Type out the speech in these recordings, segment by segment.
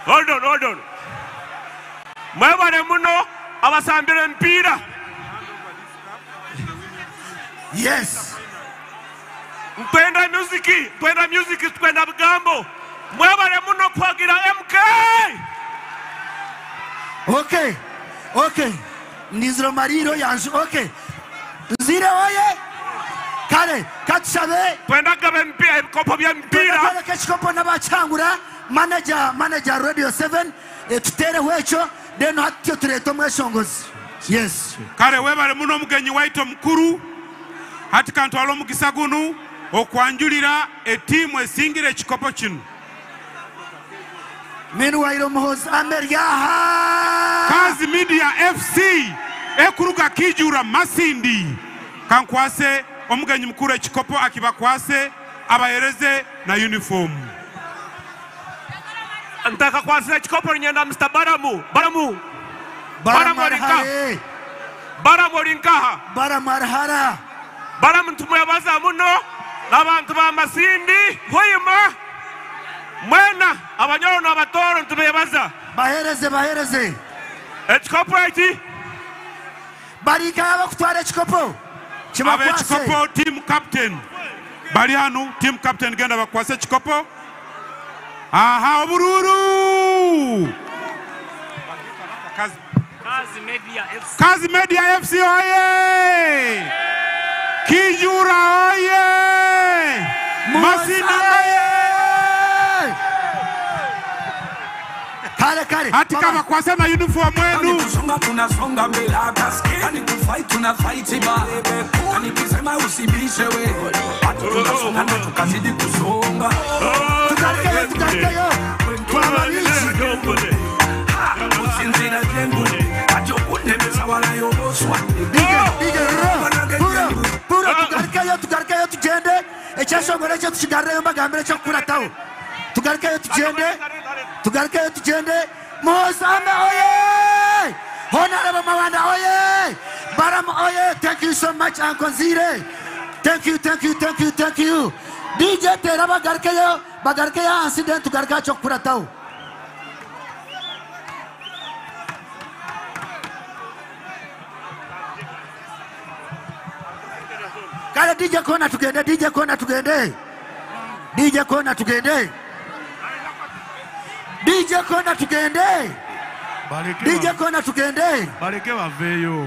Hold on. Mwebale muno abasambira mpira. Yes. Twenda music, twenda bigambo. Mwebale muno kwagira MK. Okay. Nizro mariro yanzu. Okay. Zire oye. Kale, katshabe. Twenda gabe mpira, kopo bya mpira. Kale kachikopo nabachangura. Manager Radio 7. Tutere wecho. Deno hatyo tureto mweshongozi. Yes. Kale webale muno mugenyi waito mkuru. Hati kantwalo mukisagunu. Okwanjulira etimu esingire ekikopo kino. Meanwhile muhozi Ameriaha. Kazi Media FC ekuruga kijura Masindi. Kankwase omugenyi mkuru ekikopo akibakwase abayereze na uniform. Antaka kwase ekikopo nyenda Mr. Baramu Rinkaha. Baramu tumuyabaza muno n'abantu ba Masindi hoyima mwena abanyoro n'abatoro tumuyabaza bahereze ekikopo eki barika abakutwara ekikopo ekikopo team captain bali hano team captain genda bakwase ekikopo aha obururu Kazi Media FC oye Kijura oye Masindi oye Kale Hatika bakwase na uniform wenu tunasonga mbele yani kufight tunafight ba yani kusema usibishe we watu tunasonga na tukazidi kusonga tukarekayo usinzira jengo ajokunde mesawala yoboswa puro tukarekayo tugende ekyashongora cyo tukigarreyo mbagambire cyo kurataho tukarekayo tugende Mozambique oye Honorable Mawanda oye Baram oye. Thank you so much Uncle Zire. Thank you DJ tera bagarkeyo incident tugarka chok puratao kale DJ kona tugende baleke baveyo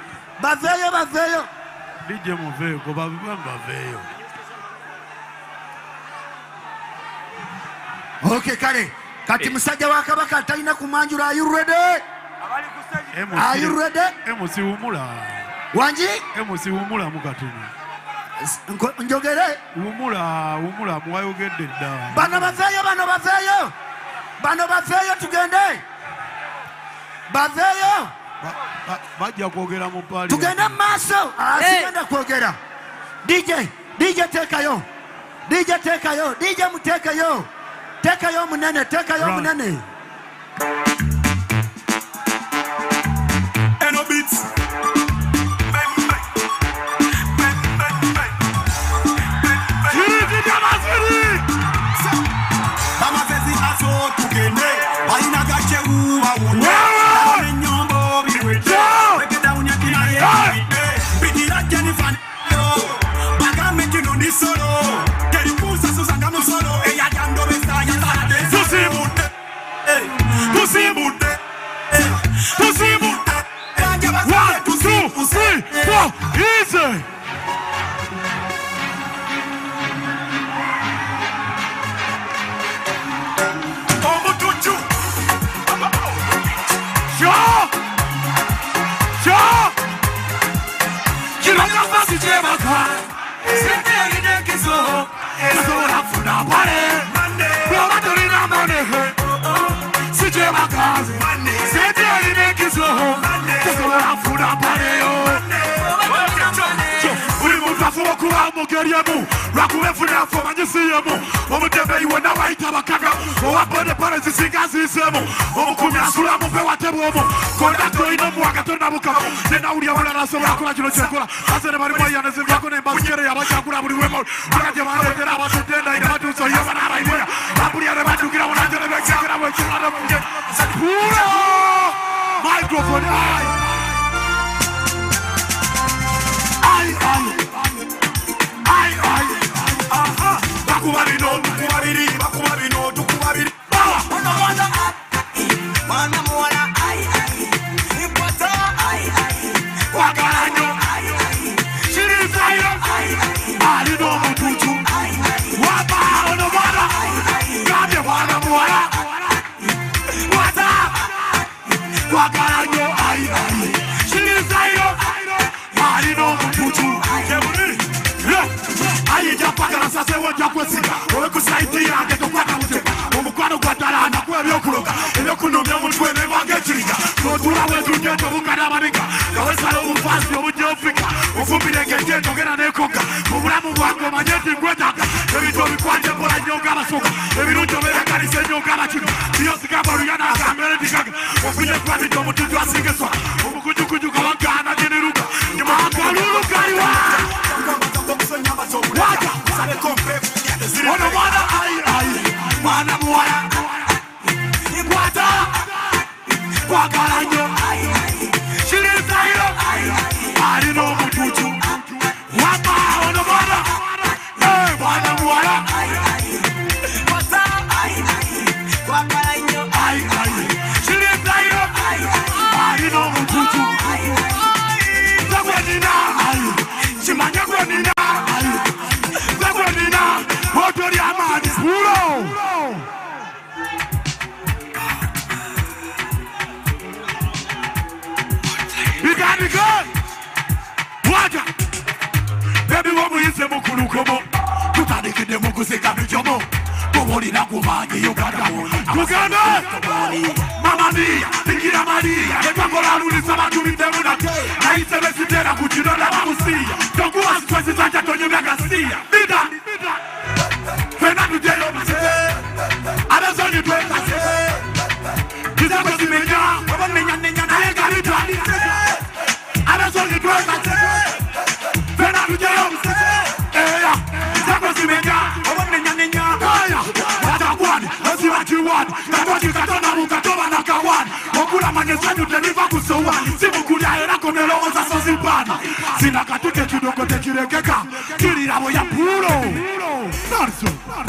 DJ muveyo ko baveyo okay kale kati musajja wa kabaka talina kumanjura. Are you ready? Humula wanji humula mukatini njogere humula mwayogedde dda bano baveyo tugende bajja kwogera mu pali tugende maaso asigenda kwogera. DJ tekayo mutekayo tekayo munene Eno beats easy. Mugeriamu, Rakufuna for Manisiamu, Omutebe, you and I Tabakaga, or about the parents to sing as his Semo, Okumia Sulamu, Pewatabo, Kodato in Wakatonabuka, then now we are on a Sorakula, as everybody and as a Rakon and Baskeria, Bakura, Raja, so you have an idea. Tugira wana jana bekira wachana mje. Pura. Microphone ai. Ai. Aha. Bakubabino, tukubabiri. Mana mwana ai. Ipata ai. Wakaranyo. Shirizayo. Ali no mututu. Wapa ono mwana. Gabe wana mwana. Wata. Wakaranyo ai. Shirizayo. Ali no mututu. Ayi japagara sase wonja kwesika. Owe kusaidia geto kwaka muteka. Omukwano kwatala na kwebyo kuloka. Ebyo kunomya mutwe ne bagechirika. Notula wetu geto bukana manika. Kawesala umfasi omujofika. Ofumbire geto gena nekoka. Mubulamu bwako manyeti ngwetaka. Ebito bikwanje bola nyonga basuka. Ebirunjo berekali se nyonga bachika. Iyo sigamba ruyana akamere dikaga. Ofunye kwa bito mututu asingeswa. Omukujukuju kawangana generuka. Nyuma akalulu kariwa. Waja, sale kompe, ono mwana ai, mwana mwana, ikwata, kwa karanyo, shirizayo, ari no mututu, wapa, ono mwana, mwana mwana, Ikwata kwa karanyo, shirizayo, ari no mututu, zagwenina, chimanya gwenina, Motori amani puro. Bigani. Waja. Baby womu yise mukulu komo. Tutadikide mukuseka bichomo. Komori na kumanyi yukata. Kugana. Mama mia, Bikira Maria. Ekangola luli sama tumite muna. Na isebe sitera kuchino la mamusia. Tokuwa sitwezi zanja tonyo megasia. Bida. Fernando Diallo Mase, Abazoni Twekase, Kizako Simenya, Wabamenya na Garita, Abazoni Twekase, Fernando Diallo Mase, Kizako Simenya, Wabamenya, Watakwani, Wasiwachiwani, Katwaji Katona Mukatoba na Kawani, Wakula Manyesanyu Deliva Kusowani, Simukuli Aera Komelo Oza Sosipani, Sina Katuke Chudoko Techirekeka, Kiri Rabo ya Puro. Narso.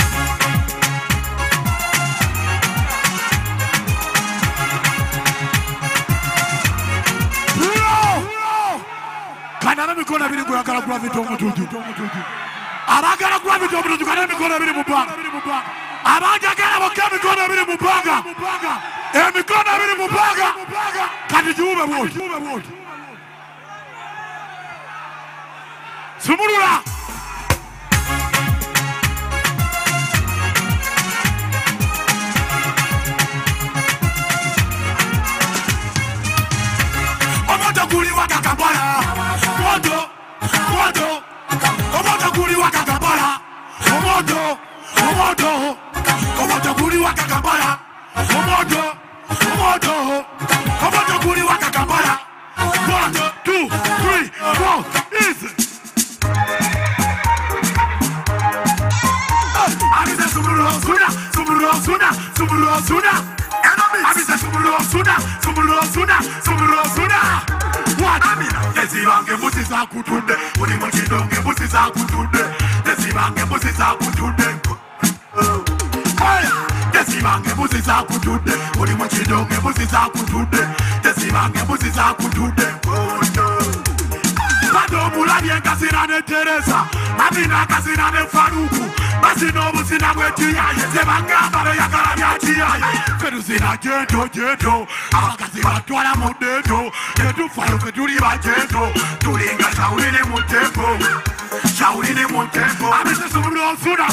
Kanana mikona biri kuyakala kwa vitomu tuju. Abagala kwa vitomu tuju kanana mikona biri mupanga. Abagala waka mikona biri mupanga. Mikona biri mupanga. Kati juube wote. Sumurula. Kuli wakakabala, moto, omoto kuli wakakabala, omoto, omoto kuli wakakabala, omoto, omoto kuli wakakabala. 1, 2, 3, 4, easy. Abise sumurosuna. Abise sumurosuna. What? Desibange busi za kutunde, uri mchidonge busi za kutunde. Desibange busi za kutunde. Desibange busi za kutunde, uri mchidonge busi za kutunde. Desibange busi za kutunde. Bado mulabye kasirane Teresa, Amina kasirane Faruku. Basi no busina bwetia, sebanga bare yakala byatia. Feruzina jeto, abakazi batwala mu deto. Yetu fayo fetuli ba jeto, tulinga shaurine mu tempo. Abise sumurosuna.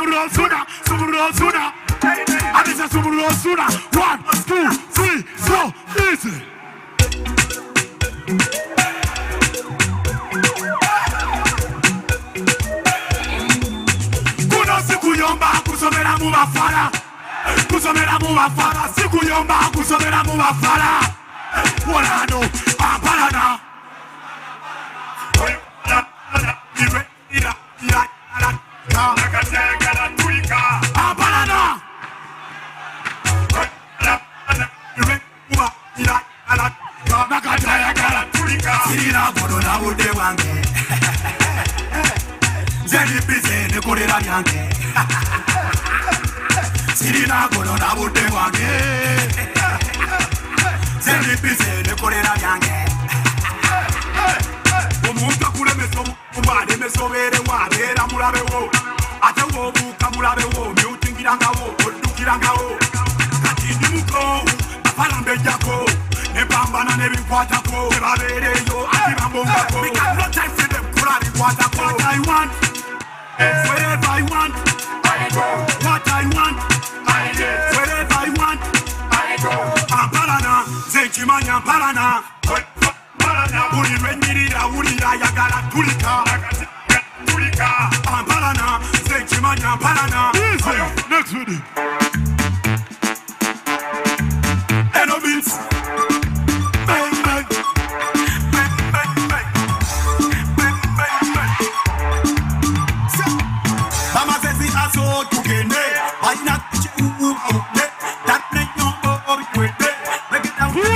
Abise sumurosuna. 1, 2, 3, 4, easy. Kusomera mu bafara, sikuyomba kusomera mu bafara. Wolano, apalana. Apalana. nekolera byange sirina kono na budde bwange sendipize nekolera byange omuntu akulemesa omubale mesobere wabeera mulabewo ate wobuuka mulabewo myutingirangawo oddukirangawo kati ndimuko apalambejjako nepambana nebinkwatako tebabeereyo atibambongako kola bikwatako what I want wherever I want I go what I want I get wherever I want I go ampalana zekimanya ampalana buli lwenyirira wulira yagala tulika ampalana zekimanya ampalana next video Eno beats bang bang bang bang bang bang bang bang Mama says it has so to get it I not you that make no more with it break it down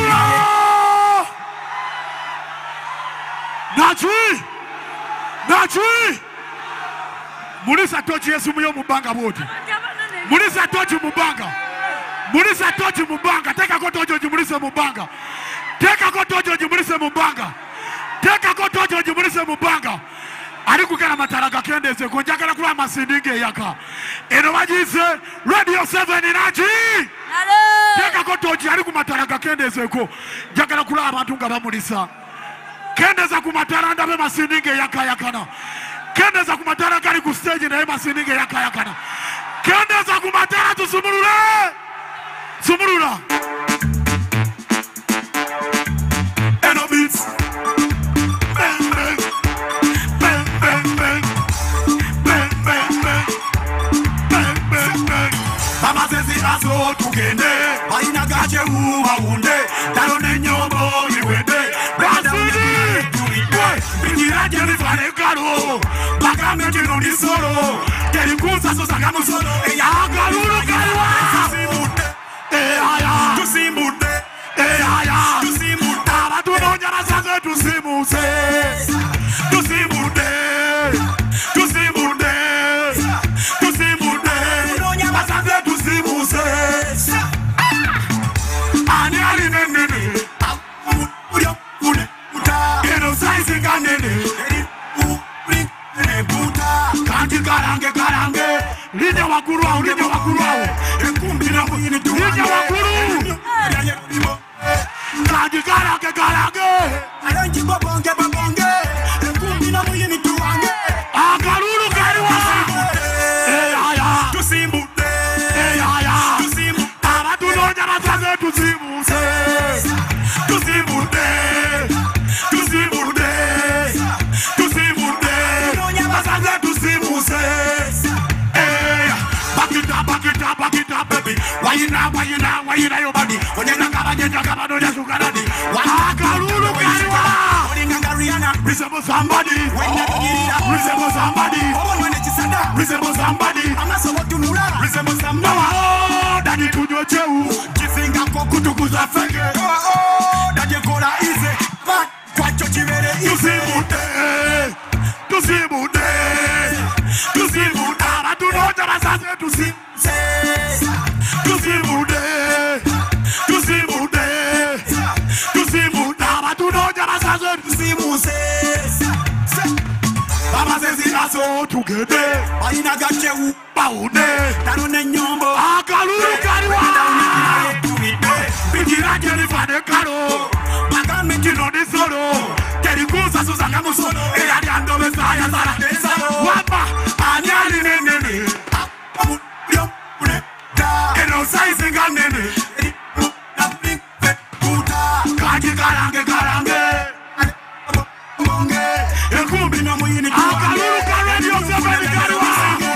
Nachi Mulisa tochi Yesu muyo mubanga bodi Mulisa tochi mubanga Mulisa tochi mubanga teka ko tochi mulisa mubanga teka ko tochi mulisa mubanga teka ko tochi mulisa mubanga ari kugana mataraga kendeze ko njagala kula Masindi yaka eno bagize radio 7 Nachi teka ko tochi ari ku mataraga kendeze ko njagala kula abantu nga bamulisa kendeza ku matara ndabe Masindi yakana kendeza ku matara kali ku stage na Masindi yakana kendeza ku matara tusumulule sumulula Eno beats bang bang bang bang bang bang bang bang bang bang Mama says it has all to get it Baina gaje uwaunde Dalone nyombo iwede Bingiraje rifane karo Bagame jino ni solo Kerinkunsa sosaga musolo Eya garuru karwa Tusimude Tusimude Abatunoja na sase tusimuse Tusimude Tusimude Tusimude Tunoja na sase tusimuse Ani ali nene Eno saizi kanene Kanti karange Linya wakuruwa Ekumbina mwini tuwa Linya wakuru Kanti karange Ayanji babonge Ekumbina mwini tuwa Akaruru kariwa Tusimbute Tusimbute Abatunoja na sase tusimuse Tusimbute Back it up, baby. Why you now, your body? When you're not going to get a do Sugaradi. Wakaruru Kariwa. When you're Rihanna, resemble somebody. When you're resemble somebody. When it's resemble somebody. I'm not so what to know. Resemble somebody. Oh, Daddy to your chew. Jifinga Kokutukuza Fake. Oh, Daddy Gola easy. But what you chivere easy. To see Mude. To see Mude. I do not have to see. Mama says it has all to get it. I got you bound. Tarone nyombo. Akaruru kariwa. Bingiraje rifane karo. Bagame jino ni solo. Kerinkunsa sosaga musolo. Eyadi ando mesaya zara. Wapa anyali nene. Eno saizi kanene Kaji karange Ekumbi na mwini Akaruru ka radio 7 kariwa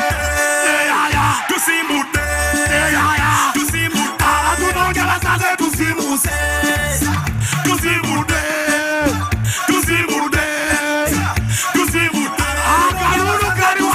Tusimbute Tusimbute Atunonge la sase tusimuse Tusimbute Akaruru kariwa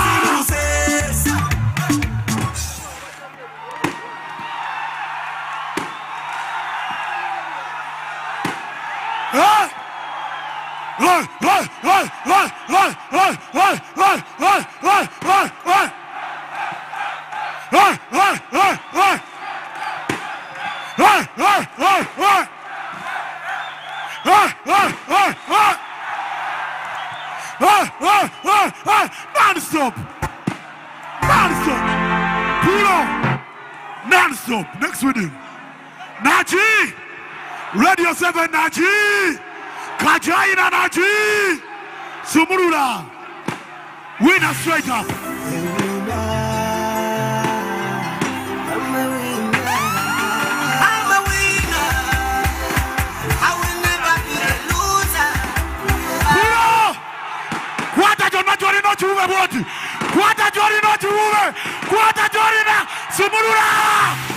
Non-stop. Non-stop. Pull up. Non-stop. Next with him. Naji. Radio 7 Naji. Kajaina Naji. Sumurula. Winner straight up. Kwata Jorina Juve, Kwata Jorina Sumurula.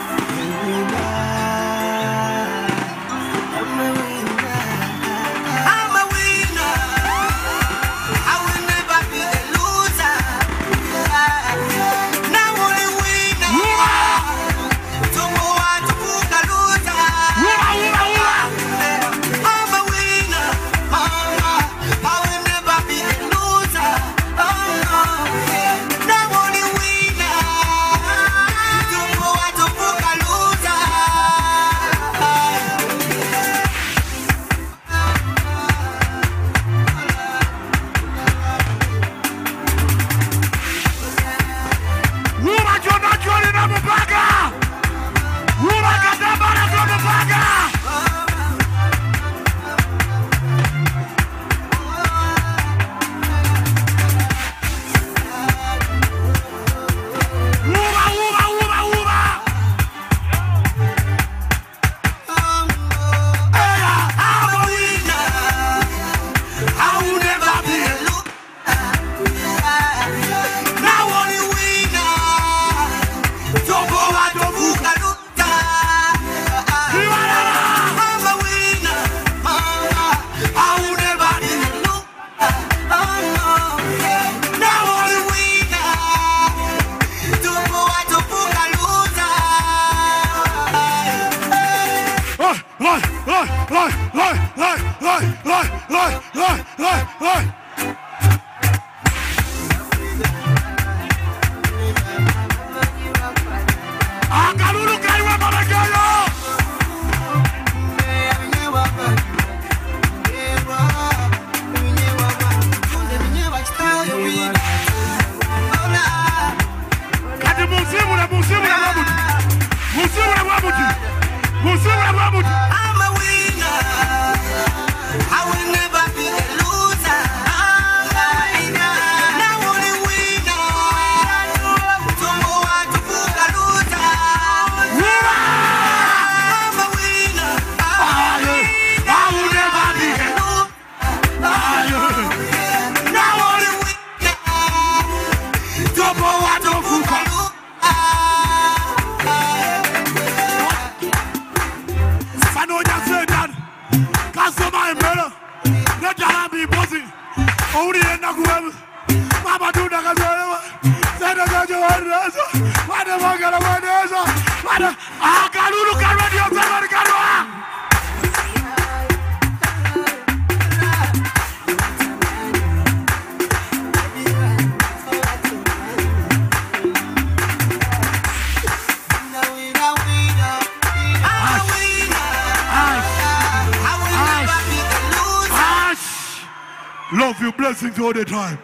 Love you, blessings all the time.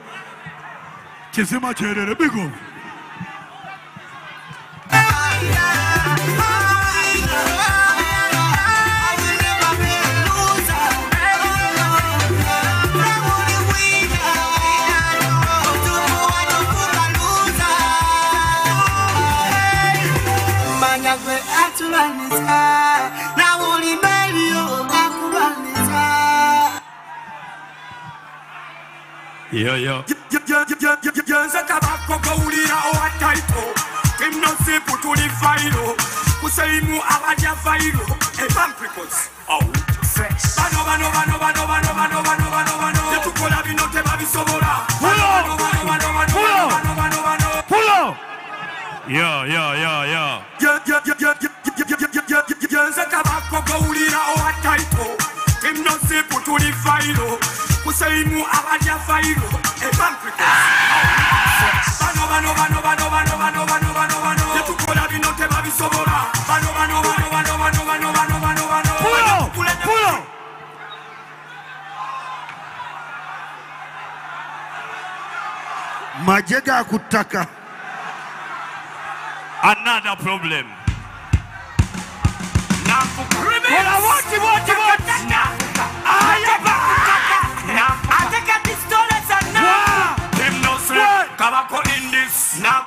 Kisima chere, big up. Yeah, yeah. Majega kutaka. Another problem. Kabako in this now.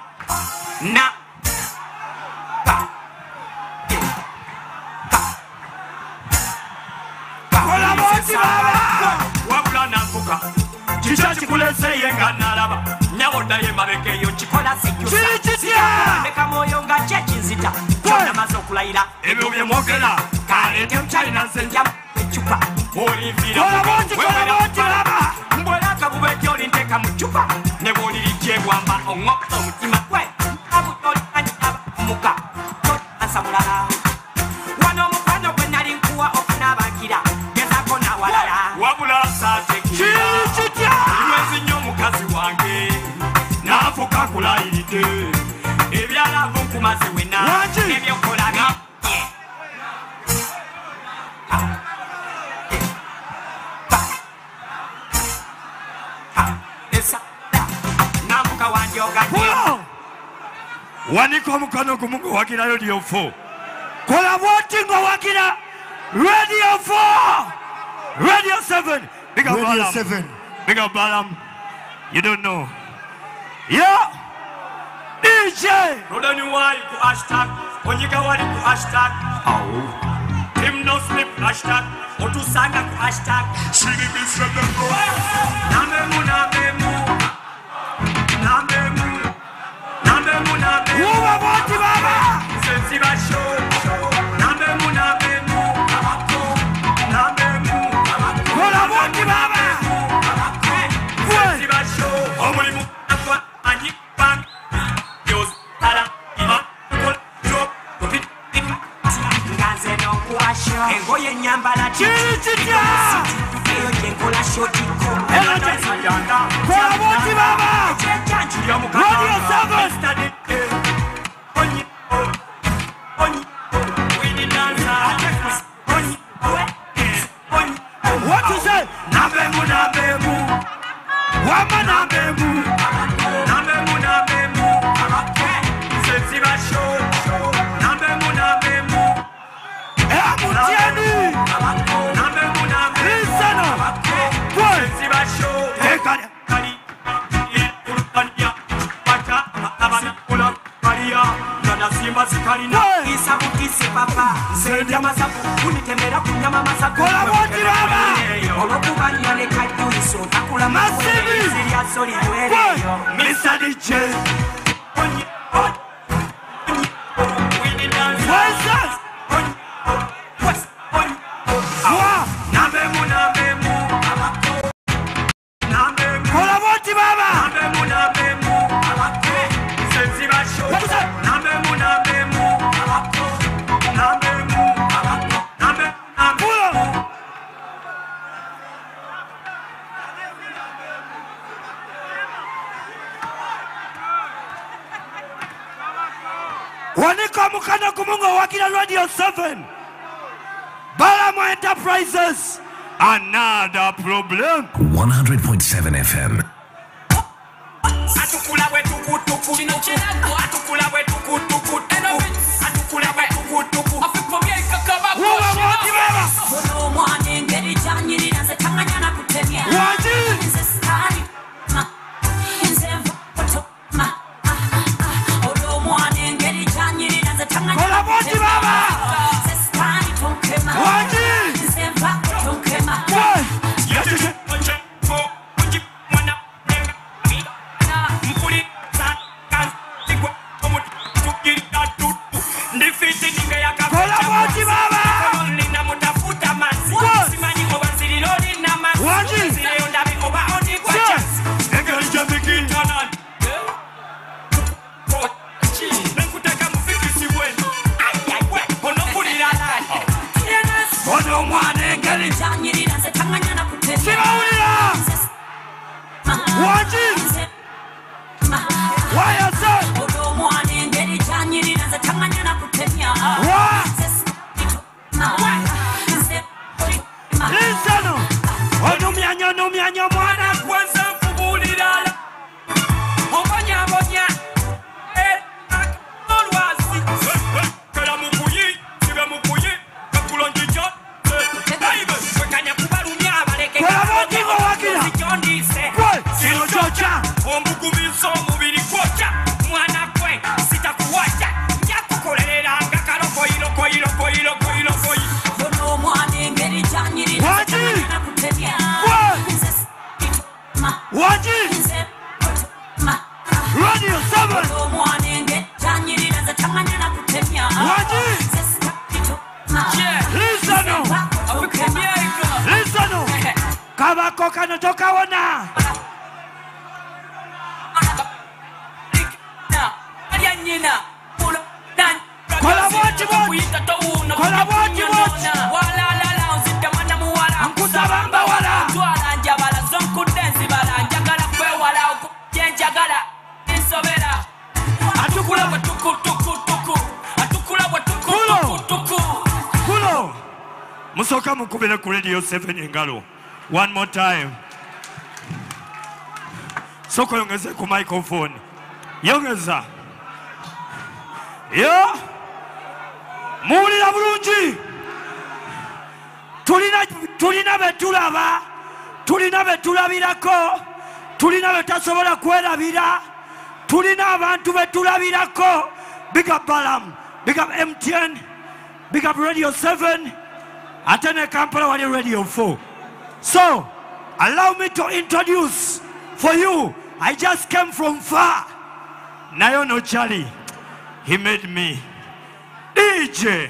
Wabula nafuka chichachi kulese yenga nalaba nyawoda yemabeke yo chikola sekyusa meka moyo nga chechinzita chona mazo kulaira ebyo byemogera kale temchina nsenja echupa olivira baba mbona kabube kyoli nteka mu chupa ne boliri kyegwamba ongokto mutima kwe abutoli anyaba muka asamulala wano mukano gwe nali nkuwa okunabakira gezako nawalala wabula satekira mwezi nnyo mukazi wange nafuka kulayiride ebyalavu nkumaze wena ebyokola Waniko mukano kumungu wakina Radio 4. Kola wotingo wakina Radio 4. Radio 7. Big up Radio Balam. 7. Big up Balam. You don't know. Yeah. DJ. Rodani wali ku hashtag. Onyika wali ku hashtag. Him no slip hashtag. Otusanga ku hashtag. Shini bisende bro. Namemu. Uwa wati baba. Sensiba show. Namemu. Kola wati baba. Sensiba show. Omulimu akwa anyi bang. Yos tala ima. Drop. Ngaze no kuasho. Engoye nyambala chichicha. Eyo jengola shotiko. Kola wati baba. Radio 7. What you say? Nabemu. Wama nabemu. Sensiba show. Nabemu. Mutiani. Listen up. Sensiba show. Kari. Isabukisi papa Zenya masabu Unitemera kunyama masabu Kola woti baba Olokuba nyane kaju iso Takula Masindi Siria sori yuere Mr. DJ Kola woti baba Sensiba show Wanika mukana kumungo wakila Radio 7. Balamo Enterprises. Another problem. 100.7 FM. Atukula wetu kutuku. Atukula wetu kutuku. Atukula wetu kutuku. Afipomia ikakaba kwa shina. Mono mwane ngeri janyiri naze tanganya na kutemia. Waji. Nze stari. Nze mfoto. Odo mwane ngeri janyiri naze tanganya Kola woti baba. Nze stari tonkema. Waji. Nze mfoto tonkema. Yatete. Unji mwana. Mpuli. Sakan. Sigwa. Omuti. Tukiri. Atutu. Ndifiti ninge ya kafa. Kola woti baba. Nina mutafuta masi. Simanyi oba zililoli na masi. Waji. Zile yondabi oba ondi kwa chasi. Engeri jambiki. Tanan. Nekuteka mufiki siwenu. Radio 7. Listen now. Kabako kanatoka wana. Musoka mukubira ku Radio 7 engalo. One more time. Soko yongeze ku microphone. Yongeza. Yo. Mulira bulungi. Tulina betulaba. Tulina betulabirako. Tulina betasobola kwerabira. Tulina abantu betulabirako. Big up Balam. Big up MTN. Big up Radio 7. Atene Kampala wali Radio 4. So, allow me to introduce for you. I just came from far. Nayono Charlie. He made me. DJ.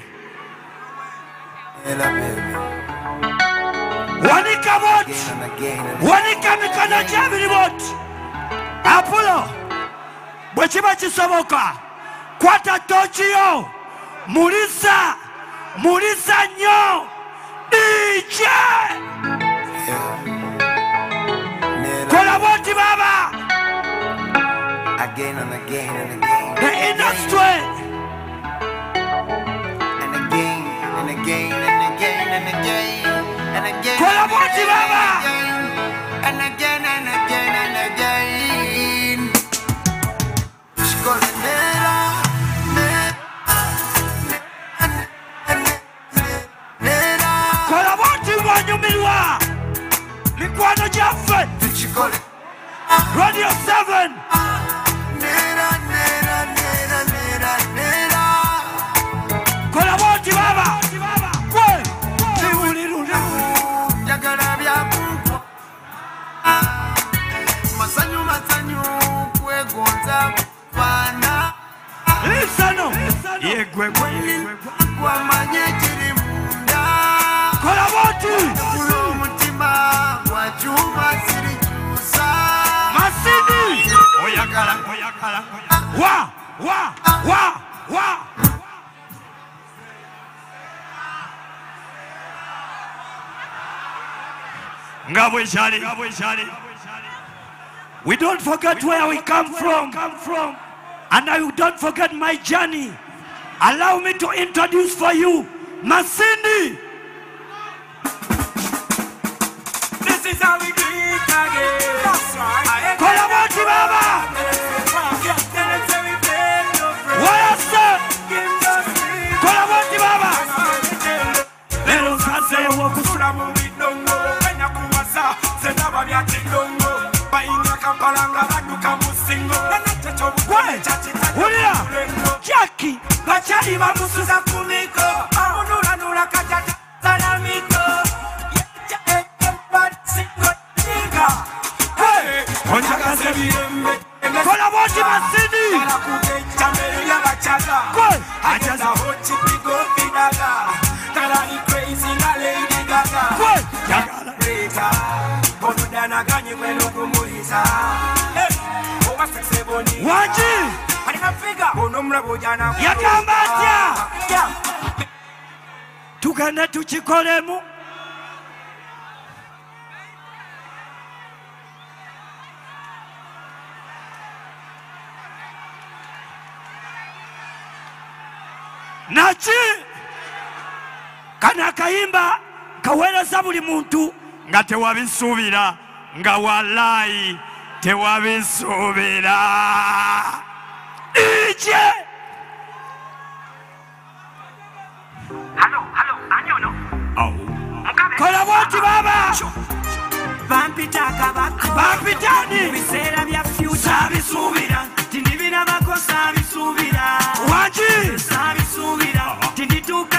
Wanika bot. Wanika mikono jabiri bot. Apollo. Bwechiba chisoboka. Kwata tochiyo. Mulisa. Mulisa nyo. DJ. Kolaboti baba. Again and again and again. The industry. And again and again and again and again and again. Kolaboti baba. And again and again and again. Kolaboti wanyumilwa. Mikwano Jaffe. Radio 7. Kolaboti baba. Kwe. Liwuliru. Masanyu kwegonza bana. Listen up. Ye gwe. Kwa manye kiri munda. Kolaboti. Kulo mutima kwa chuma siri chusa. Masindi. Oyakala. Wa. Ngabwe shali. We don't forget where we come from. And I don't forget my journey. Allow me to introduce for you Masindi. This is how we do it again. That's right. Kolaboti baba. What else? Kolaboti baba. Lero sase wokusula mu bidongo. Kenya kuwasa zenaba bya kidongo. Bayinga kampalanga baduka musingo. Nanechecho bukwe chachi. Ulira. Jackie. Bachali bamusuza kumiko. Amunula kajata zanamiko. Hey, onjaka sebirembe. Kolaboti Masindi. Kwe. Ajaza hochi pigo finaga. Kalani crazy na lady gaga. Kwe. Jagala. Rita. Bonudana ganyi mwenu kumuliza. Hey, owa sekseboni. Waji. Halika figa. Bonomla bojana. Yakambatya. Tugenda tuchikolemu. Nachi kana kayimba kawereza buli muntu nga tewabisuubira nga wallahi tewabisuubira. Ije Hello, anyono. Kolaboti baba. Vampitaka baka. Vampitani. Bisera bya future bisubira. Tindibina makosa bisubira. Waji. Sabisubira. Tindituka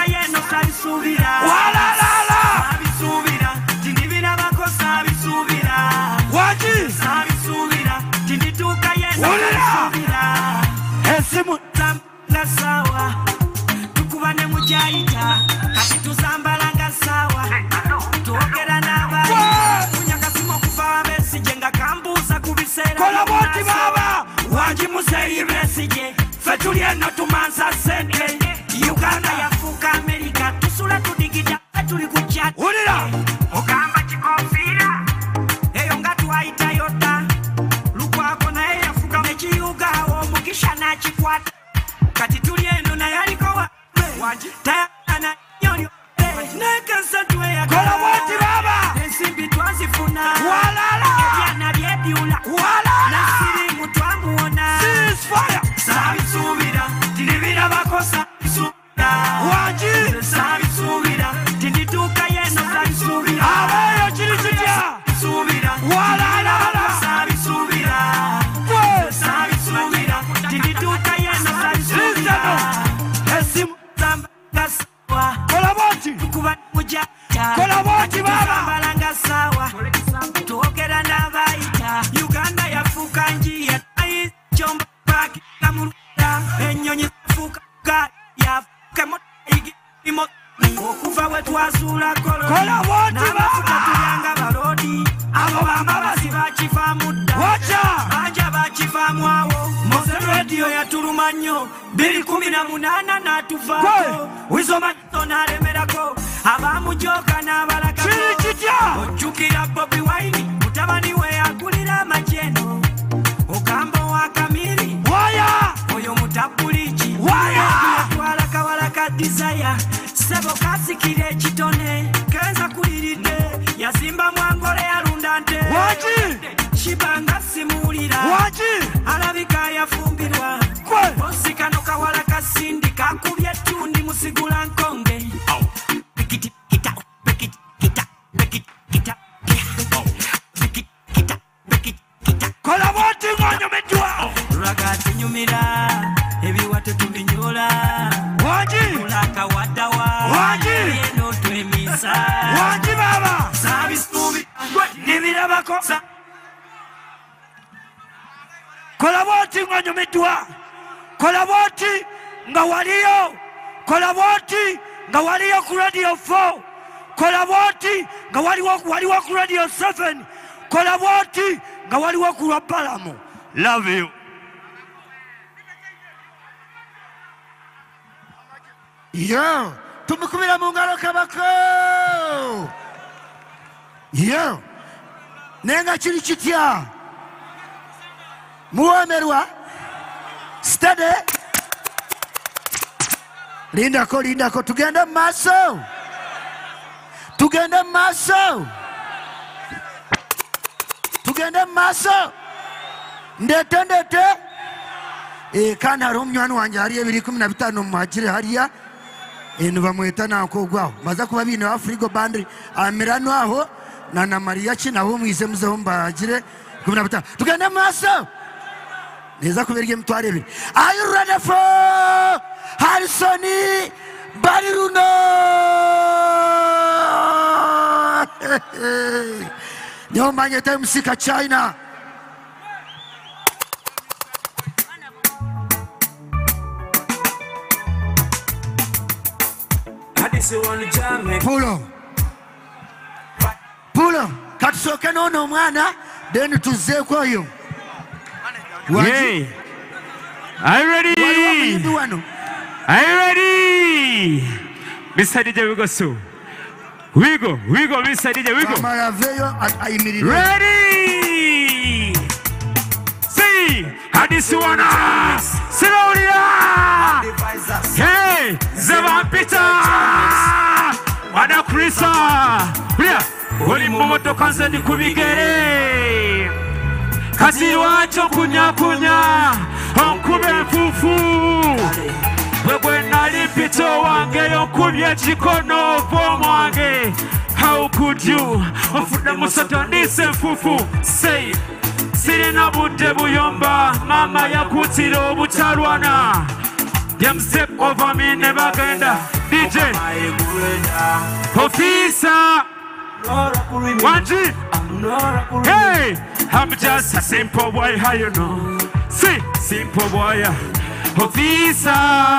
sabisubira Walalala. sabisubira tindibira bakosa sabisubira Waji. sabisubira tindituka yena Ulira. sabisubira Esimu. nga sawa tukubane mujayita kati tuzambalanga sawa tuogera n'abayi kunyakasimo kuva besije nga kambuuza ku biseera Kola bwoti baba. wangi muzeeyi besije ffe tuli eno tumansa sente uganda yafuuka amerika tusula tudigida tuli ku chat Ulira. ogamba kikofiira eyo nga twayita yota lukwako naye yafuka nekiyugaawo omugisha n'akikwata kati tuli eno naye alikowa tayana nyonyo nekasa Kola bwoti baba. ensimbi twazifuna Walala. ebyana byebyula Walala. nasirimu twamuwona Ceasefire. sabisuubira tindibira bakosa sabisuubira Waji. sabisuubira tindituuka yeno sabisuubira Abayo kiri kitya. sabisuubira Walala. sabisuubira Gwe. sabisuubira tindituuka yeno sabisuubira Esimu. zambanga sawa Kola bwoti. kuba mujaja Kola bwoti baba. zambanga sawa tuogera n'abayita uganda yafuuka njiya ayijomba paki kamuluda ennyonyi zafuuka gaali yafuuka motaigimo okuva we twazuula Kola bwoti n'amafuta baba. tulyanga balodi abo bamabazi bakivaamu dda Wacha. banja bakivaamu awo moze rediyo yatuluma nnyo 218 n'atuvaako wizomato n'alemerako abamujooka n'abalagako Kiri kitya. ojjukira bobi wine mutabani we agulira amajeno ogamba wa kamiri Waya. oyo mutabuliki Waya. yatwala kawala ka desire sebo kasikira ekitone kenza kuliridde yazimba mwangole yalunda nte Waji. kibanga simuwulira Waji. alabika yafumbirwa Gwe. osikano kawala kasindi kakubye ettundi musigula nkonge Pikiti, kita, pikiti, kita, pikiti, kita, pikiti, kita, pikiti, kita. Kola bwoti ng'onyomeddwa. Lwaga tunyumira ebiwato tubinyola Waji. kulaka wadawa Waji. eno twemisa Waji baba. sabisubi nibirabako Kola bwoti ng'onyomeddwa. Kola bwoti nga waliyo. Kola bwoti nga waliyo ku radio 4. Kola bwoti nga waliwo ku radio 7. Kola bwoti nga waliwo ku Lwabalamu. Love you. Yo, tumukubira mu ngalo kabako. Yo, nenga kiri kitya. Muwomerwa. Steady. Lindako, tugende mu maaso. Tugende mu maaso. Tugende mu maaso. Ndete. Kandi hari omnywani wange hariya 215 muhagire hariya nibamweta nankogwaho maze kuba bine wa frigo bandri amirano aho na Maria kinaho mwize muzeho mbagire 15 tugende mu maaso neza kuberye mutware 2 are you ready for Harrison Bariruno nyomanye temsika China Pulo katusoke nono mwana then tuzeeko oyo Hey. Are you ready? Are you ready? Mr. DJ, we go so. We go, Mr. DJ, we go. Ready? See, Hadisuana, Siloria. Hey, Zevampita. Wada Krisa. Bria, Holy Momoto Consent Kubigere. Kasi wacho kunya onkube fufu Bwebwe nalipito wange yonkubye chikono pomwange How could you ofuda musoto nise fufu Say Sirina budde buyomba mama yakutira obutalwana Them step over me, never genda. DJ Officer 1G. Hey, I'm just a simple boy, how you know? See, simple boy. Officer,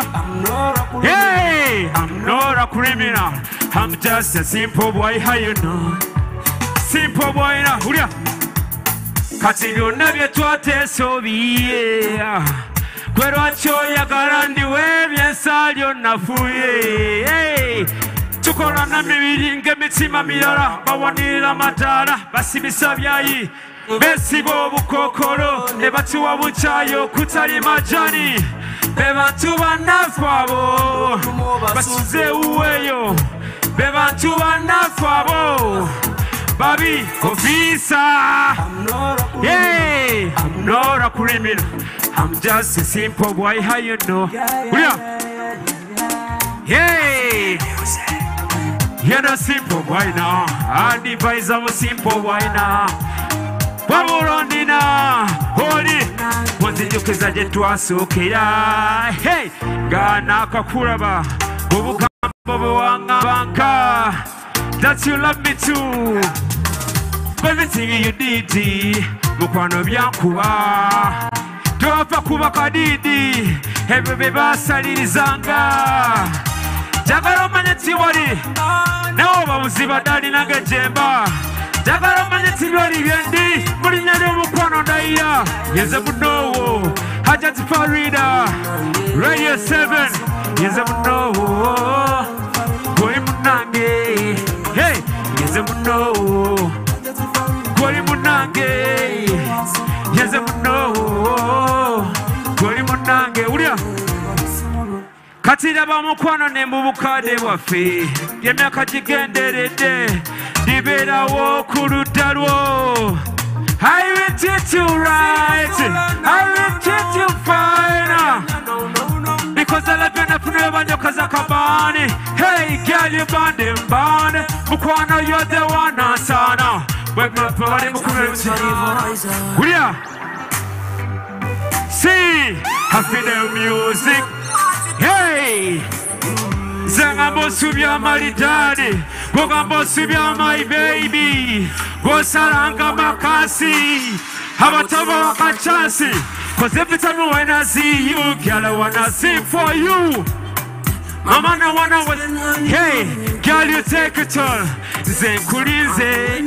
hey, I'm not a criminal. I'm just a simple boy, how you know? Simple boy, na huria. Kati byonna bye twateesobiye gwe lwaki oyagala ndiwe byensalyo nafuye tukola na mibiri ng'emitima mirala bawanirira amataala basibisa byayi besiba obukokolo ne batuwa bukyayo kutali majani be bantu bannafu abo basuze uweeyo be bantu bannafu abo Baby, Officer, hey, I'm not a criminal. I'm just a simple boy, how you know? Hey, you're a simple boy now. I devise I'm a simple boy now. Baburondina, holy. Once you kiss a jet to us, okay, hey, Gana Kakuraba, Bubukamba Banka. That you love me too. Everything you did, Mukwano Byankuwa. Topa Kuba Kadidi, every baby Salizanga. Jagaro Maneti Wadi, no Bamuziba Daddy Nagajemba. Jagaro Maneti Wadi Yendi, Murina Mukwano Daya, Yezabuno, Hajat Farida, Radio 7, Yezabuno, Goimunange. Hey, Yezabuno, Goimunange, Yezabuno, Goimunange, Uria. Katira bamukwano ne mubukade waffe, yemyaka gigenderedde, dibera wo kuludalwo. I will treat you right, I will treat you fine. Because I love you enough to never know Kazakabani. Hey, girl, you banding band. Mukwano, you're the one, Asana. Wake up, body, Mukwano. See, I feel the music. Hey, Zangambo Subia, my daddy. Gogambo Subia, my baby. Go Saranga Makasi. Habatava Kachasi. Cause every time when I see you, girl, I wanna sing for you. Mama, I wanna hey, girl, you take it all. Zenkulize,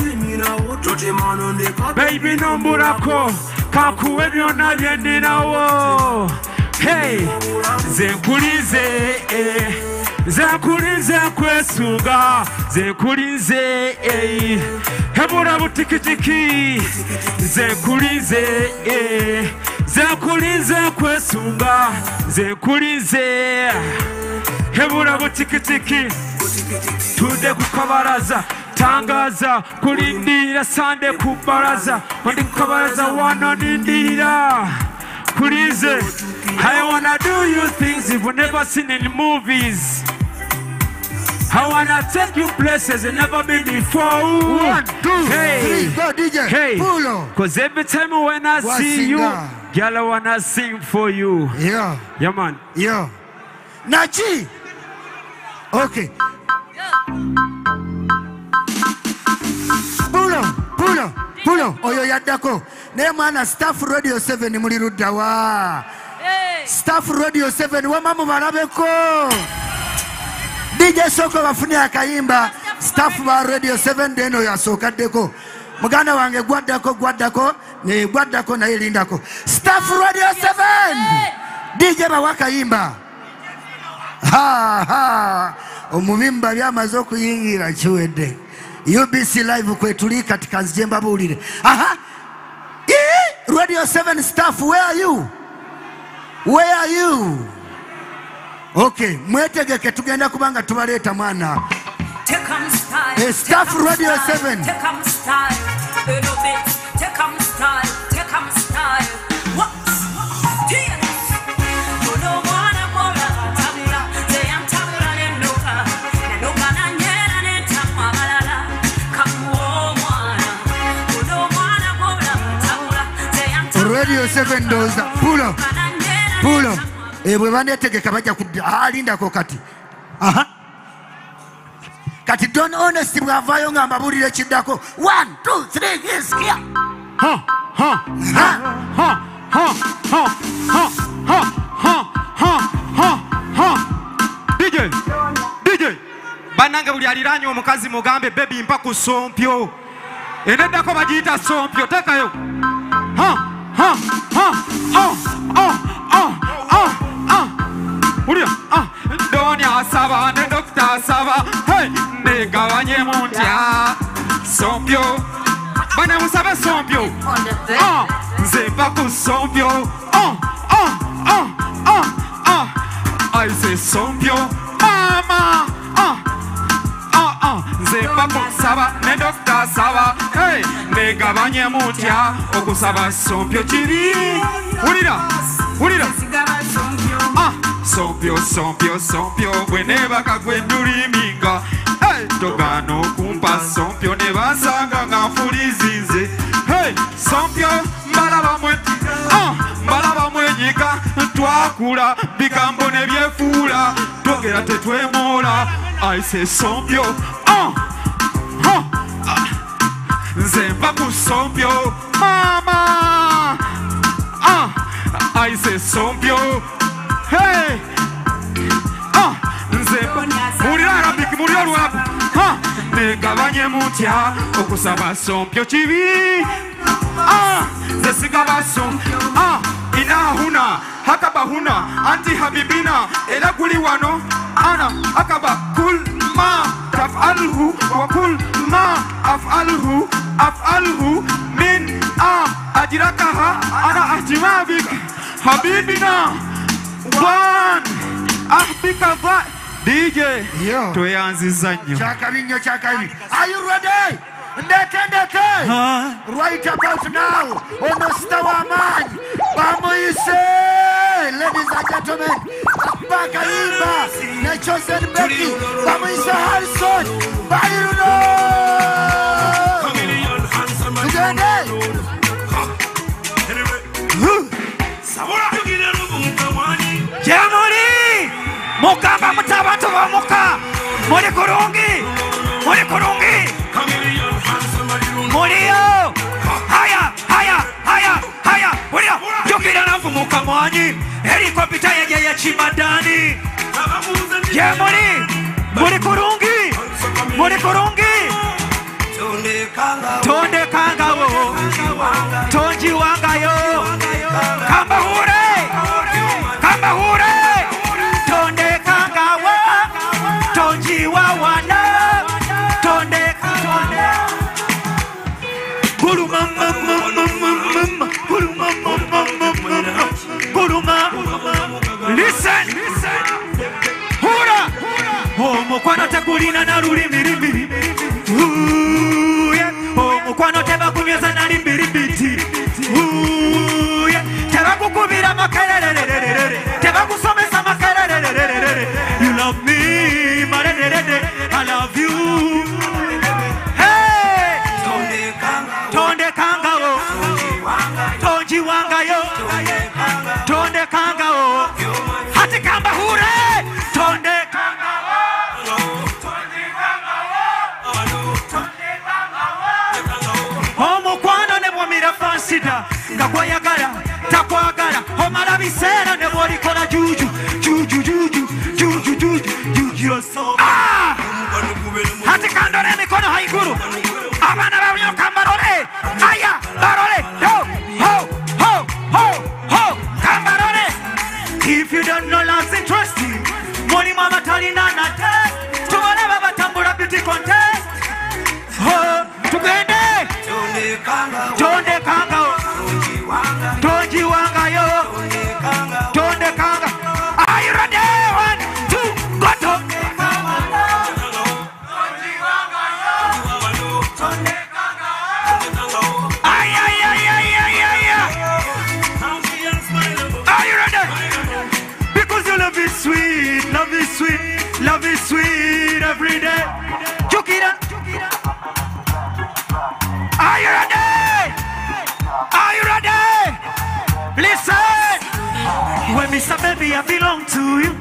baby, no murako. Kakuwe yona yendina wo. Hey, Zenkulize, Zenkulize kwesuga. Zenkulize, Hebura butikitiki. Zenkulize, Zenkulize kwesuga. Zenkulize, Hebura butikitiki. Tude kukabaraza. Tangaza kulindira sande kubaraza. Wandi kubaraza wanonindira. Kulize, I wanna do you things you've never seen in movies. I wanna take you places you never been before. 1, 2, hey, 3, go DJ. Hey, Pulo. cause every time when I see you, girl, I wanna sing for you. Yeah. Yeah, man. Yeah. Nachi. Okay. Pulo. Oyo yaddako. Ne mwana Staff Radio 7 muli ruddawa. Staff Radio 7 wamamu balabeko. DJ Soko bafune akayimba. Staff ba Radio 7 deno yasokaddeko. Muganda wange gwaddako ne gwaddako na elindako. Staff Radio 7. DJ bawakayimba. Ha. Omubimba byamaze okuyingira kiwedde. UBC live kwetuli katika nzijemba bulire. Aha. Radio 7 staff, where are you? Where are you? Okay, mwetegeke tugenda kubanga tubaleta mwana. Staff Radio 7. Radio 7 does that. Pull up. bwe banetegeka bajja alindako kati. Kati Don Honest bw'avaayo nga mbabuulira ekiddako. 1 2 3 isikia. DJ bannange buli aliraanye omukazi mugambe bebi mpa ku sompyo eneddako bagiyita sompyo tekayo ulya Doni asaba ne dokita asaba negabanyemu ntya sompyo bane musabe sompyo nze mpa ku sompyo I say sompyo mama nze mpa kusaba ne dokita asaba negabanyemu ntya okusaba sompyo kiri ulira sompyo bwe nebaka gwenduliminga togana okumpa sompyo ne basanga nga nfulizinze sompyo mbalaba mwenyiga twakula bigambo ne byefuula twogera tetwemoola aise sompyo nze mpa ku sompyo mama aise sompyo nze mulira arabiki mulira lwabu negabanye mutya okusaba sompyo kibi nze sigaba inahuna hakabahuna anti habibina era guli wano ana akaba kul ma taf'alhu wa kul ma af'alhu min ajrakaha ana ahtimabik habibina one ahbika va DJ tweyanziza nnyo kyakabi. Are you ready? Ndeke right about now ono star w'amaanyi bamuyise ladies and gentlemen bakayimba ne Chosen Becky bamuyise Harrison Bayruno tugende Jamuri mukamba mutabantu bamuka muri kurungi Murio haya Murio jukira na mfumuka mwanyi helikopita yeje ya chimadani muri kurungi tonde kanga wo tonji wanga yo kamba hure tonde kanga wo tonji wa wana tonde listen hura omukwano tegulina na lulimi omukwano tebakumyeza na limbiribiti tebakukubira makerere tebakusomesa makerere you love me marerere I love you tonde kanga wo tonji wanga yo tonde kanga wo hati kamba hure tonde kanga wo omukwano ne bwomira fansida nga gwayagala takwagala omala biseera ne bwolikola juju hati kandole emikono haiguru abana babyoka mbarole aya barole ho kambarole. If you don't know love's interesting money mama talina na test tubale baba tambula beauty contest tugende tonde kanga tonji wanga yo tonde kanga. Are you ready? 1 2 go tonde love is sweet every day. Chukira. Are you ready? Listen. When me stop baby, I belong to you.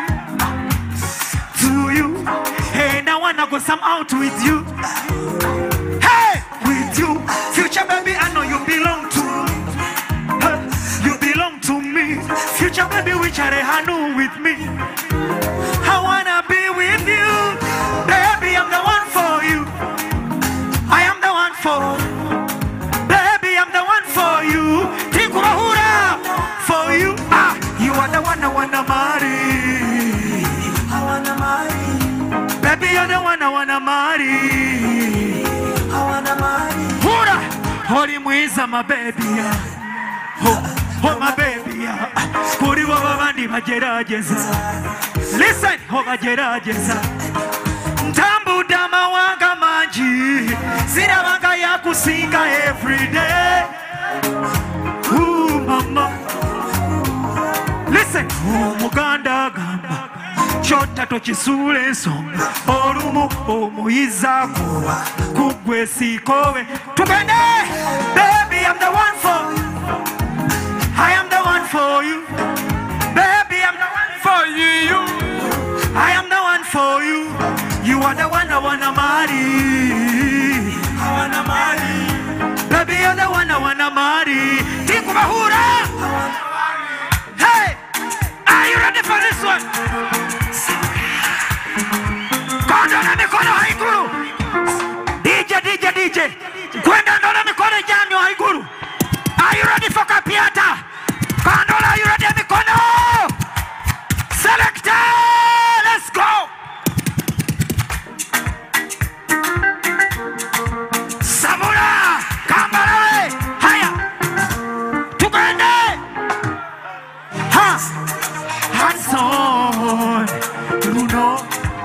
To you. Hey, now I wanna go some out with you. Hey, with you. Future baby, I know you belong to me. You belong to me. Future baby, which are handle with me. I wanna be with you. Baby, I'm the one for you. I am the one for you. Baby, I'm the one for you. Tikurahura for you. Ah, you are the one I wanna marry. I wanna marry. Baby, you're the one I wanna marry. I wanna marry. Hura, holy mwiza my baby. Oh my baby. Kuri baba bandi bagerageza. Listen, oh bagerageza. Ntambu dama wanga manji. Sina wanga ya kusinga every day. Ooh mama. Listen, oh muganda gamba. Chota tochisule nsonga. Olumu omuyiza kuwa. Kugwe sikowe. Tugende. Baby, I'm the one for you. I am the one for you. Baby, I'm the one for you. I am the one for you. You are the one I wanna marry. I wanna marry. Baby, you're the one I wanna marry. Tikubahura. Hey, are you ready for this one? Kondona mikono haiguru. DJ. Kwenda ndola mikono jano haiguru. Are you ready for Kapiata? Kandola, are you ready mikono? Selector, let's go. Samura, Kambale, haya. Tugende. Ha. Hanson, Bruno.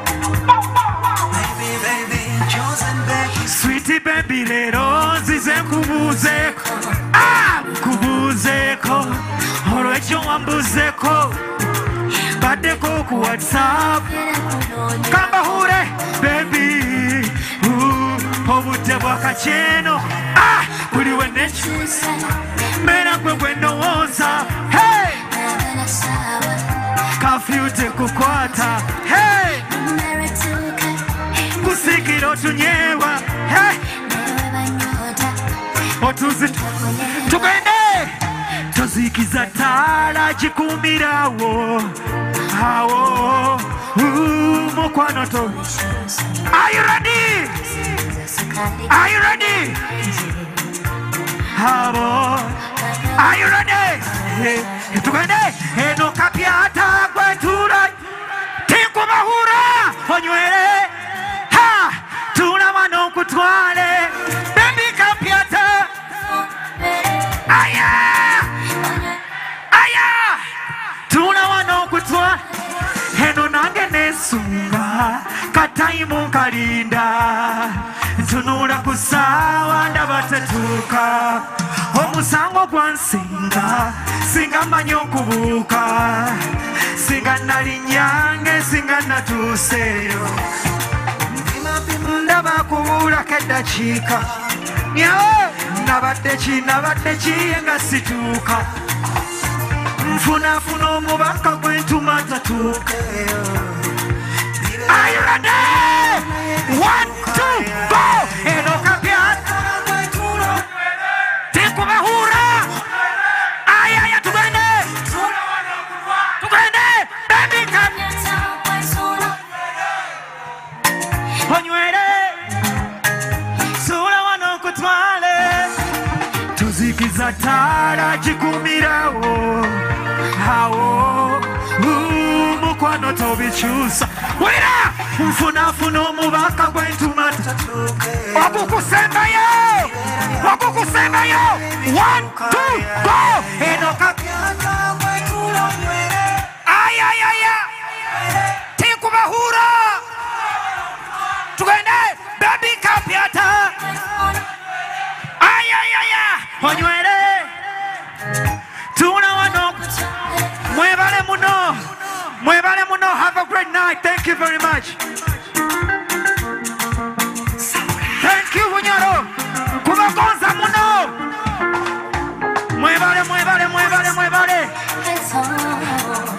Baby, chosen baby. Sweetie baby, lero zize kubuzeko. Ah, kubuzeko. Orocho wambuzeko. Badeko ku WhatsApp. Kamba hure, baby. Obute bwakacheno. Ah, uli wenechu. Mera kwe no woza. Hey! Kafyute kukwata. Hey! Kusikiro tunyewa. Hey! Otuzito. Tugende! Tozikiza tala jikumirawo. Awo. Mokwano to. Are you ready? Are you ready? Habo. Are you ready? Tugende. Eno kapiata kwetura. Tinkubahura. Onywere. Ha. Tuna mano kutwale. Baby kapiata. Aya. Tuna wano kutwa. Heno nange nesunga. Kataimu karinda. Tunura kusawa ndabatetuka. Omusango kwansinga. Singa manyo kubuka. Singa nalinyange. Singa natuseyo. Ndaba kubura keda chika. Nyao. Nabatechi yenga situka. Mfuna mubaka kwentuma tatuka. Are you ready? 1, 2, go! Eno kapiata. Tikubahura. Aya, tugende. Tugende. Baby kapiata. Onywere. Sura wano kutwale. Tuzikiza tara jikumirawo. Hawo. Mukwano tobichusa. Wira! Mfuna mubaka kwentuma tatuke. Wakukusema yo! 1, 2, go! Eno kapiata kwentula mwere. Aya. Tikubahura. Tugende. Baby kapiata. Aya. Onywere. Tuna wano. Mwebale muno. Have a great night. Thank you very much. Thank you, Bunyaro. Kubakonza muno. Mwebale.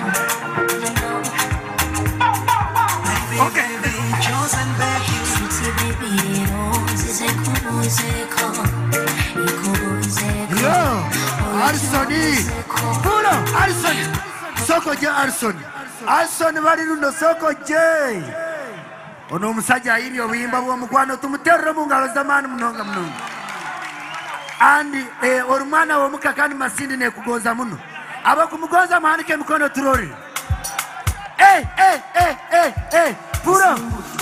Arsoni. Pulo, Arsoni. Soko je Arsoni. Arsoni bali luno soko je. Ono musajja ayiri obuyimba bw'omukwano tumuterre mu ngalo z'amaanyi munonga munonga. Andi olumwana w'omukakani Masindi nekugonza muno. Abakumugonza muhanike emikono turori. Puro.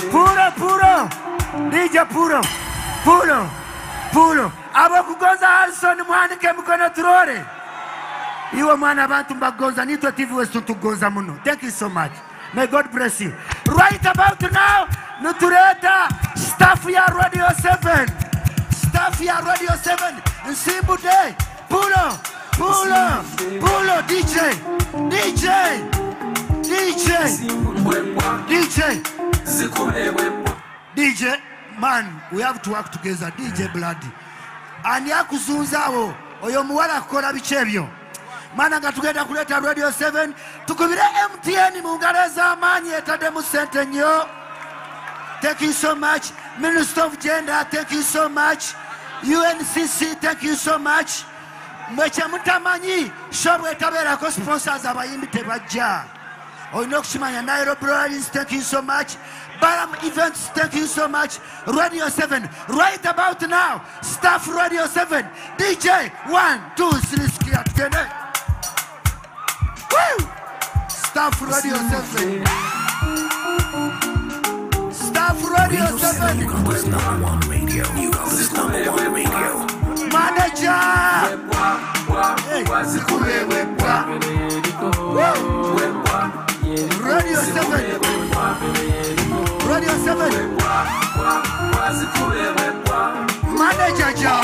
DJ Puro. Abakugonza Arsoni muhanike emikono turori. Iwe mwana abantu mbagonza nitwe TV West tugonza muno. Thank you so much. May God bless you. Right about now, nutureta staff ya Radio 7. Staff ya Radio 7. Nsimbu day. Pulo. DJ, man, we have to work together. DJ Bloody. Ani akuzunzawo oyo muwala akola bichebyo. Mana nga tugenda kuleta Radio 7 tukubire MTN mu ngalo z'amaanyi etadde mu sente nnyo. Thank you so much. Minister of Gender, thank you so much. UNCC, thank you so much. Mweche mutamanyi shobwe tabeerako sponsors abayimbi tebajja. Olina okukimanya Nairobi Rollins, thank you so much. Baram Events, thank you so much. Radio 7, right about now, staff Radio 7. DJ 1, 2, 3, skia tukene. Woo! Staff Radio 7. Staff Radio 7. Uganda's #1 radio. Uganda's #1 radio. Manager. Radio 7. Radio 7. Manager job.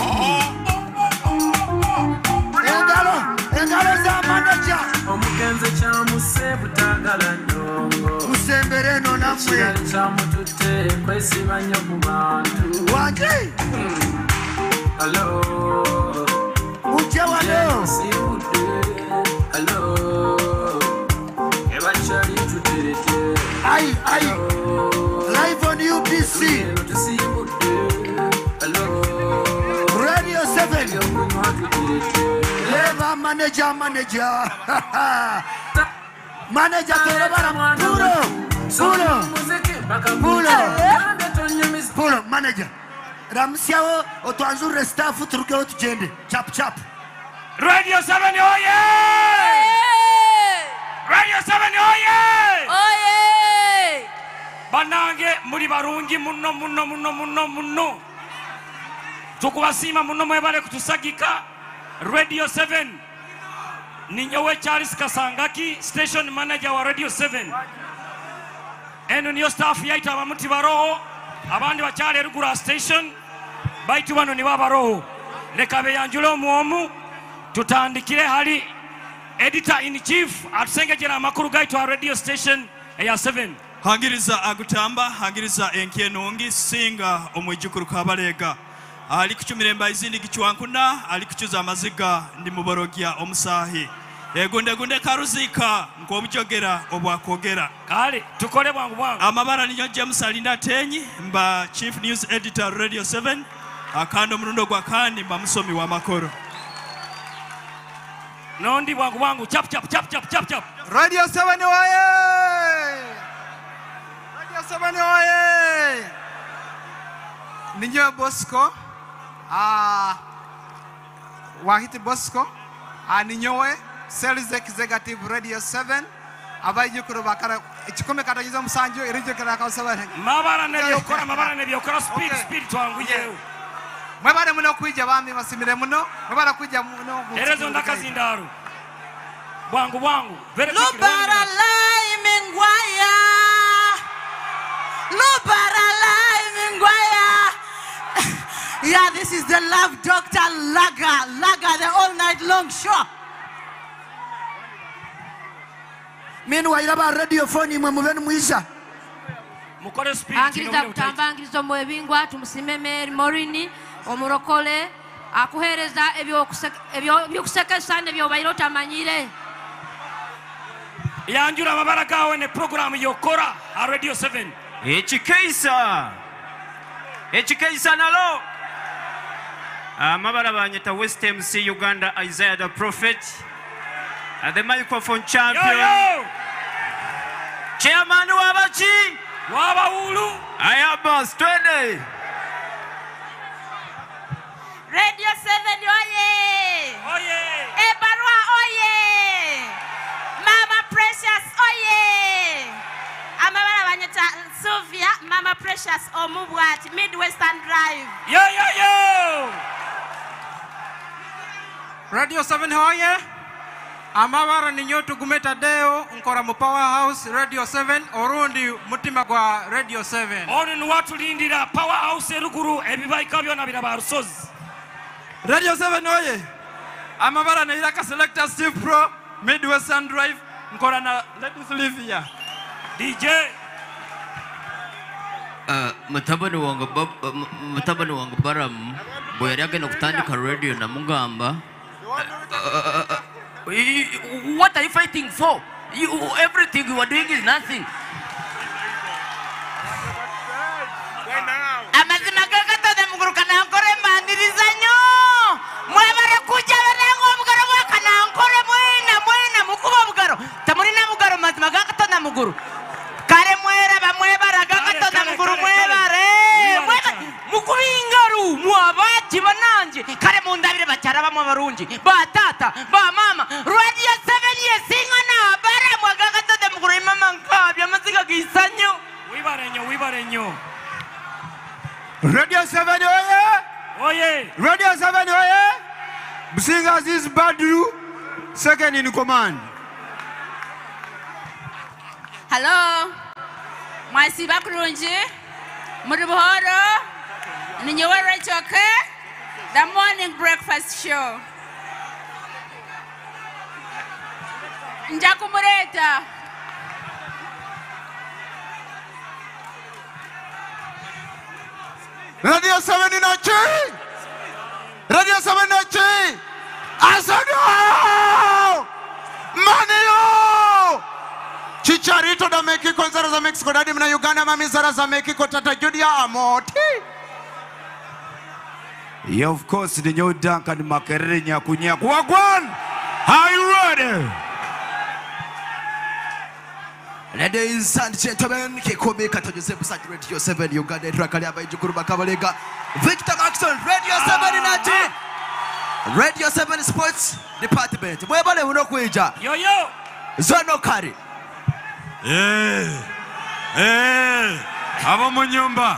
Engalo za manager. Omugenze kyamuse butagala nnyo. Musembere no namwe. Kyamutute kwesiba nnyo ku bantu. Wanje. Hello. Uchewa leo. Hello. Ebachali tuterete. Ai. Live on UBC. Hello. Radio 7. Leva manager. Manager Torabara. Puro, manager. Ramsiao otwanzure staff turuke tugende. Chap. Radio 7 oye! Radio 7 oye! Banange muri barungi muno. Tukubasima muno mwebale kutusagika. Radio 7. Ninyowe Charles Kasangaki, station manager wa Radio 7. Eno niyo staff yaita abamuti baroho. Abandi bakyale Rugura station. Baitu bano ni babaroho. Lekabe yanjulo muomu. Tutandikire hali editor in chief atusengejera amakuru gaitu wa radio station ya 7. Hangiriza agutamba, hangiriza enkienungi singa omwijukuru kabalega. Ali kuchumiremba izindi kichwankuna, ali kuchuza amaziga ndi muborogia omusahi. Gunde karuzika nk'obujogera obwakogera. Kale tukole bwangu. Amabara niyo James Alinda Tenyi mba chief news editor Radio 7. Akando murundo gwa kandi mba musomi wa makoro. Nondi bwangu chap. Radio 7 oye! Radio 7 oye! Ninyo Bosco. Wahiti Bosco. Ninyowe Sales Executive Radio 7. Abaye yukuru bakara ikikome katagiza musanjo irije karaka 7. Mabara ne byokora speed twanguye. Mwebale muno kwija bambi masimire muno. Mwebale kwija muno. Erezo ndakazindaru. Bwangu. Lubara lai mingwaya. Yeah, this is the Love Doctor Laga, the all night long show. Meanwhile, about radio phone, you move muisha. Mukore speed. Angiriza kutamba angirizo mwebingwa tumusimeme Morini omurokole akuhereza ebyo kusekesa nebyo bayirota manyire. Yanjura amabara gawe ne program yokora a Radio 7. Echikeisa nalo Amabala banyeta West MC Uganda Isaiah the Prophet. The microphone champion. Chairman Wabachi. Wabaulu. Ayabas 20. Radio 7 oye! Oye! Ebarwa oye! Mama Precious oye! Amabala banyeta Sylvia, Mama Precious Omubwat, Midwestern Drive. Yo yo yo! Radio 7 oye! Amabara ninyotu gumeta deo nkora mu Powerhouse Radio 7 orundi mutima gwa Radio 7. Ono nuwatu lindira Powerhouse eruguru ebibaika byona biraba rusozi. Radio 7 oye! Amabara na ilaka selector Steve Pro, Midwestern Drive, nkora na Ladies Live here. DJ! Mutabani wangu Baram, boyarage no kutandika radio na mugamba. What are you fighting for? Everything you are doing is nothing. Amazima kaka to muguru kana nkore mandirizanyo. Mwebare kuja barengo mugaro wakana nkore mwena mukuba mugaro. Tamurina mugaro mazima kaka to muguru. Kare mwera bamwebara kaka to muguru mwebare. Mukubingaru mwabati bananje. Kare mundabire bacyara bamwe barunji. Ba tata, ba mama. Radio 7 yesinga na bare mwagaga to muguru mama nkabya maziga gisanyo. Wibarenyo. Radio 7 oye! Oye! Radio 7 oye! Businga Aziz Badru, second in command. Hello. Mwasiba kurunji. Muri buhoro. Ninyewe Rachoke. The morning breakfast show. Njakumureta. Radio 7 inachi! Radio 7 inachi! Asano! Manio! Chicharito da Mexico, Zara za Mexico, Daddy mna Uganda, Mami Zara za Mexico, Tata Judia Amoti. Yeah, of course, the new Duncan Makerere Nyakunyaku. Wagwan! Are you ready? Ladies and gentlemen, Kikobe Katojusebu Sat Radio 7 Uganda Rakali Abayjukuru Bakabalega Victor Maxon Radio 7 Inati Radio 7 Sports Department Mwebale unokuija Yo Zono Kari Abo munyumba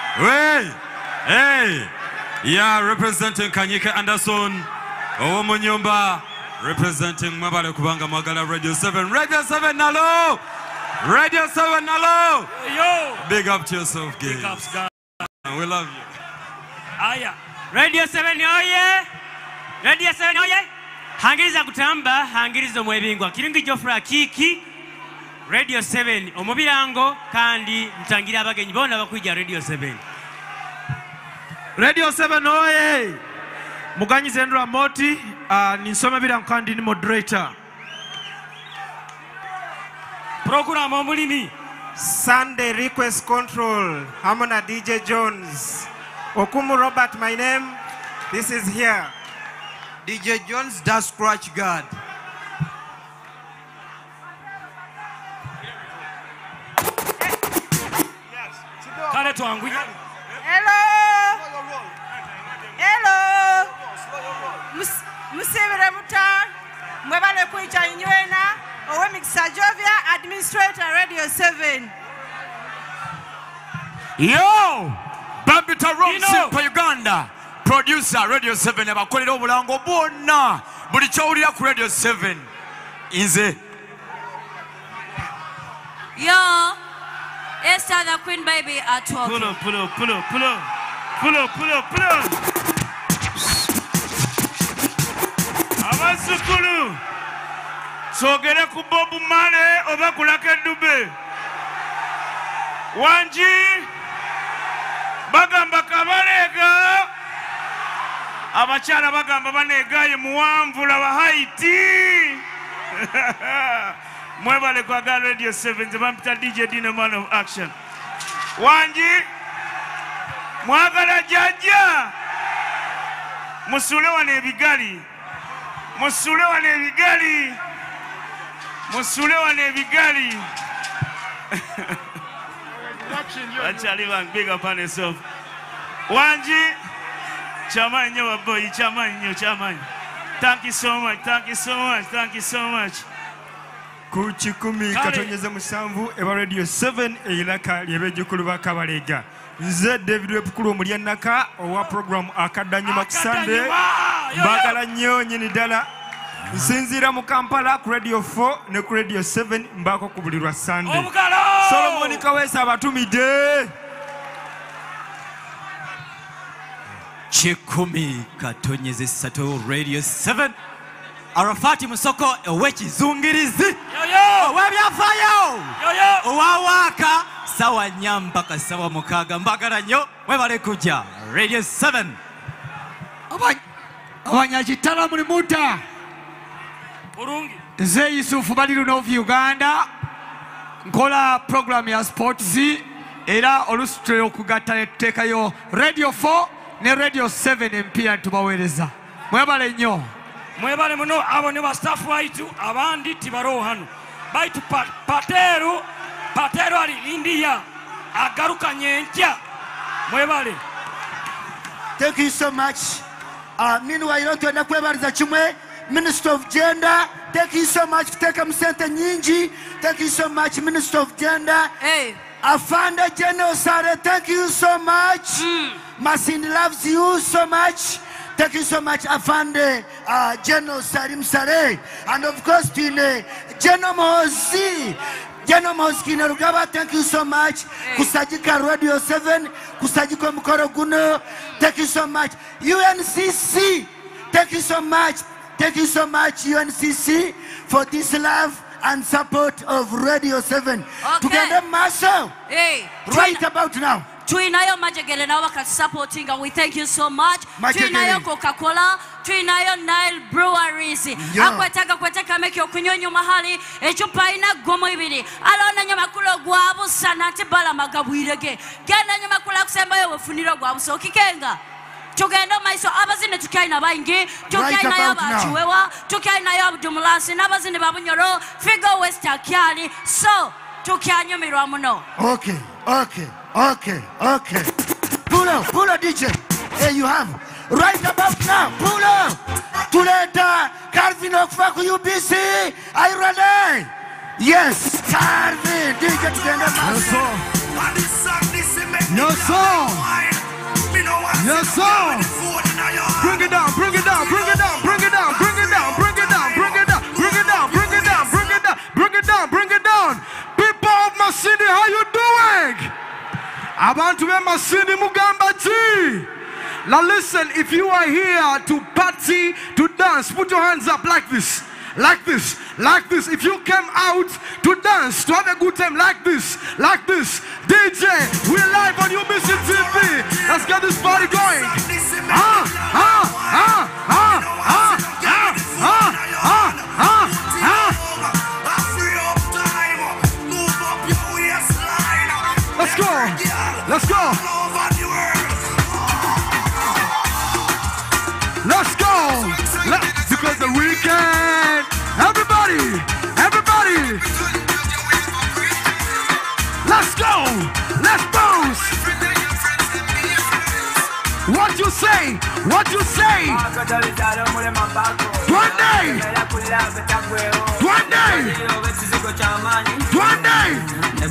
yeah, representing Kanyike Anderson Owo munyumba representing Mwebale Kubanga Magala Radio 7 Nalo Radio 7 Nalo. Yo. Big up to yourself, guys. Big ups, guys. We love you. Aya. Radio 7 oye. Radio 7 oye. Hangiriza kutamba, hangiriza mwebingwa. Kiringi Jofra Kiki. Radio 7 omubirango kandi mtangira abagenyi bona bakwijja Radio 7. Radio 7 oye. Muganyi Zendra Moti nisome birango kandi ni moderator. Program omulimi Sunday request control Hamona DJ Jones Okumu Robert my name this is here DJ Jones does scratch guard Kale twanguye Hello Musibire muta mwebale kuicha inywena Owe Mixer Jovia, Administrator Radio 7. Yo! Babita Romsin for Uganda. Producer Radio 7. Abakolera obulango bonna. Buli kyowulira ku Radio 7. Inze. Yo! Esther the Queen Baby at 12. Pull up. Abasukulu. Sogere ku Bob Marley oba kulaka Dube. Wanji bagamba kabalega abakyala bagamba banegaye muwanvula wa Haiti. Mwebale kwa Radio 7 zebampita DJ Dino Man of Action. Wanji mwagala jaja musule wane ebigali musule wane ebigali musule wane ebigali Actually, one big up on yourself. Wanji, chairman, your boy, chairman. Thank you so much, thank you so much, thank you so much. Kuchikumi katonyeza musanvu eba radio 7 eilaka lyebejukulu bakabalega. Nze David Wepukulu omulyanaka owa program akadanyuma Sunday. Mbagala nnyo nyini ddala. Nsinzira mu Kampala ku radio 4 ne ku radio 7 mbako kubulirwa Sunday. Solomon Kawesa abatumide. Chikumi katonyeze sato radio 7. Arafati Musoko owekizungirizi. Owebyafayo. Owawaka sawa nyambaka sawa mukaga mbagala nnyo webale kujja radio 7. Abanyakitala muli muta. Nze Yusufu Baliruno of Uganda nkola program ya sports era olusitule okugatta etteekayo radio 4 ne radio 7 empira tubaweereza mwebale nnyo mwebale muno abo ne ba staff baitu abandi tibaro hano baitu patero ali India agaruka nyenkya mwebale. Thank you so much. Meanwhile twenda kwebaliza kimwe Minister of Gender, thank you so much for taking Msente Nyinji. Thank you so much, Minister of Gender. Hey. Afanda General Sare, thank you so much. Masindi loves you so much. Thank you so much, Afande General Sarim Sare. And of course, General Mozi. General Moskina Rugaba, thank you so much. Kusajika Radio 7, Kusajiko Mukoro Guno, thank you so much. UNCC, thank you so much. Thank you so much, UNCC, for this love and support of Radio 7. Together, Marshall, right about now. Tuinayo Majagele na waka supporting and we thank you so much. Tuinayo Coca-Cola, tuinayo Nile Breweries. Akwetaka make yo kunyonyo mahali echupa ina gomo ibiri. Alona nyama kulo gwabu sana tibala magabwirege. Genda nyama kula kusemba yo wefunira gwabu so kikenga. Tugenda maiso abazine tukaina baingi tukaina yabachiwewa tukaina yabudumulasi nabazine babunyoro figo west akyali so tukyanyomirwa muno. Okay. Pull up DJ. Here you have right about now. Pull up. Tuleta Calvin Okfaku UBC. Are you ready? Yes, Calvin. DJ tugenda maso. No song. Yes, sir. Bring it down, bring it down, bring it down, bring it down, bring it down, bring it down, bring it down, bring it down, bring it down, bring it down, bring it down, bring it down. People of Masindi, how you doing? Abantu be Masindi Mugamba G. Now listen, if you are here to party, to dance, put your hands up like this. Like this, like this. If you came out to dance, to have a good time, like this, like this. DJ, we're live on UBC TV. Let's get this party going. Let's go. Let's go. Let's go. Because the weekend. Everybody. Let's go. Let's bounce. What you say? One day.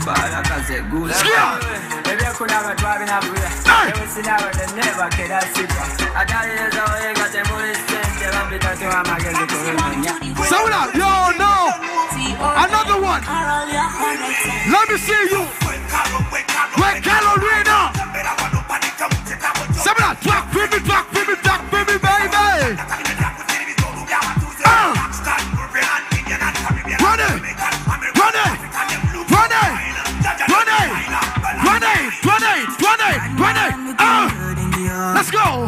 Sound out. Yo, no. Another one. Let me see you. Wait, Carolina. Sound out. Talk, baby, baby. Let's go.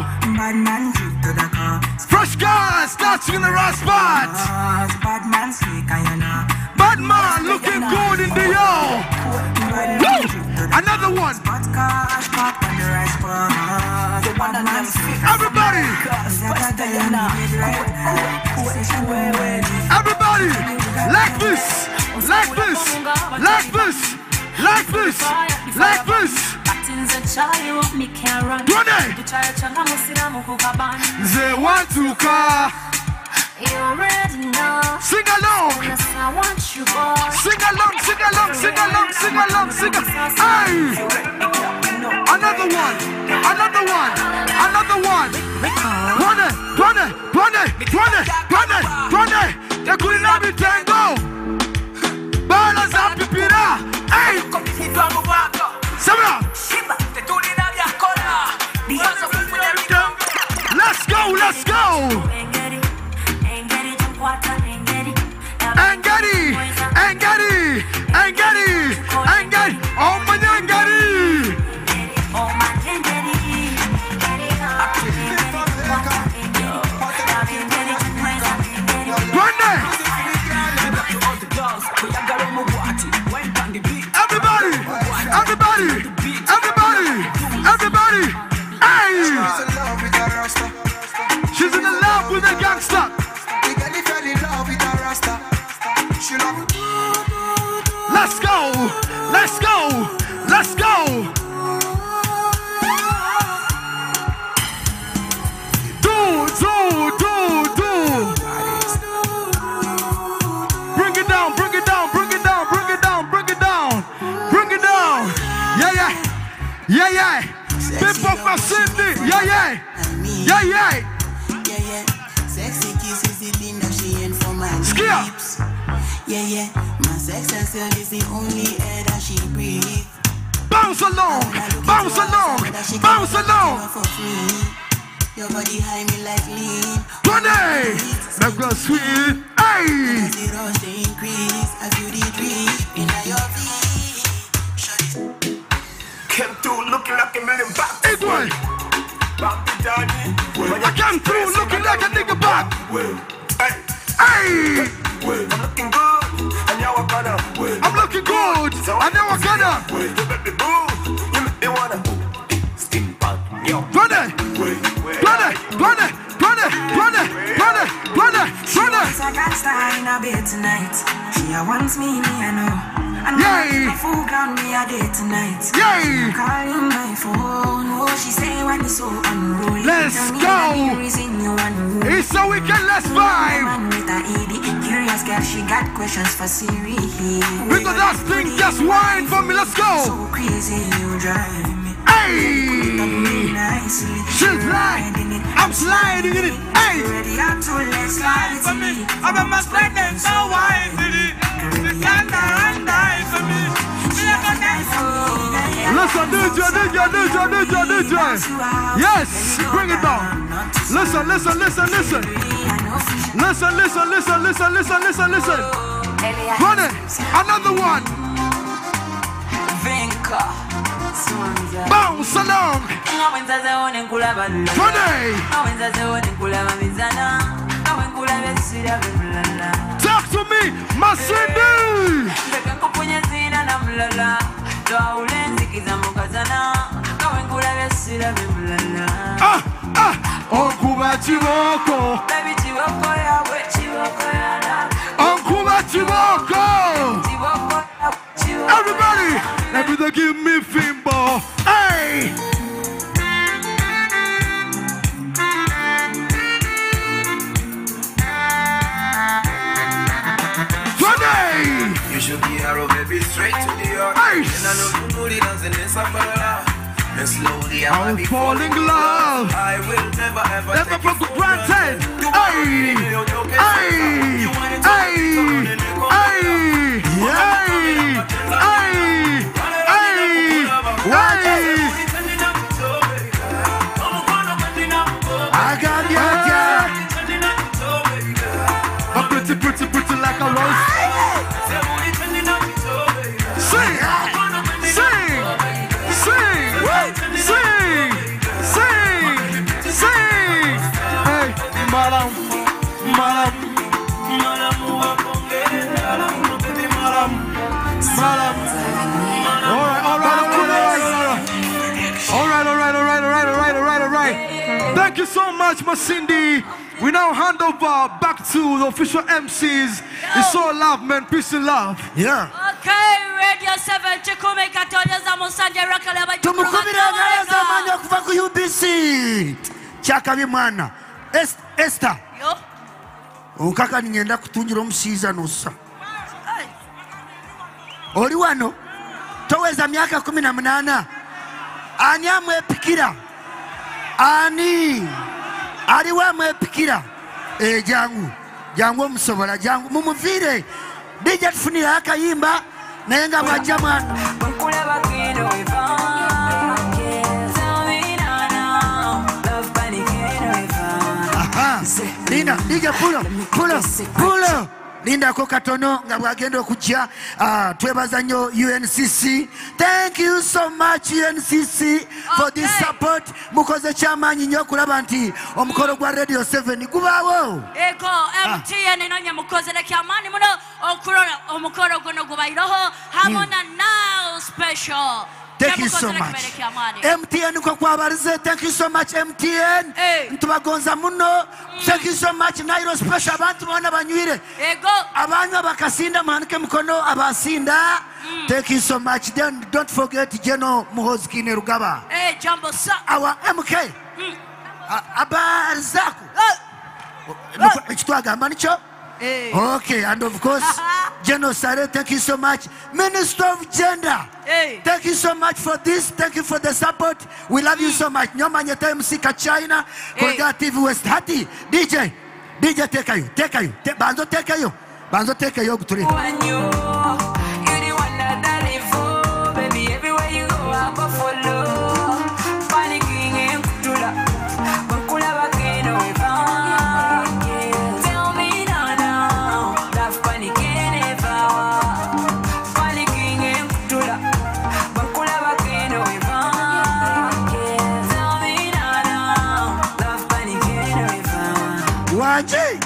Fresh guys, starts in the right spot. Bad man looking good in the yo. Another Another one. Everybody. Everybody. Like this. Like this. Like this. Like this. Like this. They want to car. Sing along. Sing along, sing along, sing along, sing along, sing along. Hey! Another one, another one, another one. 20, 20, 20, 20, 20, 20. They couldn't have it tango. Balas up the pira. Hey! Sabra. Let's go, let's go. Angari, Angari, Angari, Angari, oh my Angari. Everybody, everybody, everybody, everybody. Hey! She's in love with a gangster. Let's go, let's go, let's go. Do. Bring it down, bring it down, bring it down, bring it down, bring it down, bring it down. Yeah, yeah, yeah, yeah. People of Masindi, yeah, yeah, yeah, yeah. Sexy kisses the thing that she ain't for my lips. Yeah, yeah. My sex herself is the only air that she breathes. Bounce along, bounce along, bounce along. Your body high me like lean. Bunny, that girl sweet. Hey. As the rush they increase, as you decrease in your feet. Came through looking like a million bucks. Hey boy. I came through looking like a nigga back. Hey. Hey. I'm looking good, and now I gonna. I'm looking good, and now I gonna. You baby boo, you make me wanna. Skin pop, yo. Bunny, bunny, bunny, bunny, bunny, bunny, bunny, bunny. I got star in a bed tonight. She wants me, I know. And yay! I fool got me a day tonight. Yay! Calling my phone. Oh, she say when it's so unruly. Let's go! It's so we can let's vibe. Curious girl, she got questions for Siri. Because that thing just wine for me. Let's go! So crazy, you drive me. Hey! She's sliding it. I'm sliding in it. Hey! Ready up to let's slide it to me. I'm a must like them so wise in it. You can't die for me. Listen, DJ. Yes, bring it down. Listen. Listen. Run it. Another one. Bounce along. Talk to me, Masindi. Onkuba chiboko. Onkuba chiboko. Everybody, let me give me fimbo. Hey. You should be arrow, baby, straight to the heart. And I know you know the dance in this umbrella. And slowly I will fall in love. I will never take for granted. I got you, pretty like a rose. Madam. All right. Thank you so much, Masindi. We now hand over back to the official MCs. It's all love, man. Peace and love. Yeah. Okay, Radio 7 chikume katonyeza Masindi rakale abajukuru Tumukubirengereza manyo kuva ku UBC. Chakabi mwana. Esther. Yo. Ukaka ningenda kutunjira omusiza nosa. Oli wano toweza myaka 18. Ani amwepikira. Ani aliwa mwepikira. Jangu omusobola jangu mumuvire. Bija tufunira akayimba naye nga bwajja mwana. Linda, DJ pulo. Linda ko katono nga bwagenda okujja twebaza nnyo UNCC. Thank you so much UNCC for this support. Mukoze kyamaanyi nnyo okulaba nti omukolo gwa Radio 7 gubaawo. Ego MTN nonye mukozere kyamaanyi muno okulona omukolo guno gubayiroho hamona now special. Thank you so much. MTN kwa kwabarize. Thank you so much MTN. Ntubagonza muno. Thank you so much Nairo special abantu bonna banywire. Ego. Abanywa bakasinda manike mukono abasinda. Thank you so much. Then don't forget General Muhozkine Rugaba. Jambo sa. Our MK. Abarzaku. Ekitwagamba nicho? Okay, and of course, General Sare, thank you so much. Minister of Gender, thank you so much for this. Thank you for the support. We love you so much. Nyomanyeta MCka China, Koga TV West Hati. DJ, take you. Banzo take you. Guturi. Baby, everywhere you go, I go follow. Panicking and kutula, bakula bakeno tell me now, love panicking panicking and kutula, bakula bakeno tell me now, love panicking Waji.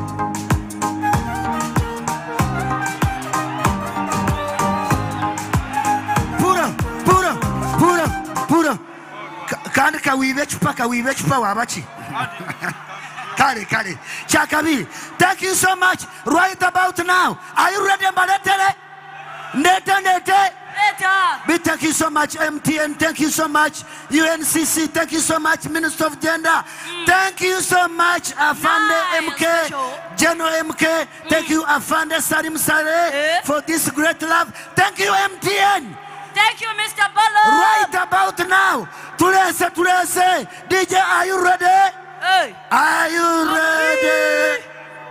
Puro. Kandi kawibe chupa wabachi. Kale. Chakabi. Thank you so much. Right about now. Are you ready, Mbaletele? Nete. Thank you so much, MTN. Thank you so much, UNCC. Thank you so much, Minister of Gender. Thank you so much, Afande MK, General MK. Thank you, Afande Sarim Sare, for this great love. Thank you, MTN. Thank you, Mr. Balo. Right about now. Tulese. DJ, are you ready? Are you ready?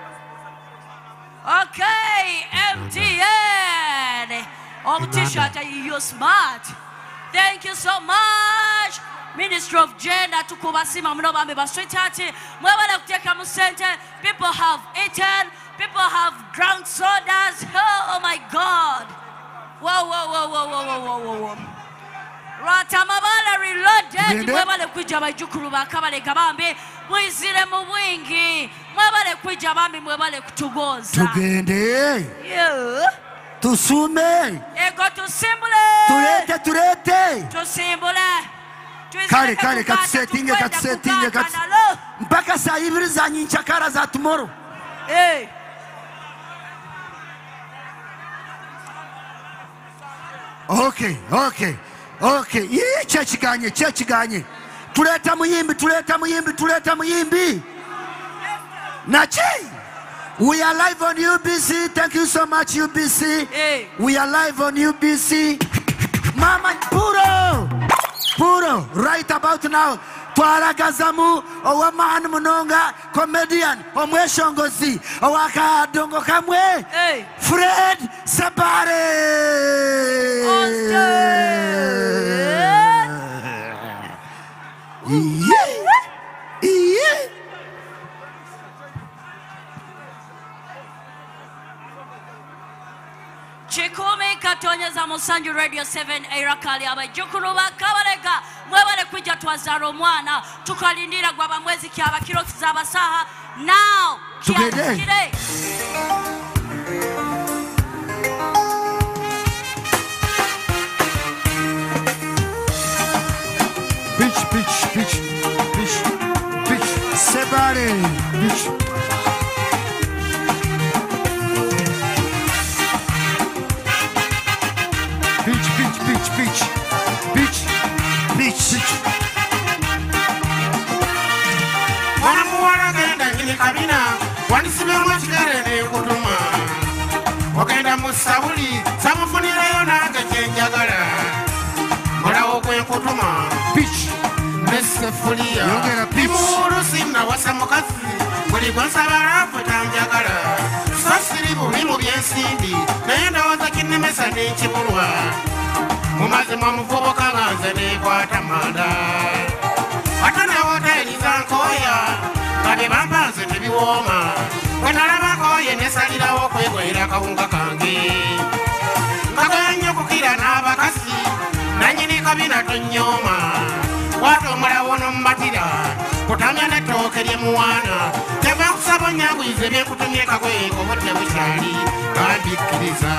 Okay, MTN. T-shirt, you're smart. Thank you so much. Minister of Gender, tukubasima mnobambe baswitati. Mwebale kuteka musente. People have eaten. People have drunk sodas. Oh my God. Whoa. RWATA MABAALE reloaded. Mwebale kuija bajukuru bakabale kabambi. Mwizire mu bwingi. Mwebale kuija bambi mwebale kutugoza. Tugende. Tusume. Ego tusimbule. Turete. Tusimbule. Kale katusetinge. Mpaka saa 2 za nyinchakara za tomorrow. Okay. Church ganye. Tuleta muyimbi. Nachi. We are live on UBC. Thank you so much, UBC. We are live on UBC. Mama Puro. Right about now. Twaragazamu owamahanu munonga comedian omweshongozi owakadongo kamwe Fred Sabare. Yeah. Chikumi katonyeza Musanju Radio 7 Irakali abajukuru bakabalega mwebale kwijja twazara omwana tukalindira gwaba mwezi kyaba kiro kizaba saha now today. Bitch. Ogenda musabuli samufunireyo nange kyenjagala mulawo kwenkutuma nesefuliya imuulusi nawasa mukazi buli gwensabalafu tanjagala so siri bubi mu byensimbi naye ndowooza kinnemesa n'ekibulwa mumazima omuvubuka nga nze neekwata manda ate ne woteeri zankooya nga bye bampa nze tebiwooma bwe nalabakooye nesalirawo okwegoyera akawunga kange ngaganya okukira n'abakasi nanyini kabina tonyooma kwata omulawo n'omumatira kutamya n'ettooke lyemuwaana kyava nkusaba onyanguyiza ebyenkutumye kagoye ng'obudde bukyali gambikkiriza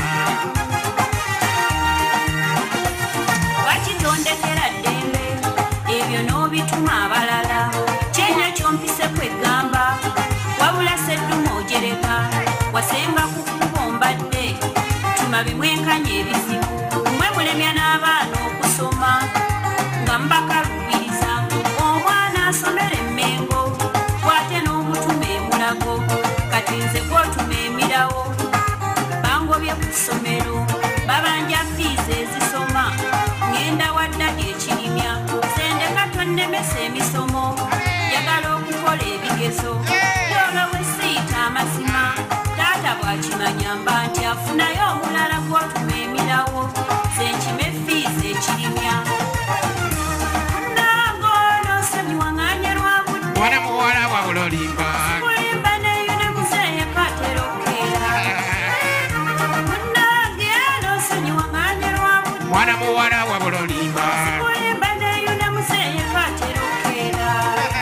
wakitondekera ddembe ebyo n'obituma abalala kyenya kyompise kwegamba wabula sedduma ogereka wasemba kukuba ombadde tuma bimwenkanya ebizibu mwe mulemya n'abaana okusoma nga mbakalubiriza omwana asomera emmengo kwate n'omutuma emulago kati nze gwotuma emirawo bangobye ku ssomero babanja fiizi ezisoma ngenda waddadi ekirimya sendeka tonnemesa emisomo yagala okukola ebigezo yoga wesiita amazima taata bwakimanya mba nti afunayo omulala gwotuma emirawo senkime fiizi ekirimya nagonosonyiwaŋŋanya lwabudde mwana muwala wabula olimba kulimba neyo ne muzeeye katera okukeera munange nosonyiwaŋŋanya lwabudde mwana muwala wabula olimba kulimba neyo ne muzeeye katera okukeera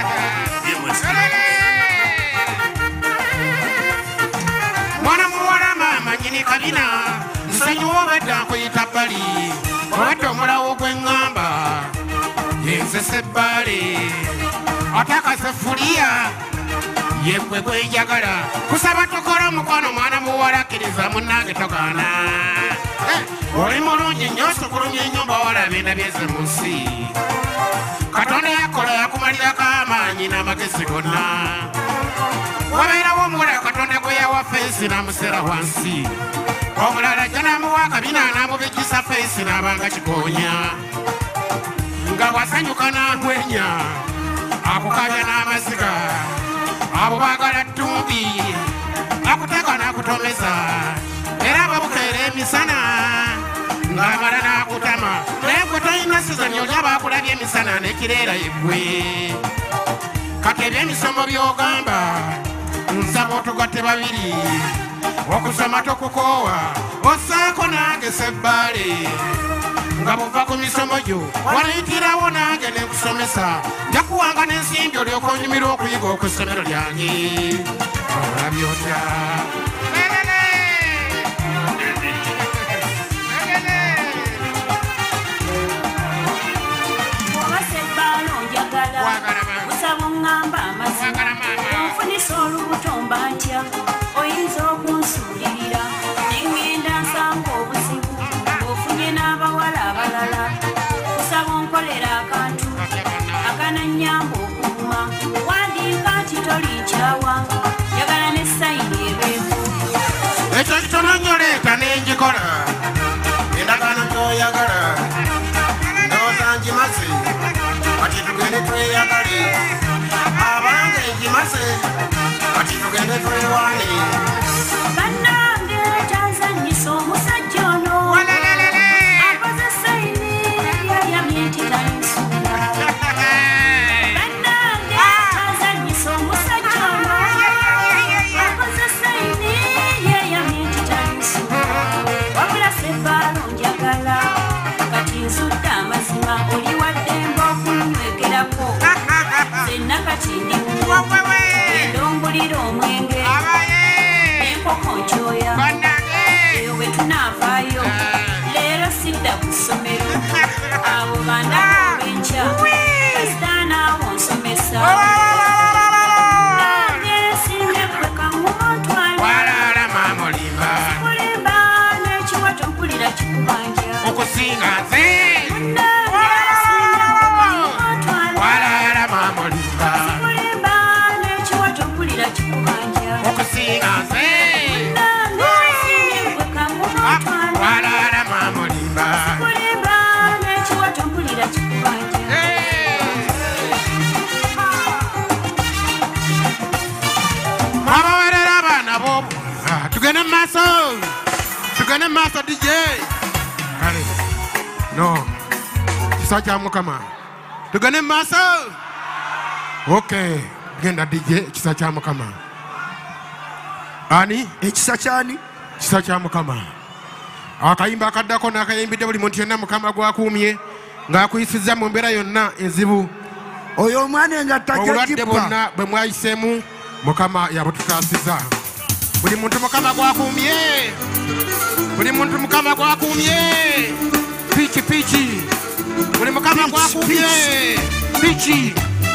mwana muwala maama nyini kabina nsonyiwa obadde nkuyita bbali obadde omulawo gweŋŋamba yenze sebbaale ate akasefuliya yegwe gwenjagala kusaba tukola omukono mwana muwala akkiriza munnange togaana oli mulungi nnyo sukulumya ennyumba walabenda byeze mu nsi katonda yakola yakumalirako amaanyi n'amagezi gonna wabeerawo omuwala katonda gwe yawa feesi n'amusera wansi omulala ajja n'amuwa akabina n'amubijjisa feesi n'abanga kikoonya nga wasanyuka n'angwenya akukabya n'amaziga abo baagala ttumbi akuteeka n'akutomeza era ababukeera emisana ng'amala n'akutama naye gwe tolina sizoni oli abaakulabya emisana n'ekireera yeggwe kati ebyemisomo by'ogamba nsaba otugatte babiri okusoma tokukoowa ossaako nange sebbaale nga buva ku misomo gyo walayitirawo nange nekusomesa njakuwanga n'ensimbi olyoka onyumirwa okuyiga oku ssomero lyange olabyota oba sebbaala onjagala musaba oŋŋamba amazima onfunisa olubuto mba ntya oyinza okunsuulirira neŋŋenda nsanga obuzibu ofunye n'abawala abalala kusaba onkolera akantu akanannyamba okuguma wandiika nti tolinkyawa yagala ne sayini ebeeku ekyo kitono nnyo leeta n'engikola endagaano gy'oyagala ndowooza ngimaze kati tugende tweyagale abange ngimaze kati tugende twewaane bannange tanzanyisa omusajja ono akoze sayini yayamye nti talinsuula bannange tanzanyisa omusajja ono akoze sayini yayamye nti talinsuula wabula sebbaala onjagala kati nzudde amazima oli waddemba okunywegerako zenna kati ndi endongulira omwenge kira kikubanja Mabawerera abana bo tugende maaso DJ kale no kisa kya mukama tugende maaso okay genda DJ kisa kya mukama ani ekisa kyani kisa kya mukama akayimba akaddako n'akayimbidde buli muntu yenna mukama gwakuumye ng'akuyisizza mu mbeera yonna enzibu oyo omwana engatta obulwadde bwonna bwe mwayiseemu mukama yabututaasiza buli muntu mukama gwakuumye buli muntu mukama gwakuumye pichi buli mukama gwakuumye pichi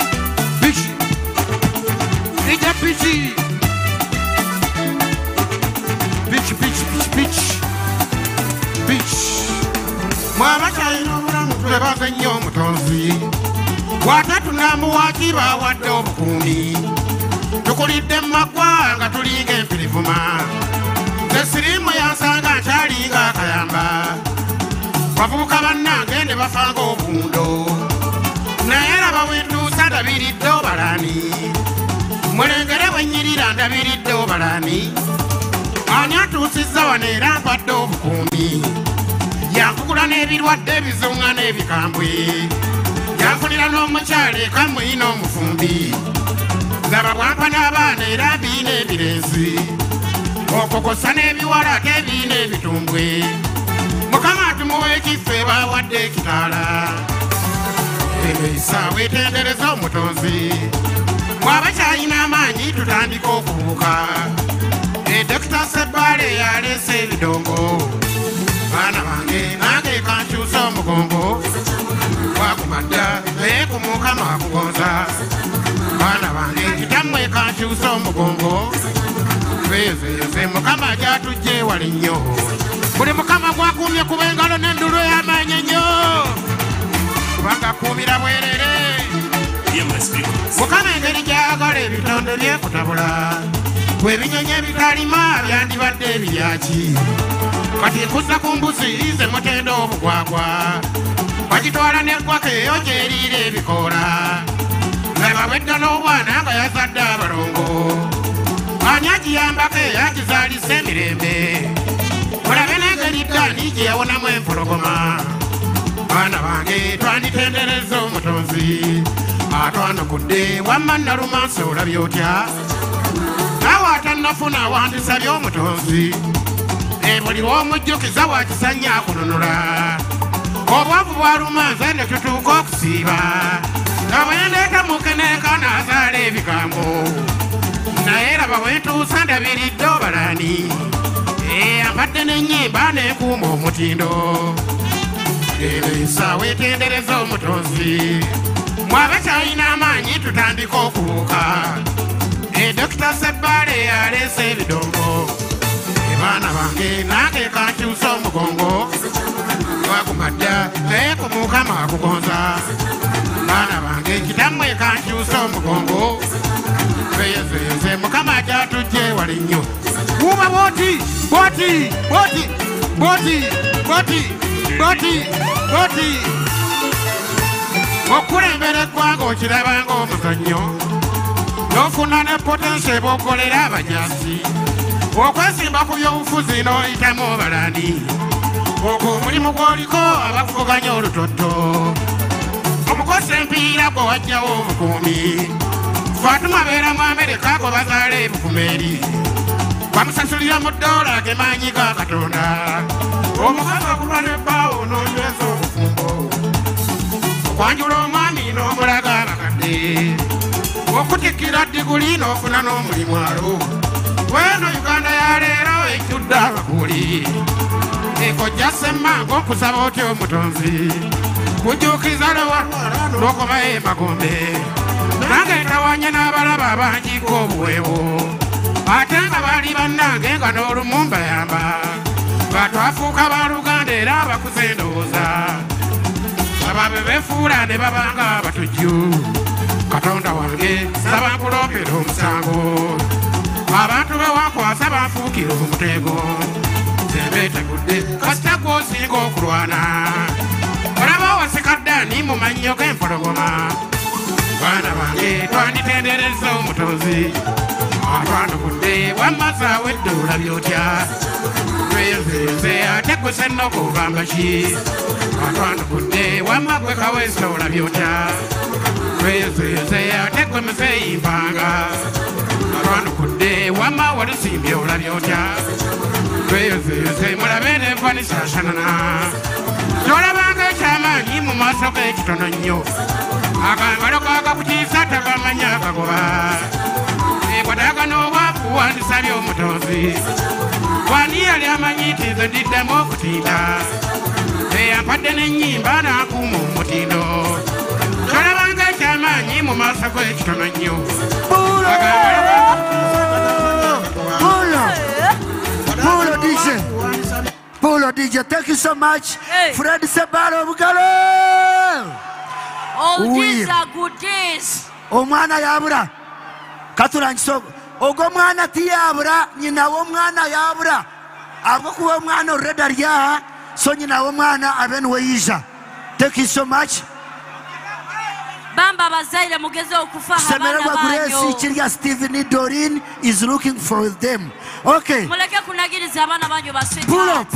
ija pichi mwabakyalina obulamu twebaze nnyo omutonzi watatu namuwaki bawadde obukuumi tukulidde mu maggwa nga tulinga empirivuma esirimu yansanga nkyalinga akayamba bavubuka bannange ne bafanga obundo naye laba bwentuusa ndabiridde obalani mulengere bwennyirira ndabiridde obalani ani atuusizza wano era mpadde obukuumi yankugula n'ebirwadde ebizunga n'ebikambwe yanfunira n'omukyala eka muyina omufumbi laba bwampa n'abaana era biina ebirenzi okokosa n'ebiwala ate biina ebitumbwe mukama atumuwa ekifo bawadde ekitaala esaawa etendereza omutonzi mwabakyalina amaanyi tutandika okubuuka Dokita Sebale yaleese ebidongo baana bange nange kankyusa omugongo wakumadda naye ku mukama akugonza baana bange kitammwe kankyusa omugongo tweyozeyoze mukama gyatujje wali nnyo buli mukama gwakuumye kuba engalo n'endulu y'amaanyi ennyo kubanga akuumira bwerere mukama engeri gyagala ebitonde byekutabula bwebinyonyi ebitalima byandibadde ebiryaki kati nkuza ku mbuzi ze mutenda obugwagwa bagitwala neggwako eyo gyeriira ebikoola laba bwedda n'obwana nga yazadde abalongo ani agiyambako eyagizaalisa emirembe mulabe n'engeri ddaani gye yawonamu empologoma baana bange twanditendereza omutonzi atwanukudde wamma nalumansi olabye otya nawe atannafuna wandisabye omutonzi buli lw'omujjukiza wakisanya akununula obwavu bwalumanza ne tutuuka okusiiba abwendeeta mukeneeka n'azaala ebigambo naye laba bwentuusa ndabiridde obalani ampadde n'ennyimba n'ekuuma omutindo esaawa etendereza omutonzi mwabakyalina amaanyi tutandika okubuuka Dokita Sebale yaleese ebidongo baana bange nange kankyusa omugongo wakumadda naye ku mukama akugonza baana bange kitammwe kankyusa omugongo tweyozeyoze mukama gyatujje wali nnyo buuba bwoti okulembera eggwanga okirabanga omuzannyo n'ofuna ne potensi ebogolera abajasi okwesimba ku byobufuzi n'oyitamu obalani ogwo omulimu gw'oliko abakuvuganya olutoto omukozi empiira gwe wajjawo obukuumi fatuma abeera mu amerika gwe bazaala ebukumeeri bamusasulira mu ddoola gemaanyi ga katonda omukazi okuba nebbaawo n'onyweza obufumbo okwanjula omwami n'omulaga abakadde okutikkira diguli n'ofuna n'omulimu alo weno Uganda ya leero ejjudde abakuli ekojja semmango okusaba otya omutonzi kujuukiza n'okomayo emagombe nange ntawanye n'abalaba abanjiko obuweewo ate nga baali bannange nga n'olumumba yamba batwafuuka baluganda era abakuze endowooza ababe befuula ne babanga abatujju katonda wange saba nkuloopera omusango abantu bewakwasa banfuukira omutego zembeetegudde kasita gwosinga okulwana olaba wasikaddaani empologoma bana bange twanitendereza omutozi atwanukudde wamaza weddula byotya tweyozeze ate gwe sennokuvamba ki atwanukudde wama gwe kaweesa olabye otya tweyozeze ate gwe museeyimpanga atwanukudde wama walusimbye olabye otya tweyozeze mulabe nenfanisaasanana kyolabanga ekyamaanyi mu maaso g'ekitono nnyo akambalo kakakukiisa takamanya akagoba ekwataka n'obwavu wandisabye omutonzi wani yali amanyi nti nze ndiddemu okutinda eyampadde n'ennyimba n'akuuma omutindo kyolabanga ekyamaanyi mu maaso g'ekitono nnyo Polo DJ, thank you so much. Fred Sebalo Bugalo. All these are good days. Omwana yabura. Katulangiso. Ogo mwana tiyabura, nyina wo mwana yabura. Abo kuwa mwana reda lya, so nyina wo mwana aben weisha. Thank you so much. Bamba bazaire mugeze okufa habana banyo. Chirya Stephen Dorin is looking for them. Okay. Muleke kunagiriza abana banyo baswita.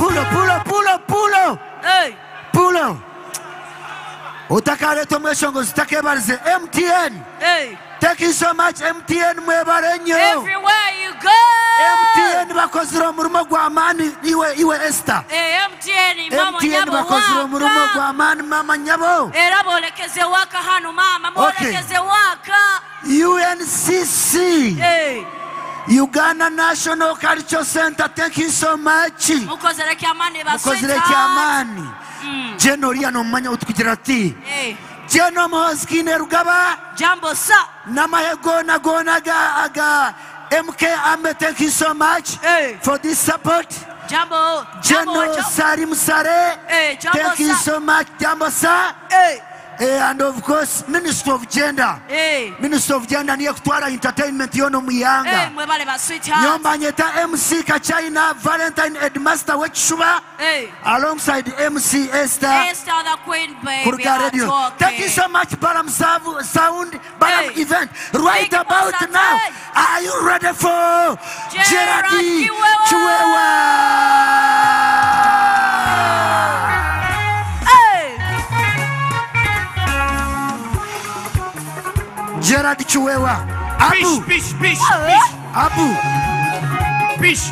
Pulo. Hey. Pulo. Utakale tomweshongo zitakebalize MTN. Hey. Thank you so much MTN mwebarenyo. Everywhere you go. MTN bakozira omurumo gwa mani iwe Esther. MTN bakozira omurumo gwa mani mama nyabo. Era bolekeze waka hano mama bolekeze waka. UNCC. Hey. Uganda National Cultural Center, thank you so much. Mukozere kyamani baswita. Mukozere kyamani. Jeno liano mmanya utukujirati. Jeno Moskine Rugaba. Jambo sa. Namayego aga MK Ame, thank you so much for this support. Jambo. Jeno Sarim Sare. Thank you so much. Jambo sa. And of course, Minister of Gender. Minister of Gender niye kutwara entertainment yono muyanga. Mwebale baswita. Nyomba nyeta MC Kachina Valentine Headmaster Wechishuba. Alongside MC Esther. Esther the Queen baby. Radio. Thank you so much Baram Sound Baram event. Right about now. Are you ready for Gerard Chiwewa? Gerard Chiwewa. Abu. Bish. Abu. Bish.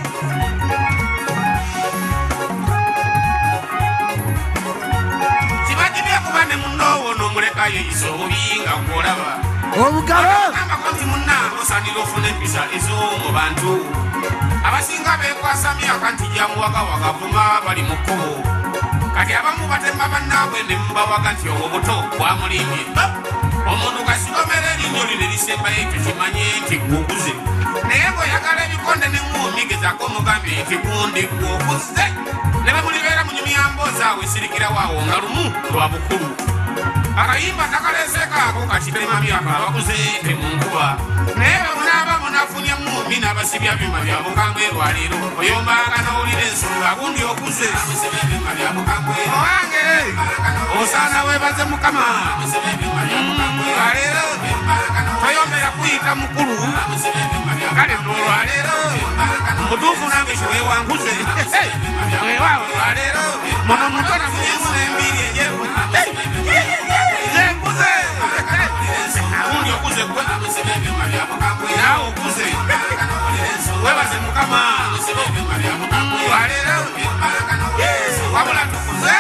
Sibagibya kubane munowo nomuleka yeyiso obinga ngolaba. Obugalo. Amakonti munna osanira ofuna empisa ez'omu bantu. Abasinga beekwasamya akanti jamuwaga wagavuma bali mu kkubo. Kati abamu batemba bannaabwe ne mubawaga nti obuto bwamulimbye. Omuntu kasikomera erinnya lino erisembayo ekyo kimanye nti gukuze. Naye bw'oyagala ebikonde n'eŋŋumi gezaako omugambye nti gundi gwokuze. Ne bwe mulibeera mu nyumi ya mboozi awo esirikirawo nga lumu lwa bukulu. Akayimba takaleseeko ako kakitema myaka abakuze temunkuba. Naye bwe munaaba munafunye eŋŋumi n'abasibya byuma bya bukambwe lwaleero. Oyombanga n'owulira ensonga gundi okuze. Owange osaana weebaze Mukama. Lwaleero toyombera kuyita mukulu. Kale olwaleero mutuufu nange kiweewanguze. Weewaawo lwaleero muno mutona mulimu n'embiri enjeru. Zenguze gundi okuze gwe naawe okuze. Weebaze Mukama. Lwaleero wabula tukuze.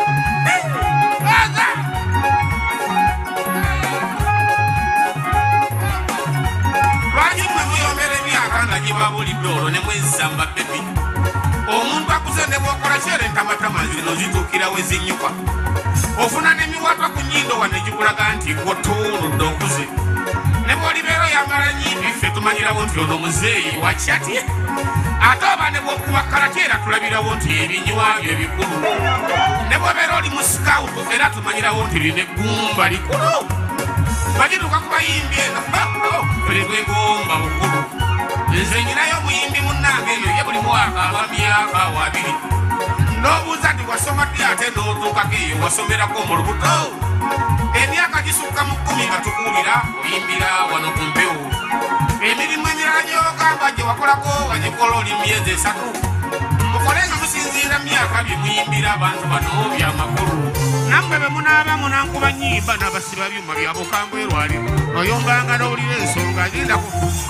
Lwaki mwe muyombera emyaka nga gibabulidde olwo ne mwezamba bebi? Omuntu akuze ne bw'okola kyere entamatama zino zituukira we zinyuka. Ofuna n'emiwatwa ku nnyindo wano egikulaga nti gw'otuuludde okuze. Ne bw'olibeera oyambala nnyimbi ffe tumanyirawo nti ono muzeeyi wa kyati. Ate oba ne bw'okuba kalateera tulabirawo nti ebinywa byo ebikulu. Ne bw'obeera oli mu sikawutu era tumanyirawo nti lino eggumba likulu. Bagituuka ku bayimbi eno buli gwegomba bukulu. Nze nyinayo omuyimbi munnange eyo ye buli mwaka aba myaka wabiri. N'obuuza nti wasoma ddi ate n'otuukako eyo wasomerako mu lubuto. Emyaka wano ku mpewo emirimu emirala gy'ogamba gye wakolako bagikola oli myezi 3 mukolenga musinziira myaka bye muyimbira abantu bano byamakulu nammwe be munaaba munankuba nnyimba n'abasiba byuma bya bukambwe erwaliro oyombanga n'owulira ensonga agendako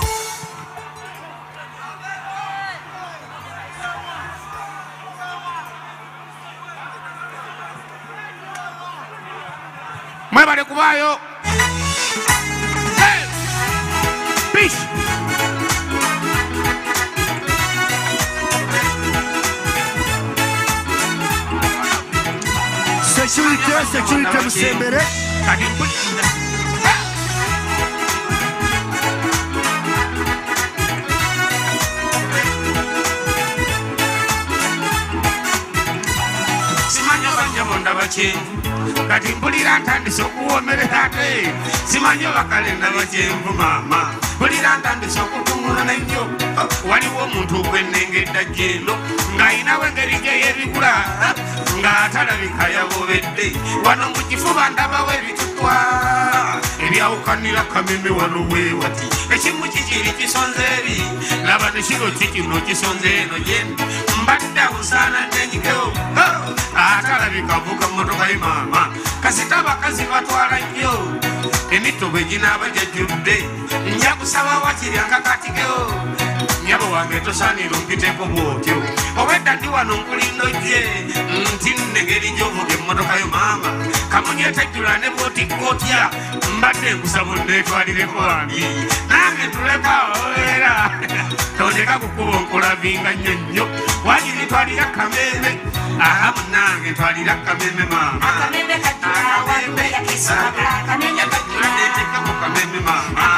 mwebale kubaayo Peace. Security musembere simanyo banyamonda bakyenvu kati mpulira ntandise okuwomerera ate simanyo bakalenda bakyenvu maama mpulira ntandise okutumula nnyo waliwo omuntu ogwennengedda jjendo ng'ayinawo engeri gye yeebigula ng'atalabika yabobedde wano mu kifuba ndabawo ebitutwa ebyawukanira kameme wano weewati ekimu kikiri kisonze eri laba ne kino kikino kisonze eno gyendi mbadde awusaana nnenyigewo atalabika avuga mmotoka ye maama kasita abakazi batwala nnyo emitobo eginaaba gyajjudde nja kusaba wakiri akakatigewo nyabo wange tosaanira ompiteko bwotyo obwedda ndi wano nkulindojje nti nnengeri gy'ovuga emmotoka yo maama kamunyetejjula ne bwotikkotya mbadde nkusaba onneetwalireko wambi nange tuleka awoera tondeka kukuba onkulavinga nnyo nnyo wagiritwalira kameme aha munange twalira kameme maama kameme maama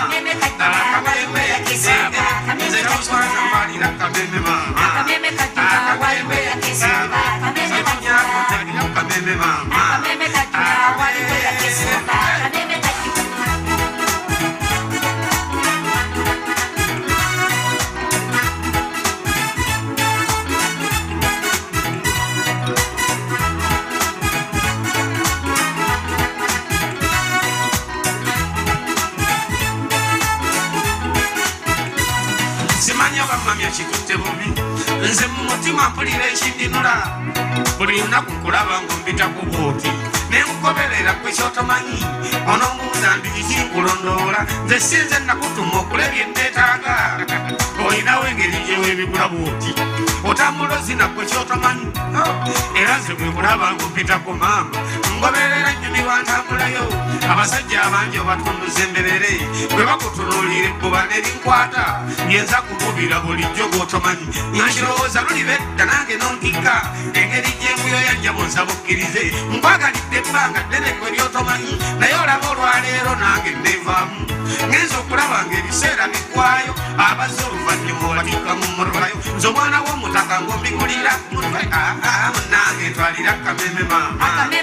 kikutte bubi nze mu mutima mpulira ekindinula buli lunaku nkulaba ng'ompitako bwoti ne nkugoberera kwe kyotomanyi ono munda ndikikinkulondoola nze sinze nakutuma okulebya enneetaaga olinawo engeri gyeweebigula bwoti otambulozi nakwe kyotomanyi era nze bwe kulaba ng'ompitako maama ngoberera nnyumirwa ntambulayo abasajja abangi obatunduza emberere bwe bakutunuulira ebbuba nerinkwata nyenza kumubira bulijjo gwotomanyi nkirowooza lulibedda nange nontikka engeri gy'embuyo yajja bonsaba okkirize nkwagalidde ebbanga ddene kwe lyotomanyi naye olaba olwaleero nange nneevaamu ngenza okulaba ng'ebiseera biggwayo abazze oluvannyuma olatikka mu mmotokayo nze omwana w'omutaka ng'ombikulira mutwe munange ntwalira kameme maama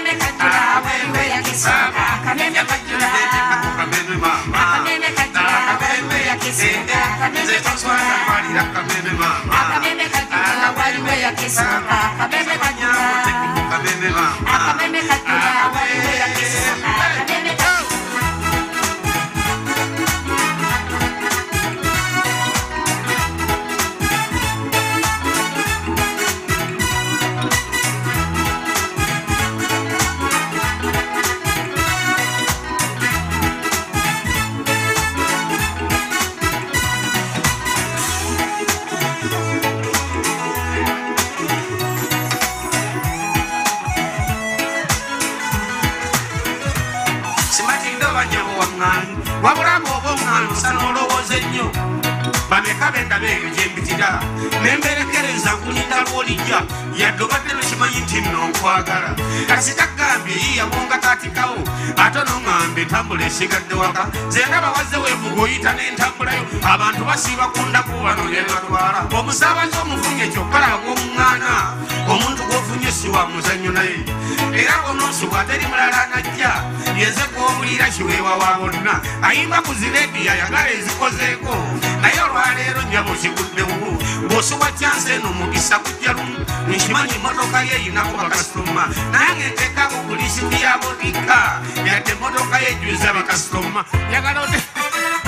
wabulamu oba omwana osana olowooza ennyo bameka bendaba eyo gyembitira nemberekereza nkulinda lwolijja yadde obadde nokimanyi nti nno nkwagala kasita gambye yiyabunga katikawo ate noŋŋambe entambula esigadde waka zendaba wazze weevuga oyita n'entambulayo abantu basiiba kundaku bano lyebatwala omusaabazi omufunye kyokkalaaga omuŋŋaana omuntu gw'ofunye si wa muzannyo naye era onoosibwa teri mulala anajja yenze kw'owulira kiweewa wa bonna ayimba ku zirediyo ayagala ezikozeeko naye olwaleero nyabo kiguddewo bw'osuba kyansi eno mugisa kujja lumu nkimanyi emmotoka ye eyinako bakasitoma nange nteekako ku lisiti ya botika yadde emmotoka ye ejjuza bakasitoma yagala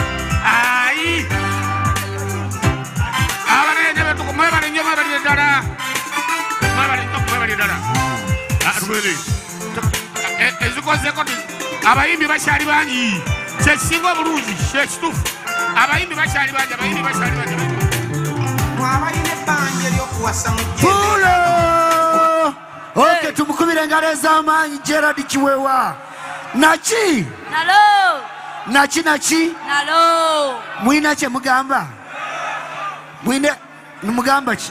koti abayimbi bakyali bangi kyekisinga obulungi kyekituufu abayimbi bakyali bangi mwabalina ebbanja ery'okuwasa Pulo oke tumukubire engalo ez'amaanyi Gerard Kiwewa Naki mwina kye mugamba mwine nimugamba ki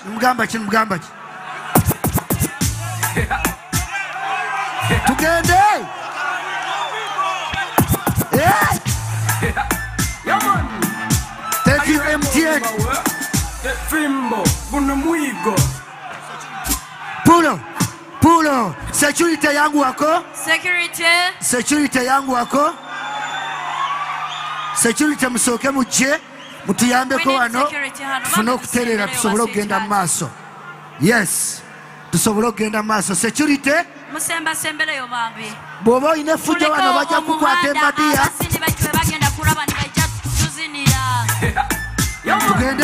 tugende thank you MTN Pulo security yangu wako security musoke mujje mutuyambeko wano tufune okuterera tusobole okugenda mu maaso yes tusobole okugenda mu maaso security bw'oba olina effujjo wano bajja kukwata embadiya tugende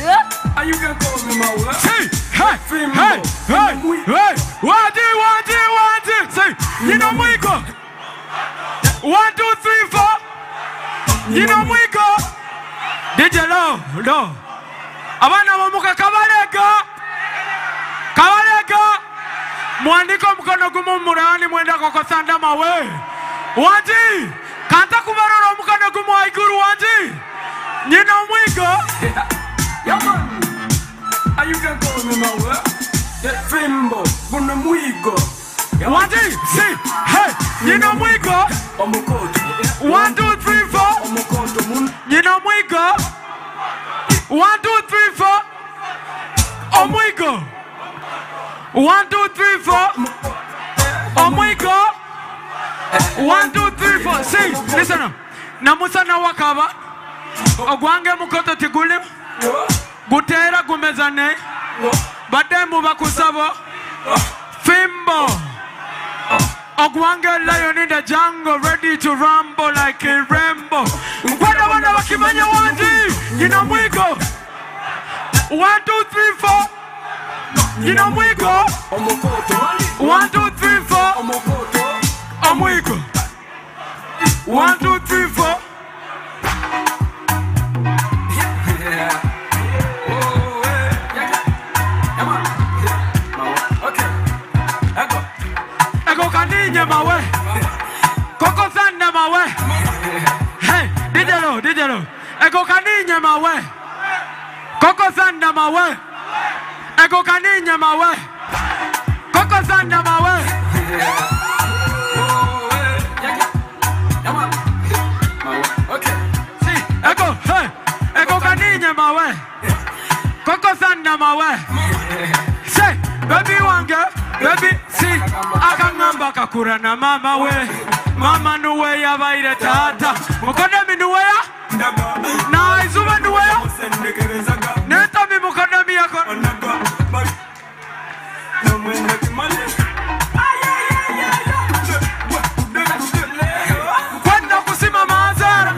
you know Mwiko 1, 2, 3, 4 you know Mwiko DJ no abana bamuka kabalega mwandiko mkono gumu murani mwenda kokosanda mawe wanji kanta kubarora mkono gumu aiguru wanji you know Mwiko you can call me my way Fimbo Buno Mwiko Wanji, see, hey, you know Mwiko 1, 2, 3, 4 you know Mwiko 1, 2, 3, 4 oh Mwiko 1, 2, 3, 4 oh Mwiko 1, 2, 3, 4 see, listen up namusa na wakaba ogwange mukoto tigulim gutera gumezane bademu bakusabo Fimbo ogwange lion in the jungle ready to rumble like a rainbow wana wakimanya wanji you know Mwiko 1, 2, 3, 4 you know Mwiko 1, 2, 3, 4 Mwiko 1, 2, 3, 4 mawe Koko Sanda mawe hey dijalo ego kaninya mawe Koko Sanda mawe ego kaninya mawe Koko Sanda mawe ego kaninya mawe Koko Sanda mawe say baby wange baby see akangamba kakura na mama we mama nuwe ya baire tata mukodami nuwe ya na izuba nuwe ya neta mi mukodami yako kwenda kusima mazara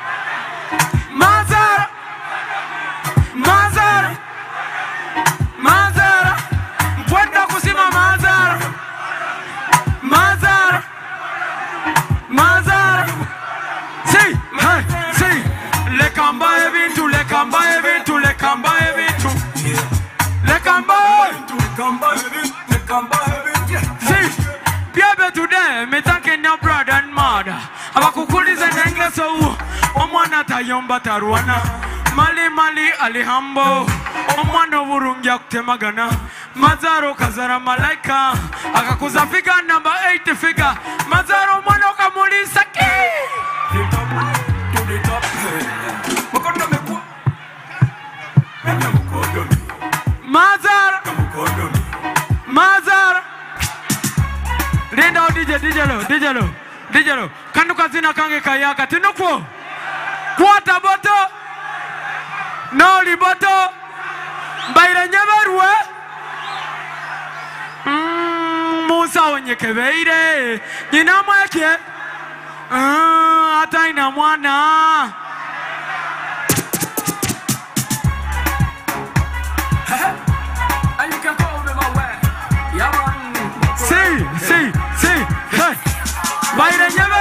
kwenda kusima mazara see lekamba evintu see biabe today me thanking your brother and mother abakukuliza nenge so omwana tayomba taruana mali alihambo omwana burungia kutemagana Mazaro kazara malaika akakuza fika namba 8 fika Mazaro mwana ukamulisa ki Mazara Linda dijalo Kanduka zina kange kayaka Tinukwo Kwata boto Noli boto Mbaire nyeberwe Musa onyekebeire Nina mweke Hata ina mwana See, hey Baire nyebe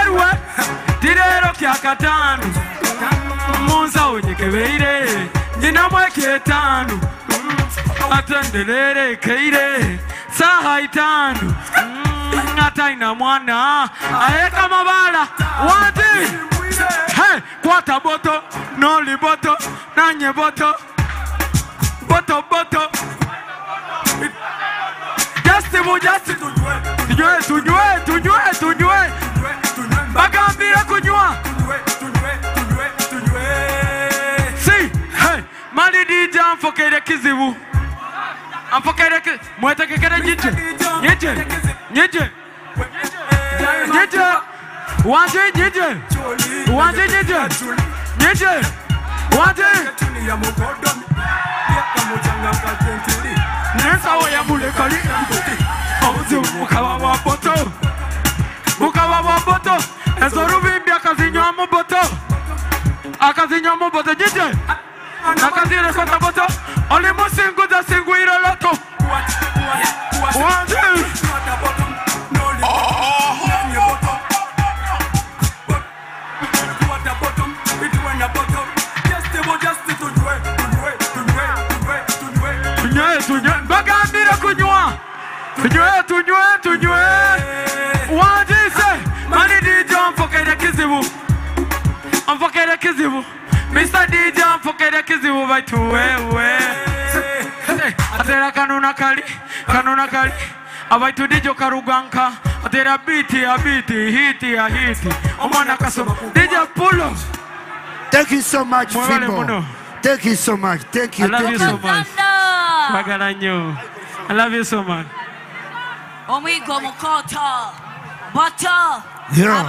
akatano munsawo gyekebeire nyinamu ekyetaano atenderere keire saha itano atalina mwana ayeka mabala wanti hey, kwata boto noli boto nanye boto boto tunywe bagambire kunywa si hey, mali DJ amfokere kizibu mwetekekere nyije wanje nensawo yamulekali obuzi mukaba wa boto ezorubimbi akazinywamu boto nyije akazirekota boto oli musinguza singwire loto wanje bagambire kunywa tunywe wandise mani DJ amfokere kizibu Mr. DJ amfokere kizibu baitu wewe atera kanuna kali abaitu DJ karuganka atera biti hiti omwana kasoma DJ Pulo. Thank you so much, Fimbo. Thank you so much. Thank you. I love you so much. I love you so much. Omigo Mukota. Butter. Yeah.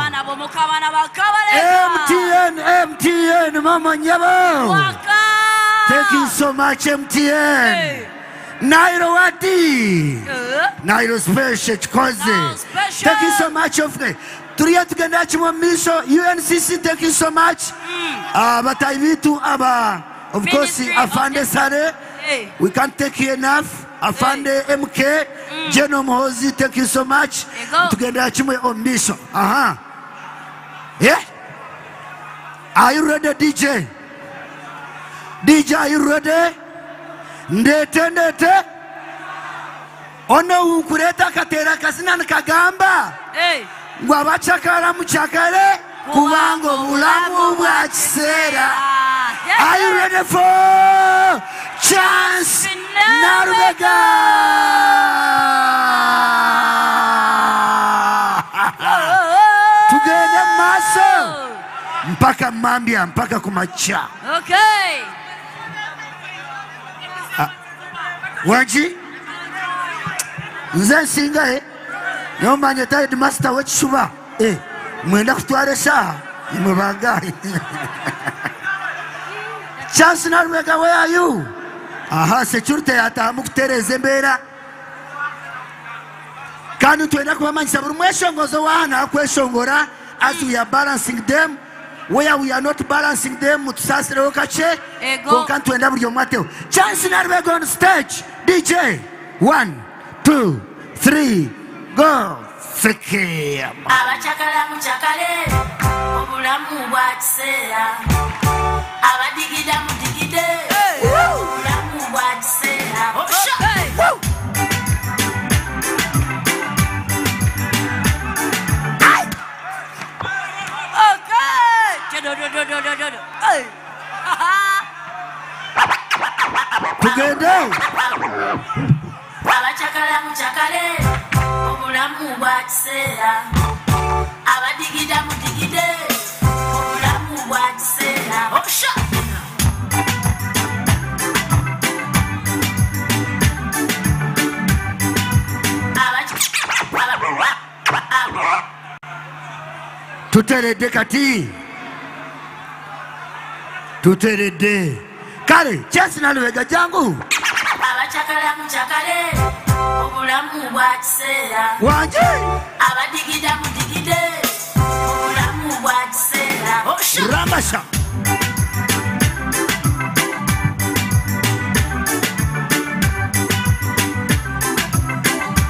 MTN, Mama Nyabo. Thank you so much, MTN. Nairo Wati. Nairo Special Koze. Thank you so much, Ofne. Turia tugendachi Miso, UNCC, thank you so much. Bataivitu Aba. Of course, Afande Sare. We can't take you enough. Afande MK. Jeno Mohozi, thank you so much. Tugendachi Miso. Yeah? Are you ready, DJ? DJ, are you ready? Ndete. Ono ukureta katera kasina nkagamba. Gwabachakala muchakale kubango bulamu bwa kiseera. Are you ready for Chance Narubega? Tugende maso mpaka Mambia mpaka kumacha. Okay. Wanji nze singa nomanya tayed master w'ekishuba mwenda kutwara saha mubangaye. Chance Narubega, where are you? Security yatamu kutereza embeera kandi twenda kubamanyisa buri mweshongozo wana akweshongora as we are balancing them. Where we are not balancing them, mutusasireho kache konka twenda buri omwateho. Chance Narubega on stage. DJ 1 2 3 go. Feke abachakala muchakale obulamu bwa kiseera abadigida mudigide obulamu bwa kiseera. Tugende abachakala muchakale obulamu bwa kiseera abadigida mudigide obulamu bwa kiseera. tuteredde kati tuteredde kale. Chance Narubega jangu abachakala muchakale obulamu bwa kiseera wanje abadigida mudigide obulamu bwa kiseera. Ramasha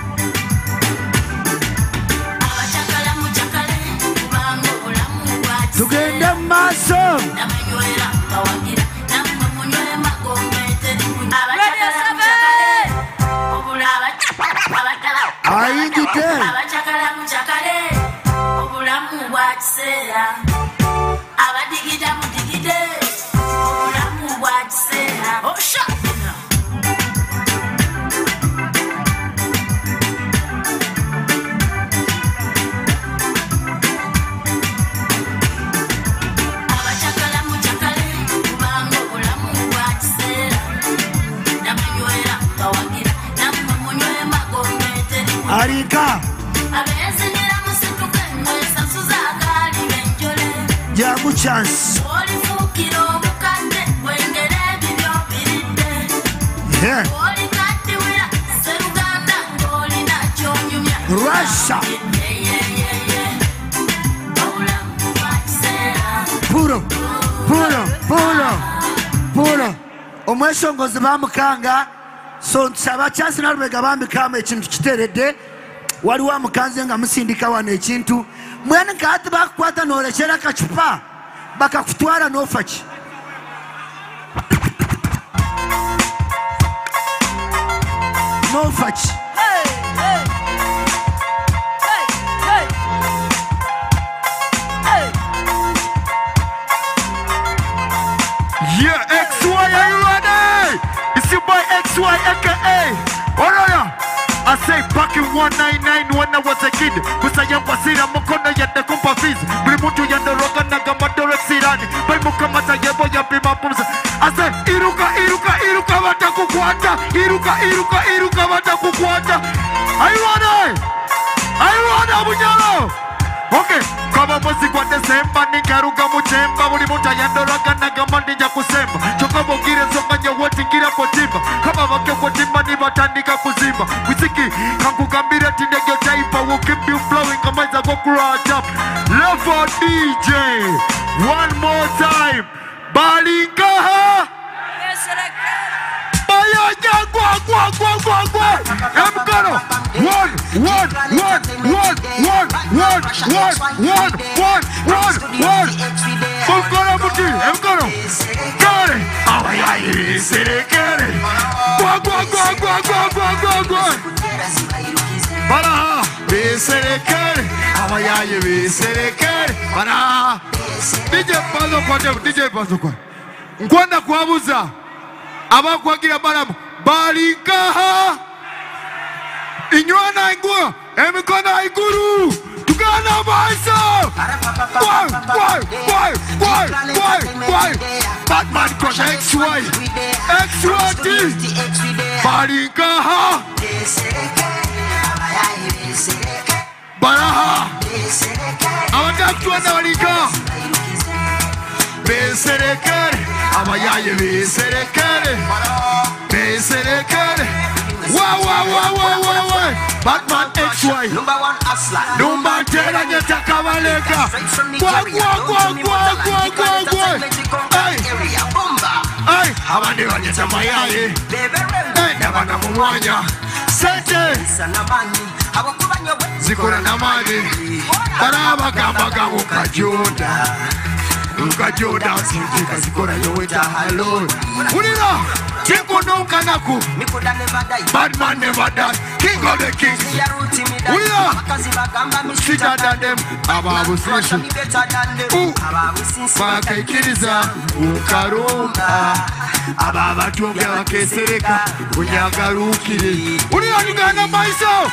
abachakala muchakale kubanga obulamu bwa tugende mu maaso. Ayingidde. Abachakala muchakale obulamu bwa kiseera abadigida mudigide obulamu bwa kiseera osha abachakala muchakale kubanga obulamu bwa kiseera namanywera bawagira namwe munywe magomete Arika. abezinira musituke mwesa suzagali benjole Jamu chance. olifukira omukadde wengere ebibyo biridde olikaddiwira seruganda ng'olina kyonyumya Russia. obulamu bwa kiseera Puro. Omwesongozi bamukanga. So nsaba chance na Lubega bambikamu ekintu kiteredde. Waliwo amukanze nga musindika wano ekintu. Mwene kati bakukwata n'olekera kacupa. Bakakutwala n'ofa ki. N'ofa ki. Yeah, XY, are you ready? It's your boy XY, aka Oroya. I say back in 199 when I was a kid. Kusaya kwasira mukono yende kumpa fees. Buli muntu yandoroka nagamadore sirani. Bai mukamata yebo ya pima pumsa. I say iruka batakukwata. Iruka batakukwata. Are you ready? Bunyalo? Okay, kama mwezi kwa Desemba ningaruka muchemba. Buli muntu yandoroka nagamandija kusemba. Chokobo gire zonga nyewoti ngira potimba. Kama wake potimba ni batandika kuzimba. Wiziki kankugambira tindegyo taipa. Will keep you flowing kama iza gokura jump. Love for DJ one more time. Balingaha Bayanya gwa Emkano 1 Mukoro muti Emkano Kare Abayayi serekere Gwa Baraha Beserekere Abayayi beserekere Baraha DJ Pazo kwa Nkwenda kuabuza abakwagira baramu balingaha inywana inguo emikono iguru tugana maso Why Batman crush XY balingaha baraha abataktuwa na balingaha beserekere abayaye beserekere Wow Batman XY number 1 hustler number 10 nyataka baleka Ay abandi banyeta mayaye nabana mumwanya sente zikora namani baraba gamba ukajoda sintika zikora yoweta hello ulira Kingo no kanaku Bad man never die King of the kings Ulira Sweeter than them Ababu sisi Bakaikiriza Ukarumba Ababa tuonge wakesereka Unyagarukiri Ulira nigana maiso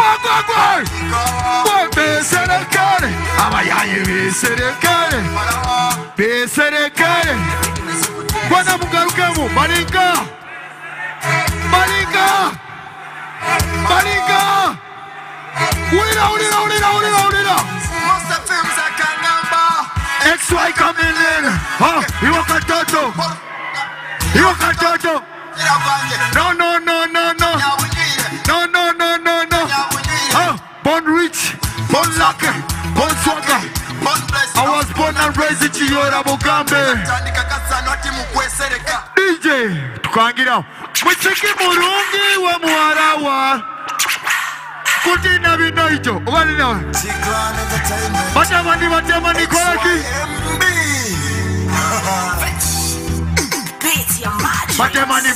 Kwa beserekare Abayaye beserekare Beserekare Kwana mugarukemu Balinga Ulira Monster films are Kangamba XY coming in Iwa katoto No Born rich Born lucky Born swagger I was born and raised in Chiyora Mugambe DJ tukangira Mwisiki murungi wa muharawa Kutina binoito Ubalina Batamani kwaki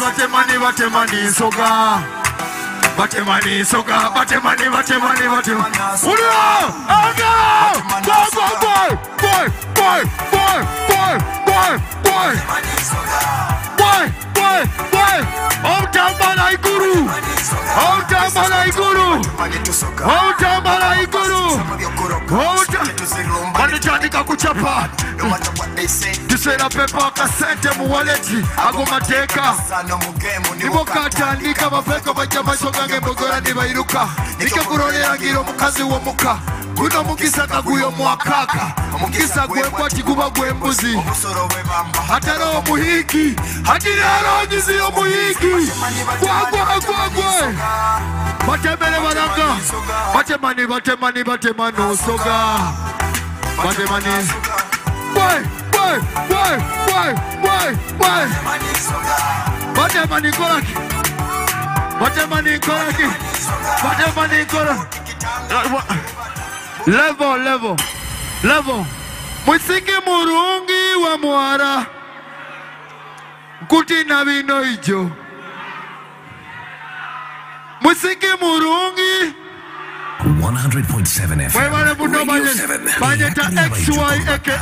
batemani soga. Batemani soga, batemani. Ulia! Boy! Outamala iguru! Wanitandika kuchapa. Tusera pepa kasente mu wallet agomateka. Nimokatandika bafeka bajja mashogange mbogora nibairuka. Nikakurolera ngiro mukazi wo muka. Guno mukisa kaguyo mwakaka. Mukisa gwembwati kuba gwembuzi. Hataro omuhigi. Hatiraro nyizi omuhigi. Gwagwe. Batemene baranga. Batemani osoga. Batemani. Boy. Batemani koraki. Level. Musiki murungi wa mwara. Kuti na bino ijo. Musiki murungi 100.7 FM. Radio 7. Banyeta XY aka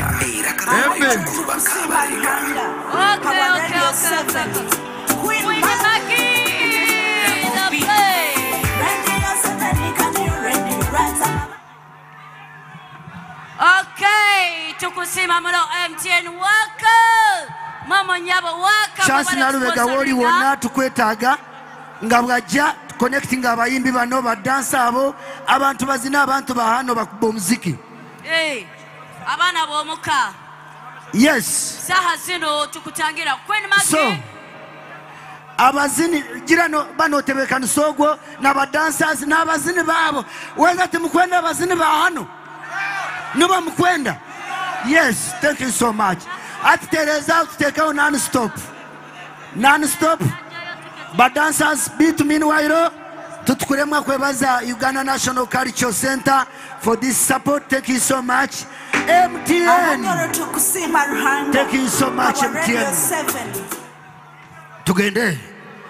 Okay, tukusima muno MTN waka. Mama nyaba waka. Chance na lubega woli wonna tukwetaaga nga bwajja connecting abayimbi bano ba dance abo abantu bazina abantu bahano bakuba omuziki. Abana bomuka. Yes. Saha zino tukutangira kweni maki. So abazini girano bano tebeka nsogwo na ba dancers na abazini babo weza timukwenda abazini bahano. Nuba mukwenda. Yes, thank you so much. At Teresa take out non-stop. But dancers beat meanwhile tutukuremwa kwebaza Uganda National Cultural Center for this support. Thank you so much. MTN. Thank you so much MTN. Tugende.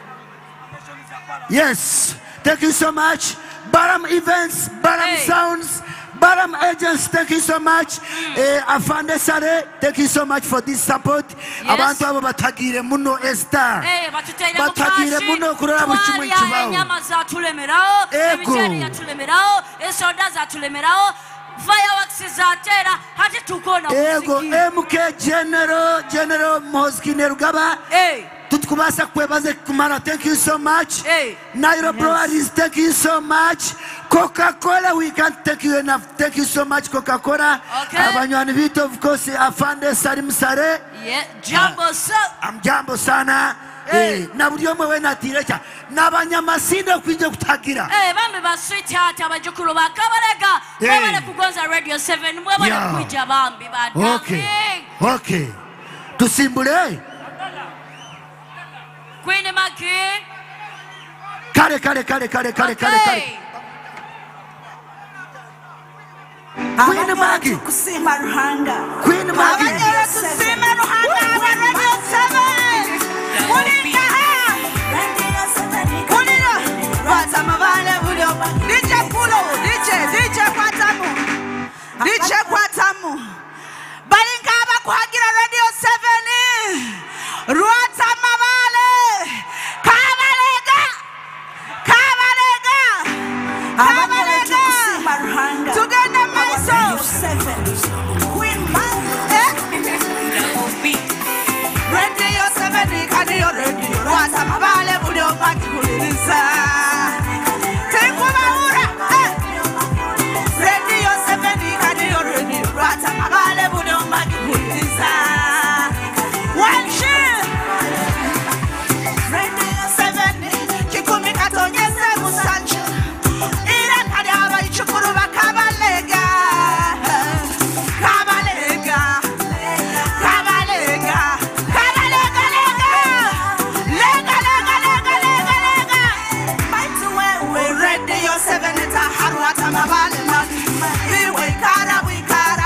Yes. Thank you so much. Baram Events, Baram Sounds, Baram Agents, thank you so much. Afande Sare, thank you so much for this support. Abantu abo batagire muno Esther. Batagire muno kurora buchimwe chibao. Nyama za tulemerao, ebijeri ya tulemerao, esoda za tulemerao, fireworks za tera, hati tukona muziki. MK General Mosky Nerugaba. Tutukubasa kwebaze kumara, thank you so much. Nairo Breweries, thank you so much. Coca-Cola, we can't thank you enough. Thank you so much, Coca-Cola. Abanywani Vito, of course, Afande Sarim Sare. Jambo sana. I'm Jambo sana. Na buli omwe we natirecha n'abanyamasinde okwinja kutagira bambe ba sweetheart abajukulu bakabalega babale kugonza Radio 7 mwebale kwija bambi bada. Okay. Tusimbule Queen Maki. Kare. Queen Maki. Kusima Ruhanga. Queen Maki. Kusima Ruhanga. Radio 7. RWATA MABAALE bulyo. DJ Kulo. DJ Kwatamu. Balinga abakuhagira Radio 7. RWATA MABAALE. Kabalega. Tugenda maiso. Queen Man. Radio 7 kadiyo radio. RWATA MABAALE bulyo bakikuliza. Tekubaura. Radio 7 kadiyo radio. RWATA MABAALE bulyo bakikuliza. Radio 7 kikumi katonyeze musanju. Ira kadi abayichukuru bakabalega. RWATA MABAALE wikara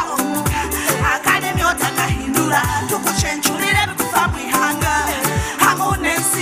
akademi otaka hindura tukuchenchurire bikufa mwihanga hamunensi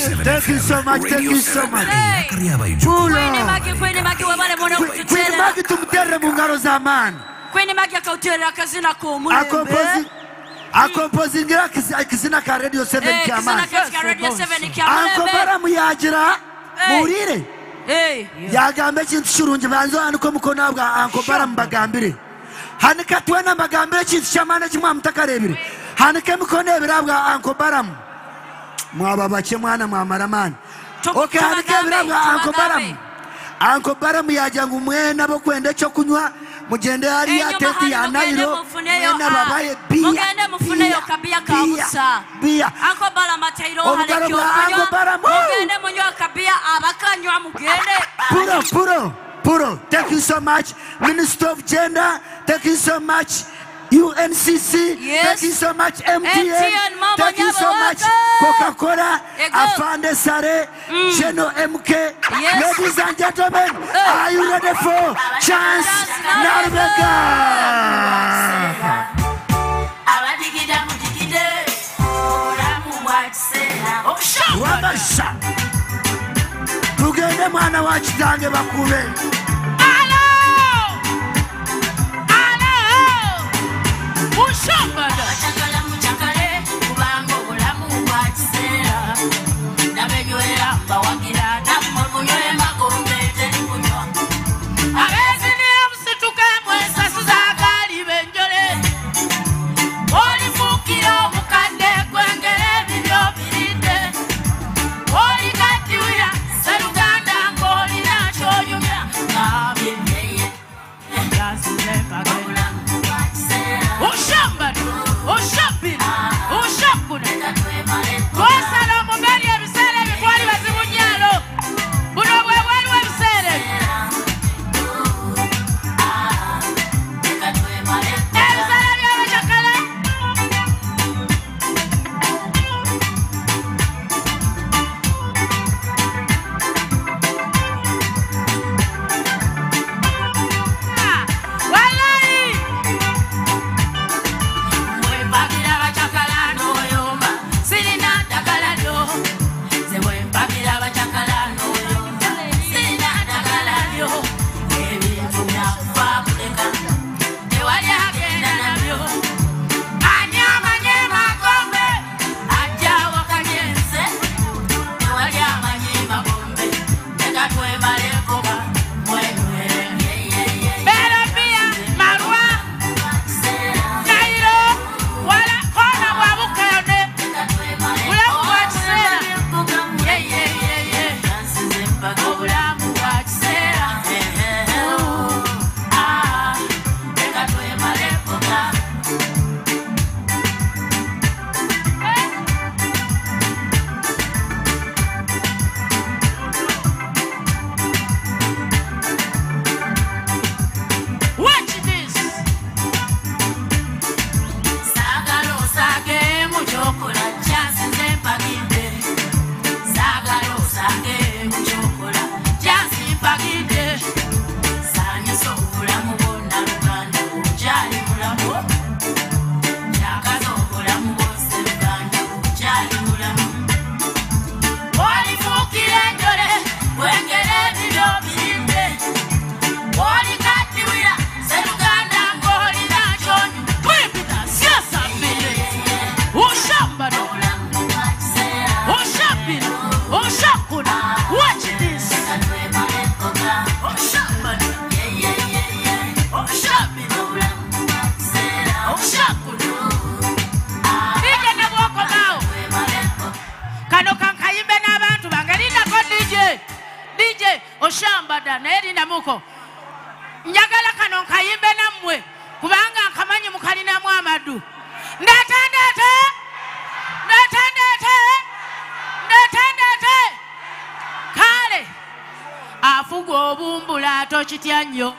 Thank you so much. Thank you so much. Queen Maggie wabale mwana Queen kututera. Maggie tumutere mu ngalo z'amaani. Queen Maggie akauterera akazina k'omulembe. Akompozingira akizina ka Radio 7 ky'amaani. Akizina ka Radio 7 ky'amalembe. Ankobaramu yagira muwulire. Yagamba ekintu kirungi banze haniko omukono gwa Ankobaramu bagambire. Hanika twena bagambire ekintu ky'amaani ekimu amutakarebire. Hanika emikono ebiri bwa Ankobaramu. Mwaba bake mwana mwamaramani. Okay, hanika ebiri bwa Ankobaramu. Ankobaramu yajanga mwena bokwenda ekyokunywa mugende hariya tenti ya Nairo mwena babaye biya. Mugende mufuneyo kabiya kabusa. Biya. Ankobaramu atairo halekyo. Mugende munywa kabiya abakanywa mugende. Puro. Thank you so much. Minister of Gender. Thank you so much. UNCC. Yes. Thank you so much. MTN. Thank you so much. Coca-Cola. Afande Sare. Geno MK. Yes. Ladies and gentlemen, are you ready for Chance Narvega? Wabasha. Tugende mwana wa kitange bakube. Mushambada. Muchakale kubanga obulamu bwa kiseera nabenywera bawagira namukunywera magombe teri kunywa Abezini omusituka mwesasi zagali benjole. olifukira omukadde gwengere ebibyo birinde olikatiwira seruganda ng'olina kyoyumya nabyeyeye Twasala omubali ebiseera ebyo twali bazibu nnyalo. Buno bwe bwaliwo ebiseera ebyo. Ebiseera by'abakyakala. Wallahi. Mwempagira abacakala n'oyomba sirina ddagala lyo nze bwempagira abacakala n'oyomba sirina ddagala lyo ebintu byakufa kuleka tewali agenda nabyo ani amanye magombe ajja wakanyense tewali amanye magombe leka twemalekoba mwenywere Berabia, Marwa, Nairo, wala kona bwa bukayone. Bulamu bwa kiseera. obulamu bwa kiseera leka twemalekoba Watch this. saagala osaage mu kyokola kyansinze mpagidde saagala osaage mu kyokola kyansimpagidde saanyusa obulamu bwonna luganda okyali mulamu kyakaza obulamu bwose luganda okyali mulamu olifuukira enjole bwengera ebibyo birinde olikatiwira seruganda ng'olina kyonyu Kwipita siasa mbili. Ushambada. Ushapira. Ushakuna. Watch this. Nije na bwoko bao. Kano kankayimbe n'abantu bange lindako DJ Oshambada naye linda muko. Njagala kano nkayimbe nammwe kubanga nkamanyi mukalinamu amadu. Ndetendete. Kale afuga obumbula tokitya nnyo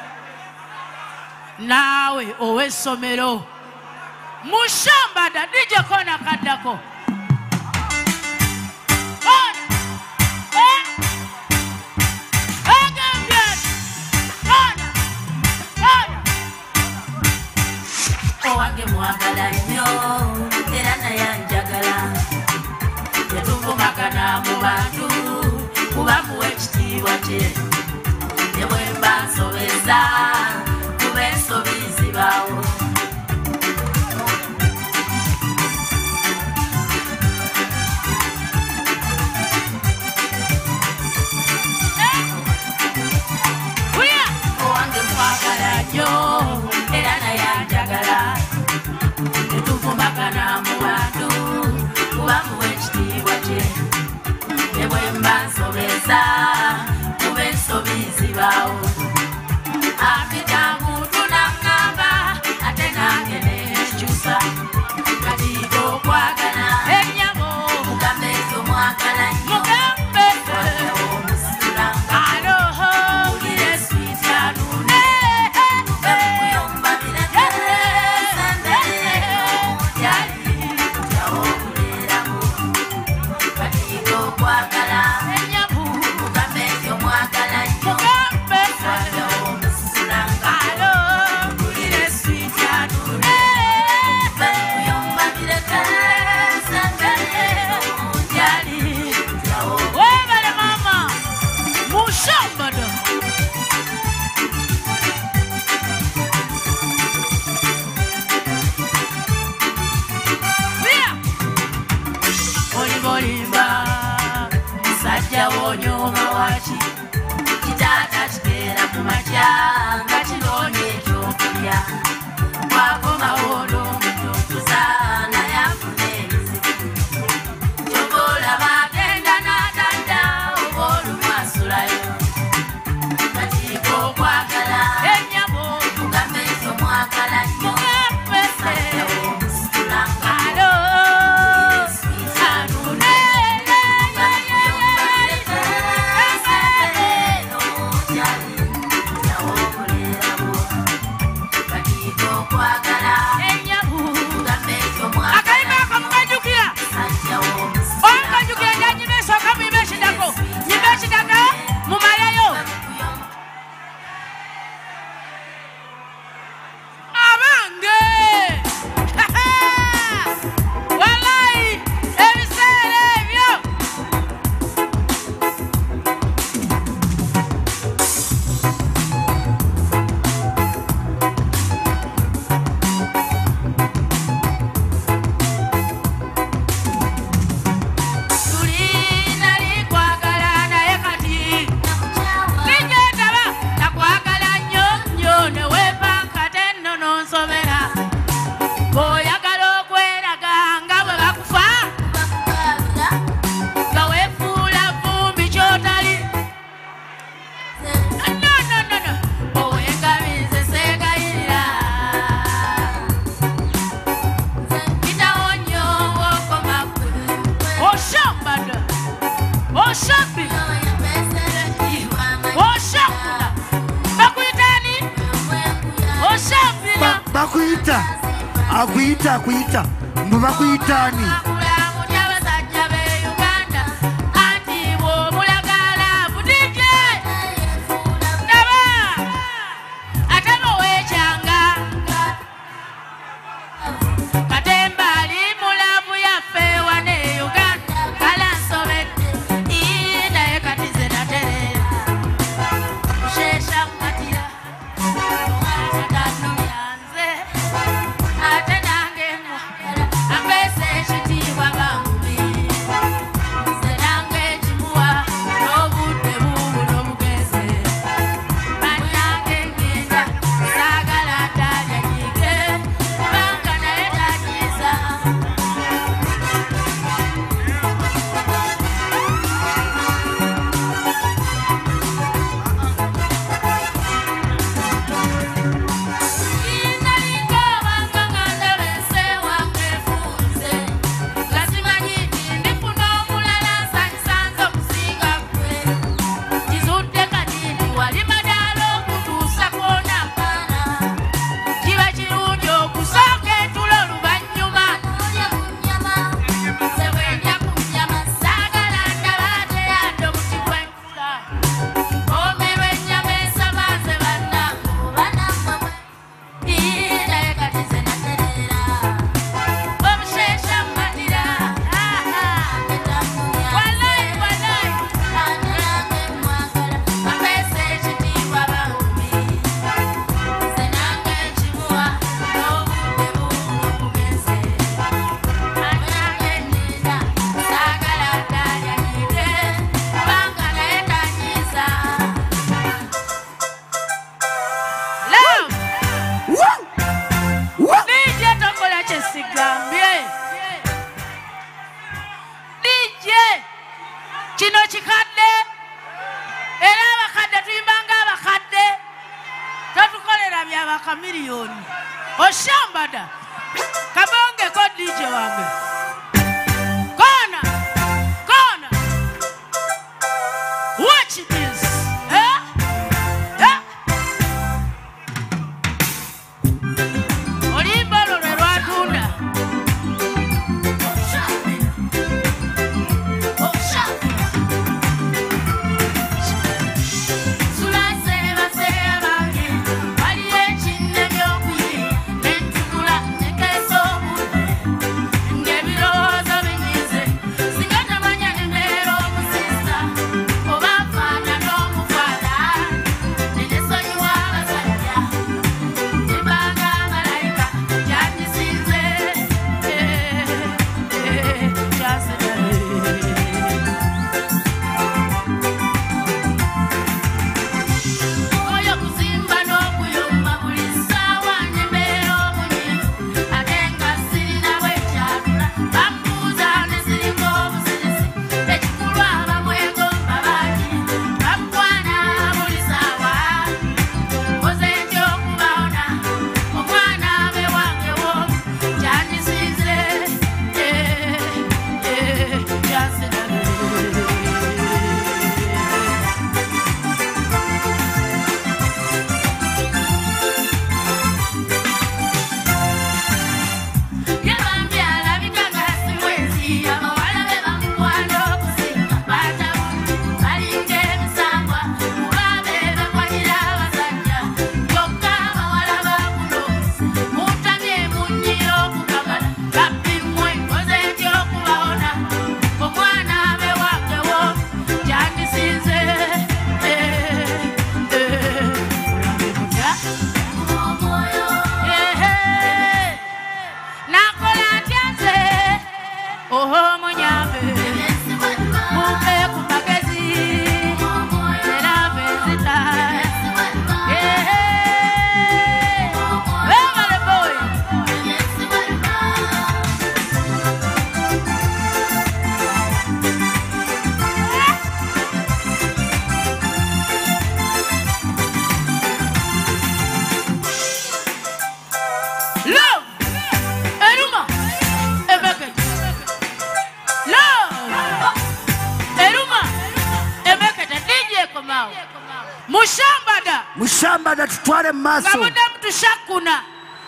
naawe ow'essomero Mushambada DJ Kona kaddako. owange mwagala nnyo era naye anjagala yetuvumagana kubamuwa ekitiibwa kye ne bwe mba nsobeza kuba ensobi zibaawo owange mwagala nnyo era naye anjagala tetuvumbagana mu bantu kubamuwa ekitiibwa kye ne bwe mba nsobeza kuba ensobi zibaawo apita muntu naŋŋamba ate nange nekyusa katiiko okwagala ennyabo mugambe ezo mwagala nnyo omusitulanga ulire switi anune bemuyomba birekeresembere yali kutyawo okuleeramu katiiko okwagala ennyabo mugambe ezo mwagala nnyo wonyoma waki kitata kiteera mu makya nga kinoonya ekyokulya wakomawo n'omutukuza naye afuna ebizibu kyoba olaba agenda n'atadda oba olumu asulayo katiiko okwagala ennyabo mugambe ezo mwagala nnyo sajjawo omusitulanga akuyita mbu bakuyitaani Ate nange ambese ekitiibwa kino kikadde era abakadde tuyimbanga abakadde totukolera byabakamiliyoni oshambada kabongeko DJ wange kona watch this olimba lolwe lwatunda Mushambada tutwale maso. Ngamude mtushakuna.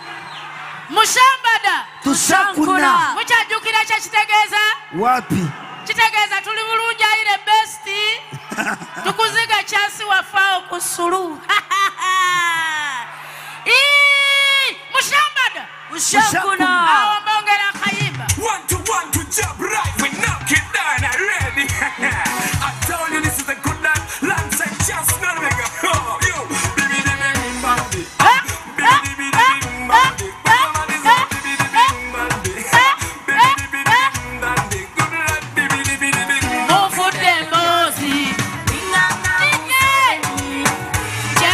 Mushambada. Tushakuna. Muchajukira cha chitegeza. Wapi? Chitegeza tulibulunja ile besti. Tukuziga chasi wafao kusulu. Mushambada. Mushakuna. Awa mbongera kayimba. 1 to 1 to jump right. We knock it down already. I told you this is a good night. Lance and just not make a yo.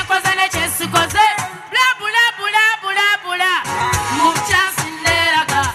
Bula bula bula bula bula. Mucha cinderaka.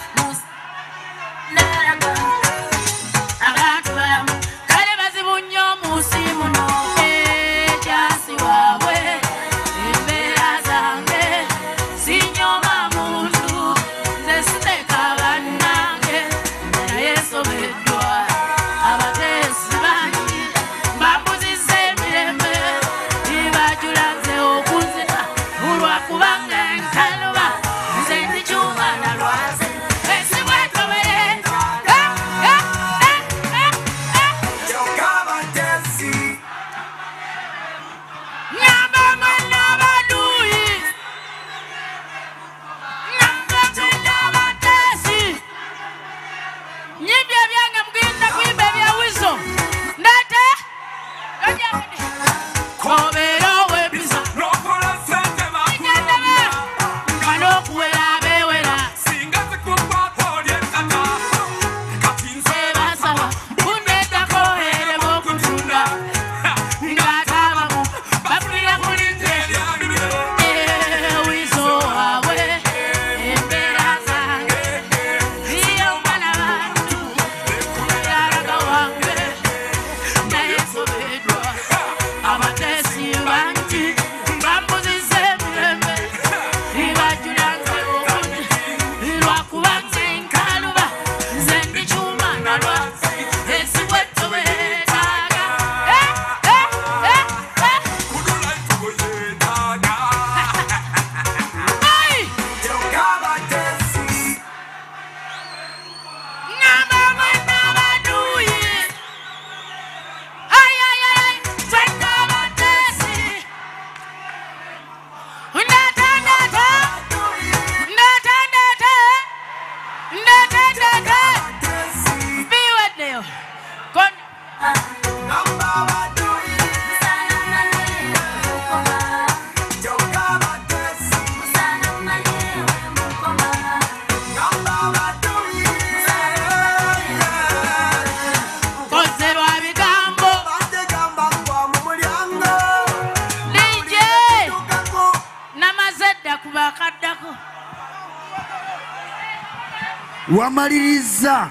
Wamaliriza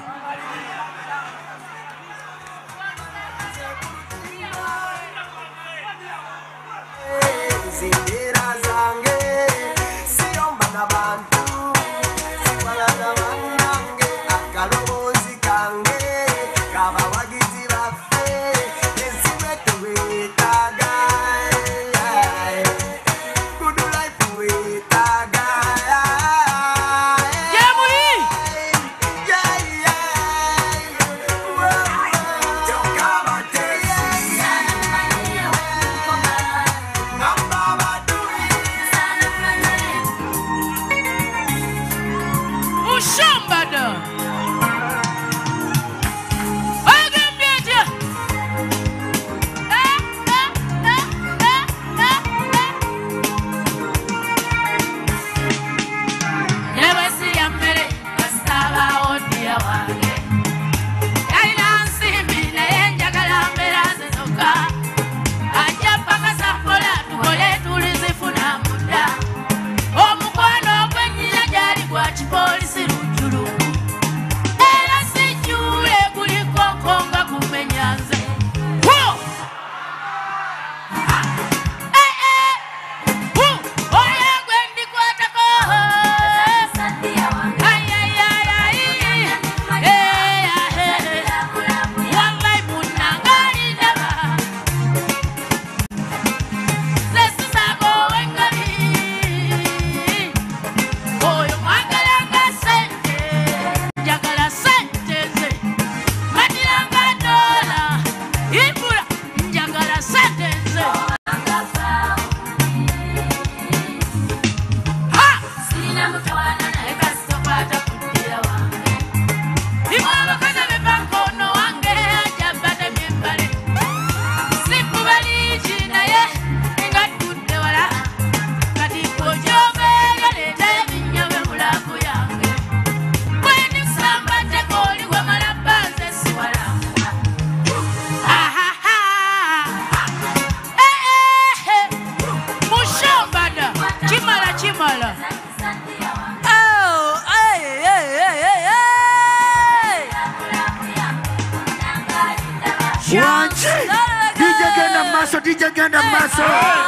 DJ Ganda Maso.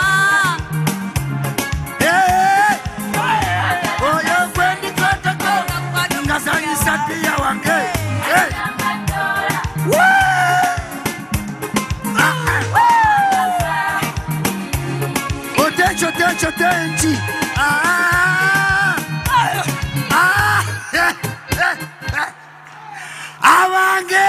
Oyo kwendi kotoko ngazanyi sati ya wange. Tenchi. Awange.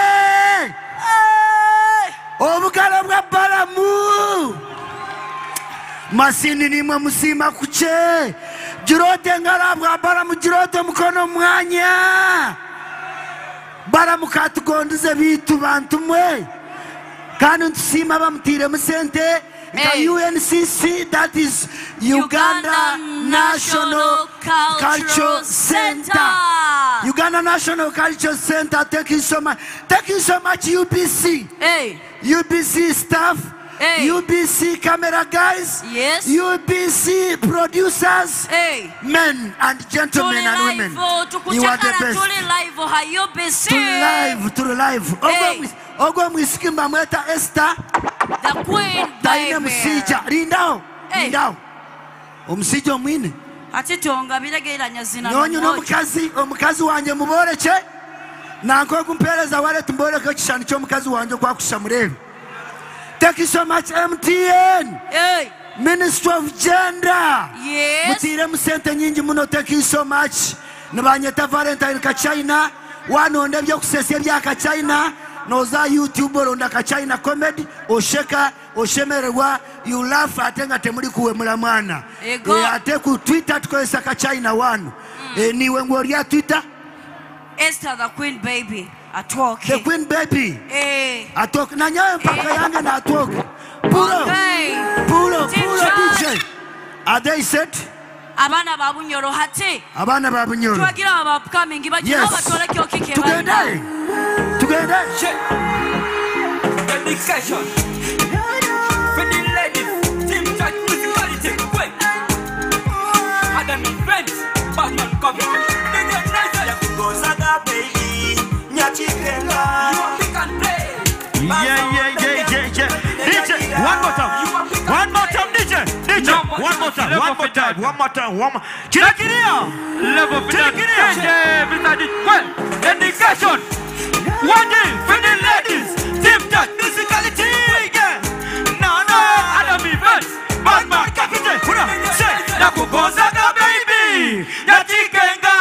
Obukala bwa balamu. Masindi nimwe musima kuche. Jirote ngala bwa balamu jirote mukono mwanya. Balamu katugonduze bitu bantu mwe. Kanu ntusima bamutire musente. The UNCC, that is Uganda National Cultural Center. Uganda National Cultural Center. Thank you so much. Thank you so much, UBC. Hey. UBC staff. Hey. UBC camera guys. Yes. UBC producers. Hey. Men and gentlemen and women. You are the best. To live. Hey. Ogo mwisikimba mweta Esther. The queen baby. Msija. Rindao. Rindao. Omusija omwine. Ati tonga biregeranya zina. Nyonyo omukazi wanje muboreche. Nanko kumpereza wale tumboreke kishani cyo mukazi wanje kwa kushamurebe. Thank you so much MTN. Hey. Ministry of Gender. Yes. Mutire musente nyingi muno. Thank you so much. Nabanyeta Valentine ka China. Wanonde byo kusesya bya ka China. Noza YouTube ronda ka China comedy. Osheka, oshemerwa. You laugh atenga temuli kuwemula mwana. Ate ku Twitter tukoesa ka China wanu. Niwe ngoria Twitter. Esther the queen baby. The queen baby. atoke na nyayo mpaka yange na atoke. Pulo DJ. Are they set? Abana babunyoro hati. Abana babunyoro. Twagira abapkamingi bagiro batole kyo kike. Together. Dedication. For the ladies, team chat musicality. Wait. Adam events, Batman cover. Baby, Nyachikenga. You are pick and play. Yeah. DJ, one more time, DJ. One more time. Chilakiria. Level Chilakiria. Well, dedication. One day for the ladies. Team chat musicality. No. Adam events, Batman cover. Say, Nakukozaga baby. Nyachikenga.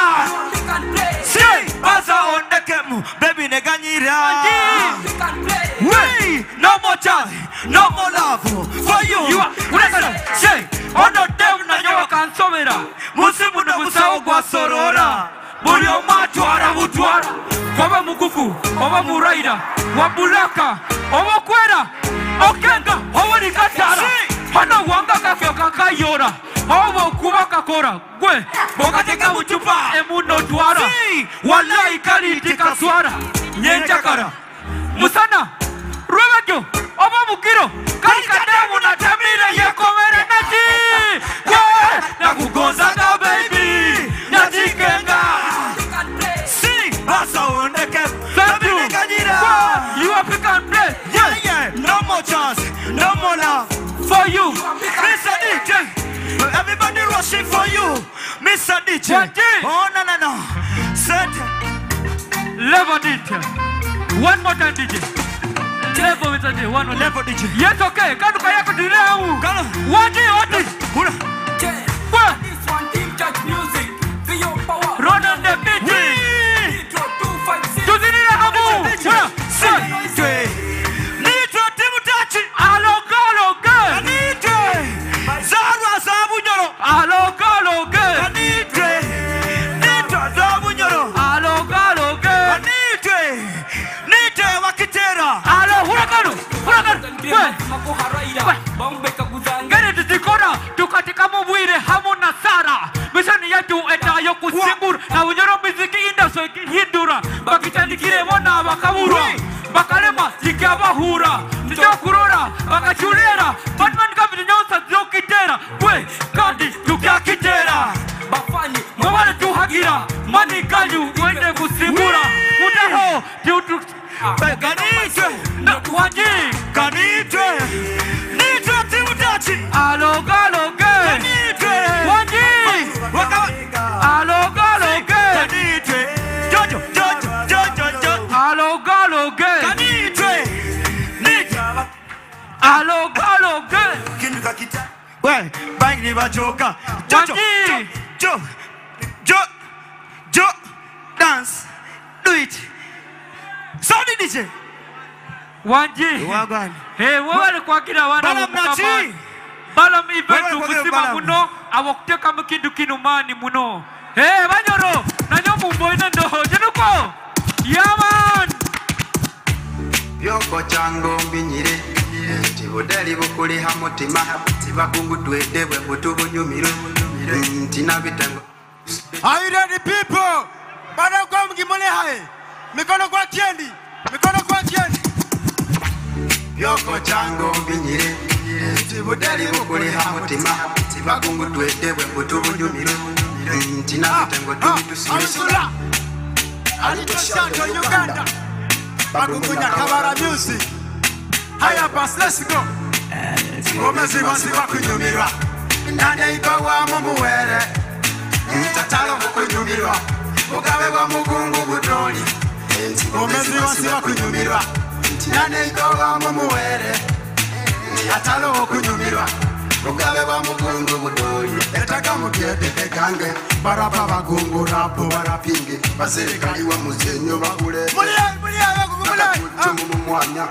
Baza on the cam, baby neganyira. Wait, no more time, no more love for you. You are say, on the devil na nyawa kansomera. Musimu na musao kwa sorora. Mulio matuara mutuara. Waba mukufu, waba muraida, wabulaka, waba kwera, okenga, waba nikatara. Hana wanga kafyo kakayora. Owo kubaka kora gwe bokateka uchupa emuno twara wallahi kali tikaswara nyenjakara musana rubejo oba mukiro kali kadamu na tamira yekomere nati gwe nakugonza ga baby natikenga si basa ondeke baby kanyira you are pick and play yeah no more chance no more love for you Mr. DJ. Everybody rushing for you, Mr. DJ. Oh no. Set. Level DJ. One more time DJ. Level with DJ. One more level DJ. Yes, okay. Kanu kaya kudile au. What is? Huna. What? This one team touch music. For your power. Run on the beat. Nitro 256. Tuzilila hamu. Set. Nitro team touch. Aloga. Nitro. Zarwa Zabunyoro. Aloga. Nitro Zabunyoro. Aloga. Nitro Wakitera. Alo Hurakano. Gere tutikora tukatika mubwire hamuna sara. Mishani yetu etayo kusimbura na unyoro miziki industry hindura. Bakitandikire mona bakabura. Bakalema zikabahura. Njokurora bakachulera. Batman kabiri nyonsa zokitera. We kandi tukakitera. Bafani mwale tuhagira. Mani kanyu wende kusimbura. Mutaho tiutu Ganitwe Nakwaji Ganitwe Nitwe timutachi Aloga Ganitwe Waji Aloga Ganitwe Jojo Aloga Ganitwe Nitwe Aloga Kinduka kita We Bang ni bajoka Jojo Jo Dance Do it Saudi DJ Wanji Wagwan Hey wale kwa kila wana Balam Balam event kusima muno awakuteka mkindu kinumani muno Hey banyoro Nanyomu mboine ndo Jenuko Yaman Yoko chango mbinyire Tibodeli bukuli hamutima Tibakungu tuedewe mutubu nyumiru Tina bitengo Are you ready people? Bada kwa mkimole hae Mikono kwa kiendi Yoko chango mbinyire Tibodeli bukuli hamutima Tibakungu tuedewe mutubu nyumiru Tina bitengo tubitusirisa Alito Shanto Uganda Bagungunya Kabara Music Higher pass, let's go Omezi wansiwa kunyumirwa Nane ibawa mumuwere Mtatalo kunyumirwa Ugawe wa mugungu budoli Omezi wansiwa kunyumirwa Nane ibawa mumuwere Mtatalo kunyumirwa Ugawe wa mugungu budoli Etaka mukiete kange Baraba bagungu rapo barapinge Baserikali wa muzenyo bagule Mulia Tumu mwanya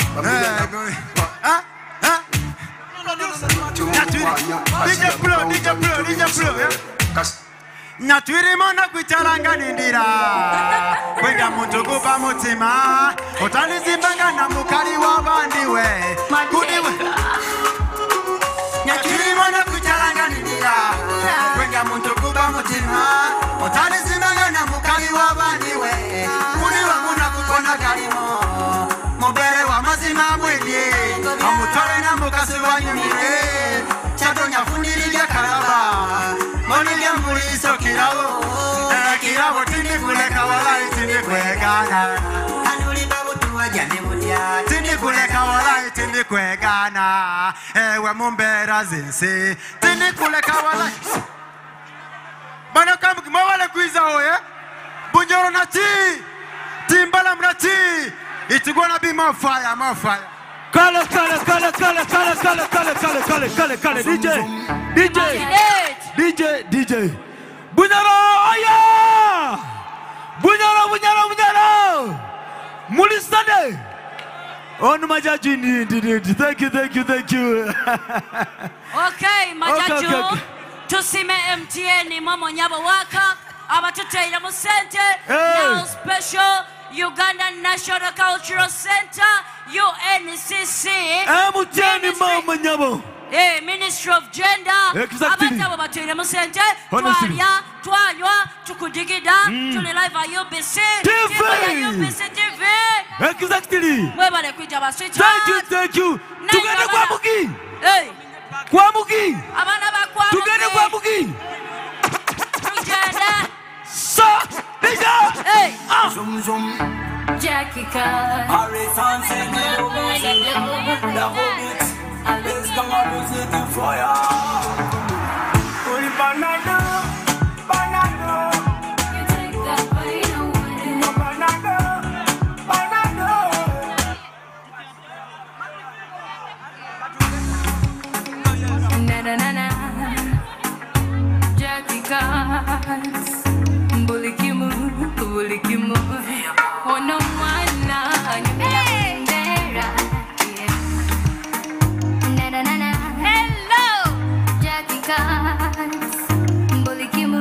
DJ Pro Nyatwiri mona kuchalanga nindira Kwega muntu kupa mutima Utalizimbanga na mukali waba bandiwe kudiwe nyakirimo no kujalanganira kwenga muntu kuba mutima otalizimangana mukali wa bandiwe kudiwe muna kukona kalimo mubere wa mazima mwedye amutwale na mukasi wanyumire chatonya fundirija karaba monilya muliso kirabo kirabo tindikuleka walai tindikwegana tindikuleka walai tindikwegana ewe mumbera zinsi tindikuleka walai bana kambuki mawale kwiza oye bunjoro na timbala mnati it's gonna be more fire Kale DJ Bunyaro aya Bunyaro Mulistade on majaji ni thank you Okay majaji tusime MTN mama nyabo waka abatutera mu center now special Uganda National Cultural Center UNCC MTN mama nyabo Ministry of Gender abatabo batera mu center twanywa tukudigida tuli live at UBC TV Exactly mwebale kuja baswitch thank you tugende kwa mugi kwa mugi abana bakwa tugende kwa mugi tugende so bija zoom zoom Jackie Khan Harrison sing the hobbit let's come on music in fire Holy banana you take that pain away banana Jackie Khan Bulikimu ono mwana nyumira hello Jackie Cats Bulikimu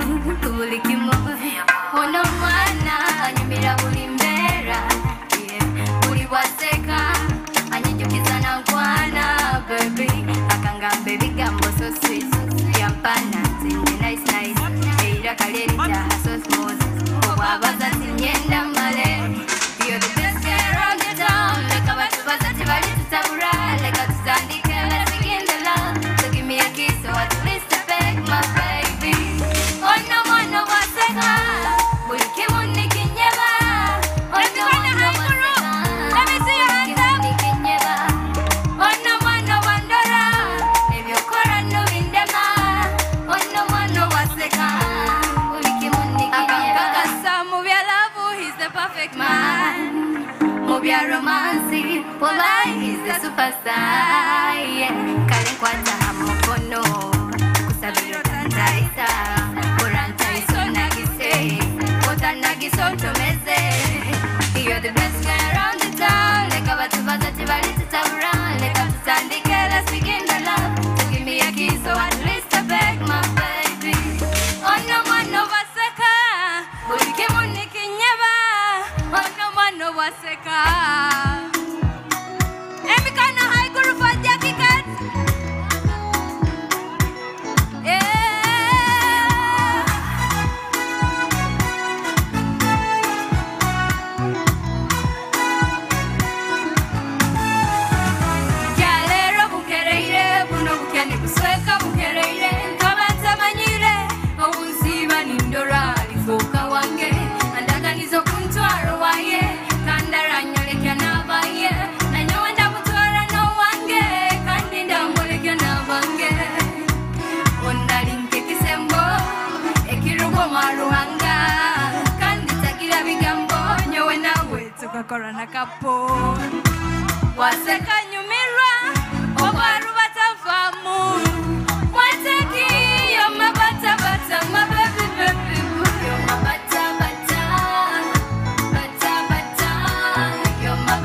ono mwana nyumira bulimbera buli waseka anyejukiza na kwana baby akangambe bigambo so sweet yampana tindi nice eira kalerita so smooth wabaza tinyenda male you're the best girl around the town like abantu bazati bali tutabura like tutandike let's begin the love so give me a kiss so at least I beg my baby oh no waseka bulikimu nikinyeba oh no waseka let me see your hands up nikinyeba oh no wandora nebyo kora no indema oh no waseka bulikimu nikinyeba he's the perfect man. Mobia romancy, Polai, he's the superstar. Kale kwata hamokono, kusabiro tantaisa, Korantaisa nagise, Kota nagiso tomeze. You're the best guy around the town. Leka batu bazati bali tutabura, leka tutandike, let's begin the love. So give me a kiss, so at least I beg my baby. Oh no waseka, bulikimu nikinyeba. Ono waseka Emikana haikuru for Jackie Cat Jalero bukereire buno bukene busweka bukereire Kabata manyire obunziba nindora lifoka wange Andaga nizo kuntwaro waye Kandaranyolekya nabaye Nanyowenda mutwara no wange Kandinda mwolekya nabange Ondalinke kisembo Ekirugo maruhanga Kanditakira bigambo Nyowenda wetu kakora nakapo Waseka nyumirwa Obwaru batafamu Mwateki Yoma bata my baby Yoma bata Yoma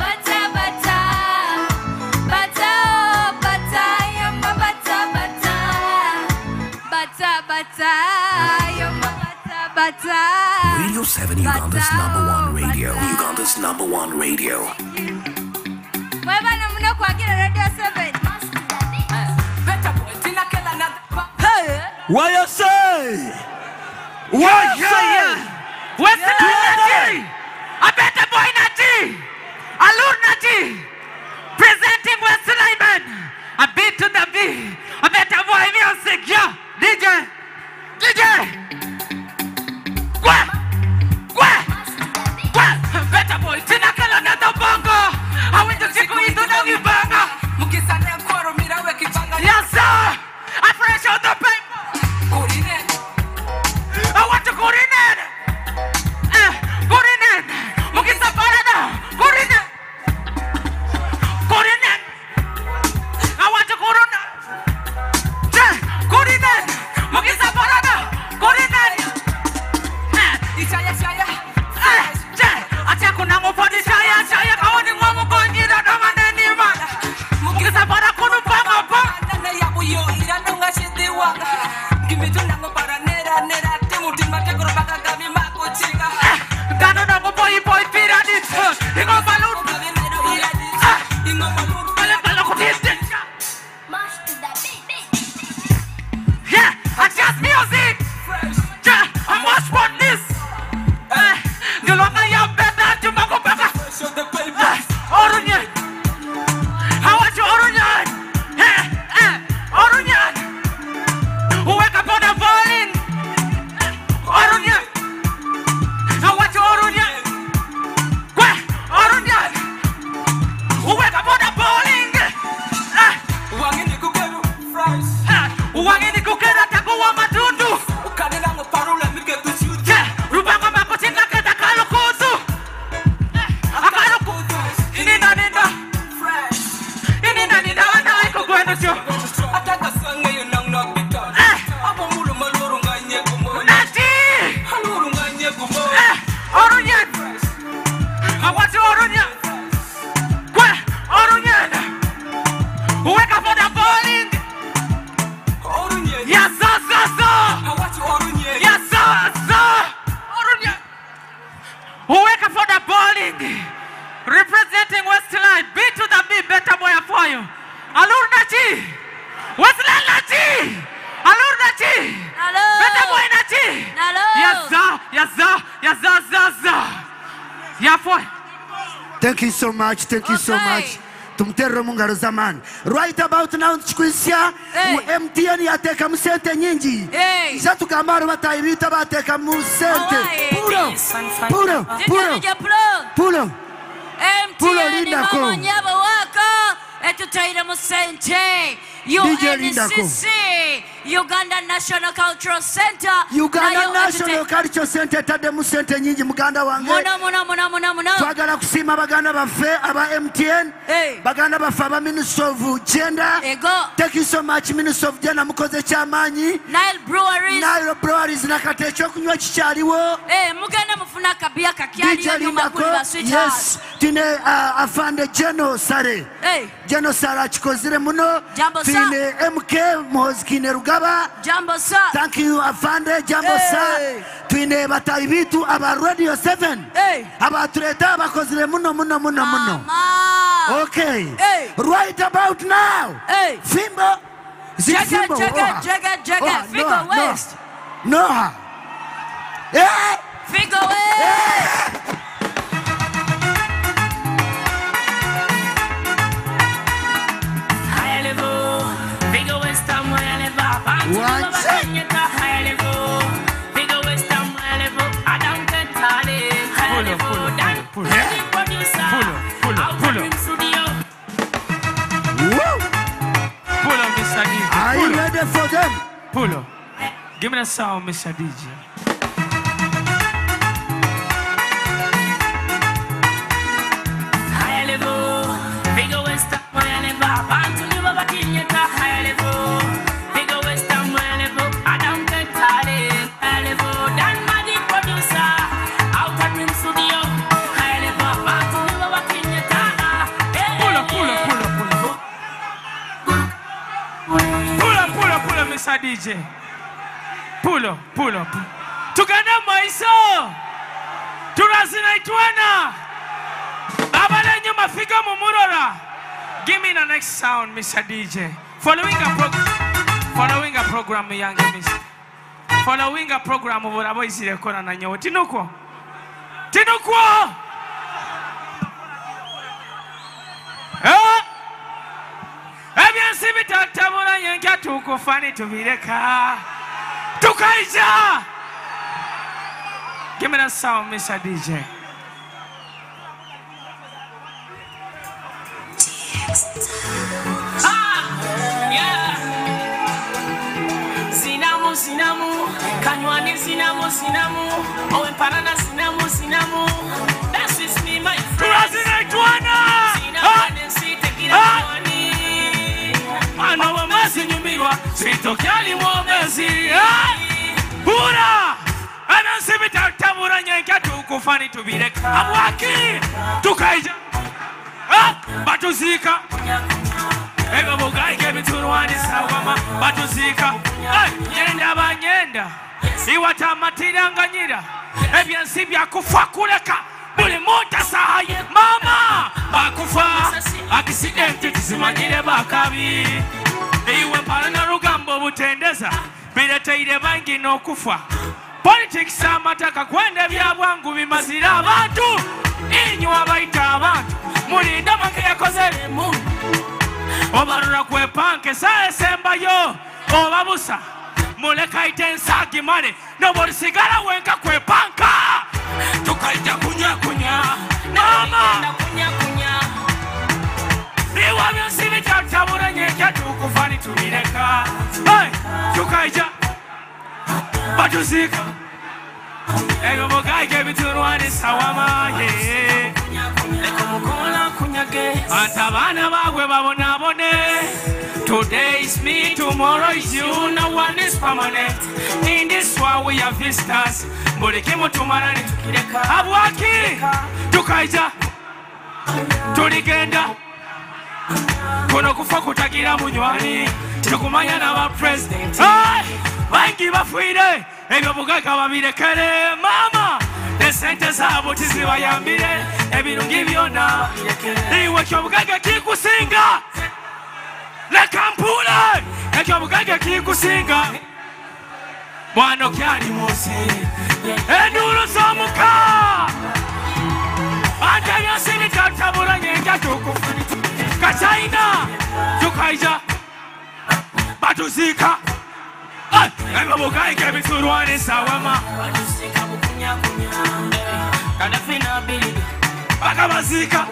bata Radio 7, Uganda's #1 radio. Uganda's #1 radio. Mwebana muno What you say? What you say? What's the name? A better boy Nati. Alur Nati. Presenting West Lyman. A beat to the beat. A better boy music. Yeah. DJ. What? Better boy. Tinakala na the bongo. I went to take you to the Vibanga. Mukisane Koro Mira Wekibanga. Yes, sir. I fresh out the paper. I want to go in it. Go in it. Mukisa Parada. Go in it. Go in it. I want to go in it. Go in it. Mukisa Parada. Go in it. Ishaya. Achakuna mufadi Shaya. Kawani mwamu konjira damane ni mada. Mukisa Parada kunu panga pa. Nana yabu yo ira nunga shidi wanga. Give to nango para nera timuti makekoro baka gami makuchinga. Gano nango boy pira dit. Ingo balur. Ingo balur. Bala kutiste. Yeah, I just music. Yeah, I'm watch for this. The longer you better to mako baka. Orunye. How are you Orunye? Orunye. Wake up on the violin. Orunye. Now what you Orunye? Orunye. Wake up on the bowling. Wangini kukeru fries. Wangini kukera takuwa matundu. Ukanina ngoparula mike kushuti. Rubanga makotinga keta kalukutu. Akalukutu. Inina fresh. Inina wana iko kwenu sio. Ataka sange yunang nokbita. Apo mulu maluru nganye gumo. Nati. Maluru nganye gumo. Orunye. Awati Orunye. Orunye. Wake up on the bowling. Orunye. Yes, sir. Awati Orunye. Yes, sir. Orunye. Wake up on the bowling. Representing Westline. B to the B. Better boy for you. Alur Nati. Westline Nati. Alur Nati. Better boy Nati. Yes, sir. Yeah, boy. Thank you so much. Tumterro mungaro zaman. Right about now chikuisia MTN yateka musente nyingi. Zatu kamaro bataibita bateka musente. Pulo. MTN mama nyaba wako etutaira musente. UNCC Uganda National Cultural Center. Uganda National Cultural Center tade musente nyingi muganda wange. Muna. Twagala kusima baganda bafe aba MTN. Baganda bafe aba Minister of Gender. Thank you so much Minister of Gender mukoze chamanyi. Nile Breweries nakate chokunywa chichaliwo. Muganda mufuna kabia kakyali nyuma kuli baswita. Yes. Tine afande Jeno Sare. Jeno Sare chikozire muno. Tine MK Mohozkine Rugaba. Jambo sir. Thank you afande Jambo sir. Twine batayibitu aba Radio 7. Aba tureta abakozire muno. Okay. Right about now. Fimbo. Jaga. Figo West. Noha. Figo West. Are you ready for them? Pull up. Give me that sound, Mr. DJ. High level, bigger West, high level. Bantu baba kinyeta high level. Bigger West, high level. Adam Ketale, high level. Dan Magic producer, out at Rim Studio, high level. Bantu baba kinyeta. Pull up. Pull up, Mr. DJ. Pull up. Tugana maiso. Turazina itwana. Baba lenye mafika mumurora. Give me the next sound, Mr. DJ. Following a program, young miss. Following a program of what I was here, Conan and your Tinoko. Tinoko! Have you seen me talk to Tabula Yanka to go funny to be the car? To Kaija! Give me that sound, Mr. DJ. Sinamu, Kanywane Sinamu, oh, and Parana Sinamu. That's with me, my friend. I know a message you mean, Sito Kali Momesi. Pura! I don't see me talk Tabura Yanka to funny to be the I'm walking to Kaija. Batuzika. Ego guy gave it to one is Sawama, Batuzika. Yenda Banyenda. Iwata Matida Ganyida. Ebian Sibia Kufa Kuleka. Buli Mota Sahaye. Mama! Bakufa. Accident is Manida Bakabi. Ewe Parana Rugambo Mutendeza. Bidate Bangi no Kufa. Politics Samataka Kwenda Biawangu Bimazira Bantu. Inywa Baita Bantu. Mulinda Makaya Kozere Moon. Obarura kwe panke sa esemba yo obabusa muleka itensa kimane no bolisigala wenka kwe panka tukaita kunya mama biwa byosibi tatabura nyeka tukufani tulireka hey tukaita batuzika ego bogai gave it to one is sawama yeah Antabana bagwe babonabone. Today is me, tomorrow is you. No one is permanent. In this world we are visitors. Mulikimo tumarani tukireka. Abwaki tukaija tuligenda. Kono kufa kutagira munywani. Tukumanya na ba president. Bangi bafuire. Ebyo bugaga babirekere mama. Esente zabo tizibayambire ebirungi byonna iwe kyobugaga kikusinga na kampula ekyobugaga kikusinga mwana kyali musi enduru z'omuka ate byosini tatabula nyenja tukufuni kachina tukaija batuzika ego bugaga kebiturwane sawama Kadafina Billy Bakabazika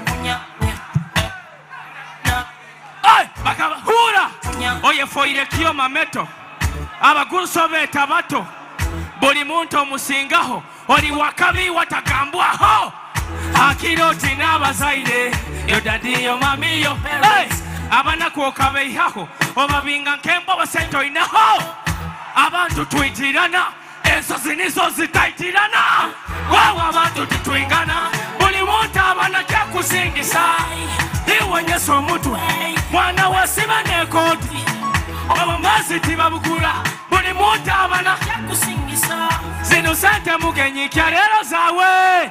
Bakaba Hura Oye foire kiyo mameto Abaguru sobe tabato Boli muntu musingaho Oli wakabi watakambua ho Akiro tinaba zaide Yo daddy yo mami yo Abana kuokabe ihaho Obabinga nkembo basento inaho Abantu tuitirana Enso zinizo zitaitirana Wawa abantu titwingana Buli muntu abana kya kusingisa Iwe nyeso mutu Mwana wasiba nekoti Obamazi tibabukura Buli muntu abana kya kusingisa Zino sente mugenyi kyalero zawe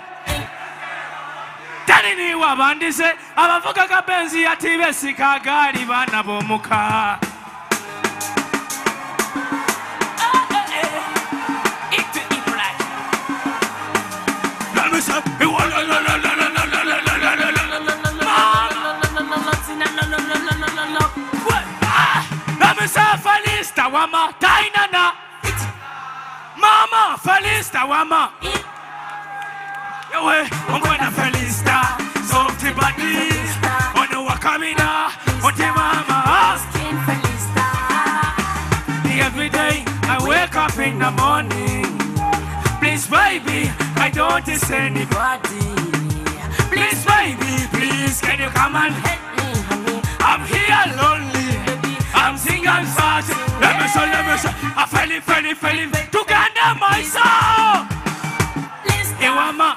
Tani ni wabandise Abavuga kabenzi yatibe sikagari bana bomuka Falista wama tainana Mama Falista wama Yowe Ongwena Falista Softy body Ono wakamina Ote mama Every day I wake up in the morning Please baby I don't diss anybody Please baby please can you come and help me I'm here lonely I'm singing fast. Let me show. I fell together my soul. Iwama.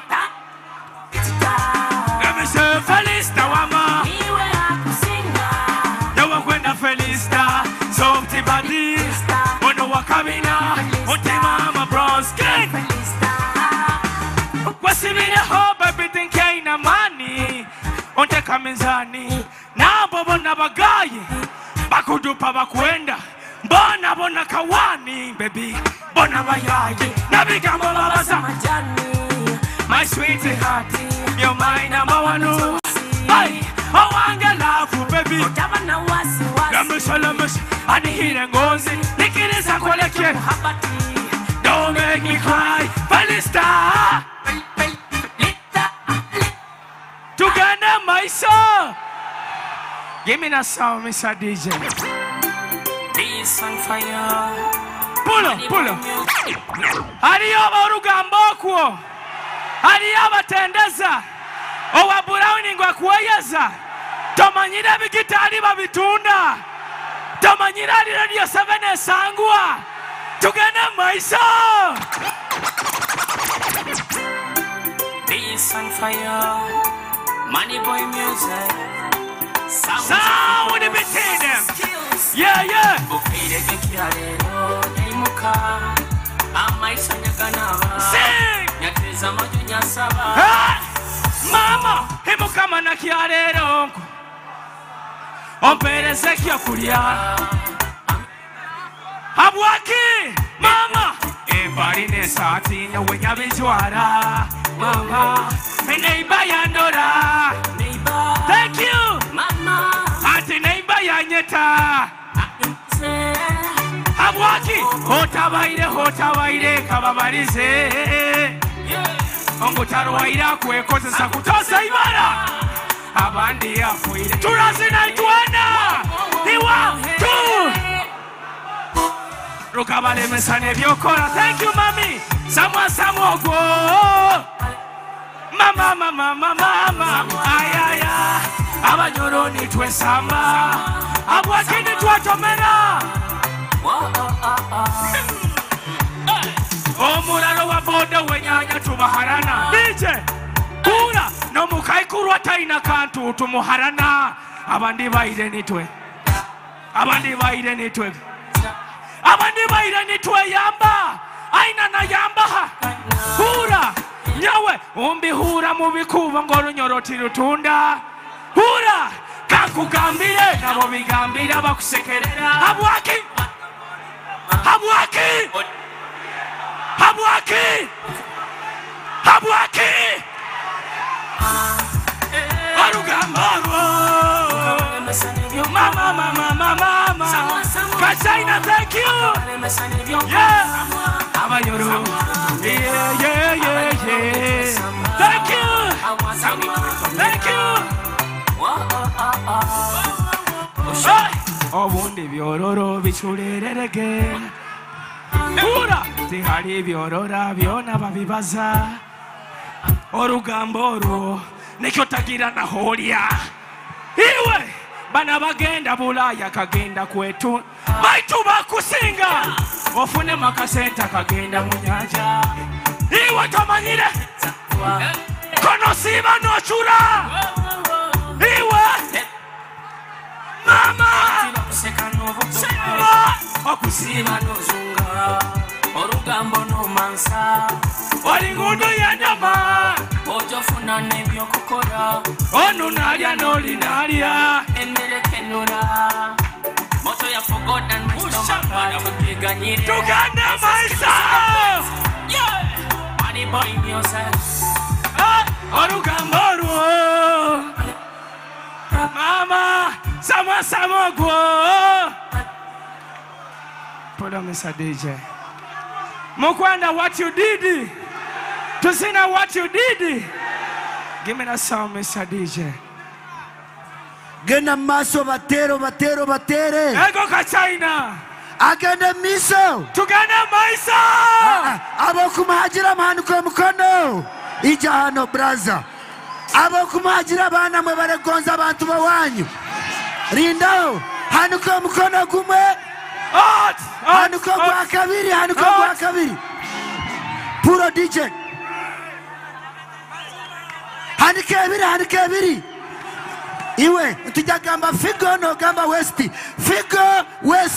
Let me show Felista Wama. Yawa kwenda Felista. Something body. Ono wakamina. Ote mama brown skin. Wasi mina hope everything kaina money. Onte kamenzani. Now abo bona bagaye bakudupa bakwenda bona bona kawani baby bona bayaye nabigambo babaza my sweetheart you're my number one hey I want to love you baby Lamush anihire ngozi nikiriza kweleke don't make me cry Palista Tugana my soul give me that sound Mr. DJ This on fire pull up Hariyo urugamba kwo Hariyo abatendeza Owa Browning wakuweyeza Tomanyira bigitari babitunda Tomanyira Radio 7 esangwa Tugana maiso Peace and fire Money boy music Sound between them Yeah Sing Mama, himuka mana kiarero Ompereze kyo kulia Habwaki, mama Ebari ne sati na wenya bijwara Mama, neighbor yandora Thank you, mama Ati neighbor yanyeta Habwaki, hotabaire kababarize Ongutarwaira kwekozesa kutosa ibara Abandi yafuire Turazina itwana Iwa tu Rukabale mesane vyokora Thank you mami Samwa go Mama Ayaya Abanyoroni twe sama Abwakini twatomera Omuraro wa boda wenyanya tumaharana DJ Kura no mukaikuru ataina kantu tumuharana Abandi baire nitwe yamba Aina na yamba Kura Nyawe umbi hura mubikuba ngoro nyoroti rutunda Hura kakugambire nabo bigambira bakusekerera Habwaki Arugambaro Mama Kachaina thank you Yeah Abayoro Yeah Thank you Obundi byororo bichurererege Ura tihari byorora byona babibaza Orugamboro Nikyo tagira na horia Iwe Bana bagenda bulaya kagenda kwetu Baitu bakusinga Ofune makasenta kagenda munyaja Iwe tamanyire Kono siba no chura Iwe Mama Okusiba no zunga Orugambo no mansa Olingundo ya nyama Ojofuna nebyo kukora Onu nalia noli nalia Emere kenura Moto ya forgotten Mushambara Kupiganyire Tuganda maisa Yeah Money boy music Orugamboru Mama Sama go Put on Mr. DJ Mukwanda what you did To see now what you did Give me that sound Mr. DJ Gena maso batero Ego ka China Agenda miso Tugana maisa Abo kumahajira mahanuko mukono Ija hano braza Abo kumahajira bana mwebare gonza abantu bawanyu Rindao hanuko mukono kumwe Hanuko kwa kabiri Puro DJ Hanike ebiri Iwe tujagamba figo no gamba westi Figo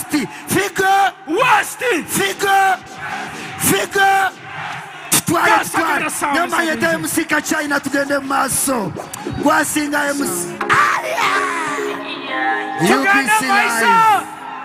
Twala Nyama yete musika China tugende maso Gwasinga emusi UBC Live.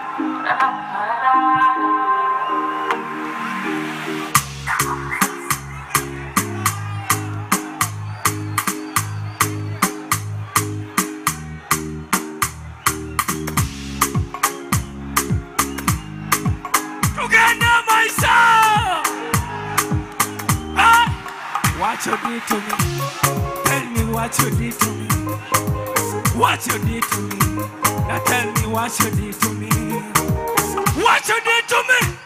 What you did to me? Tell me what you did to me. What you did to me? Now tell me what you did to me. What you did to me?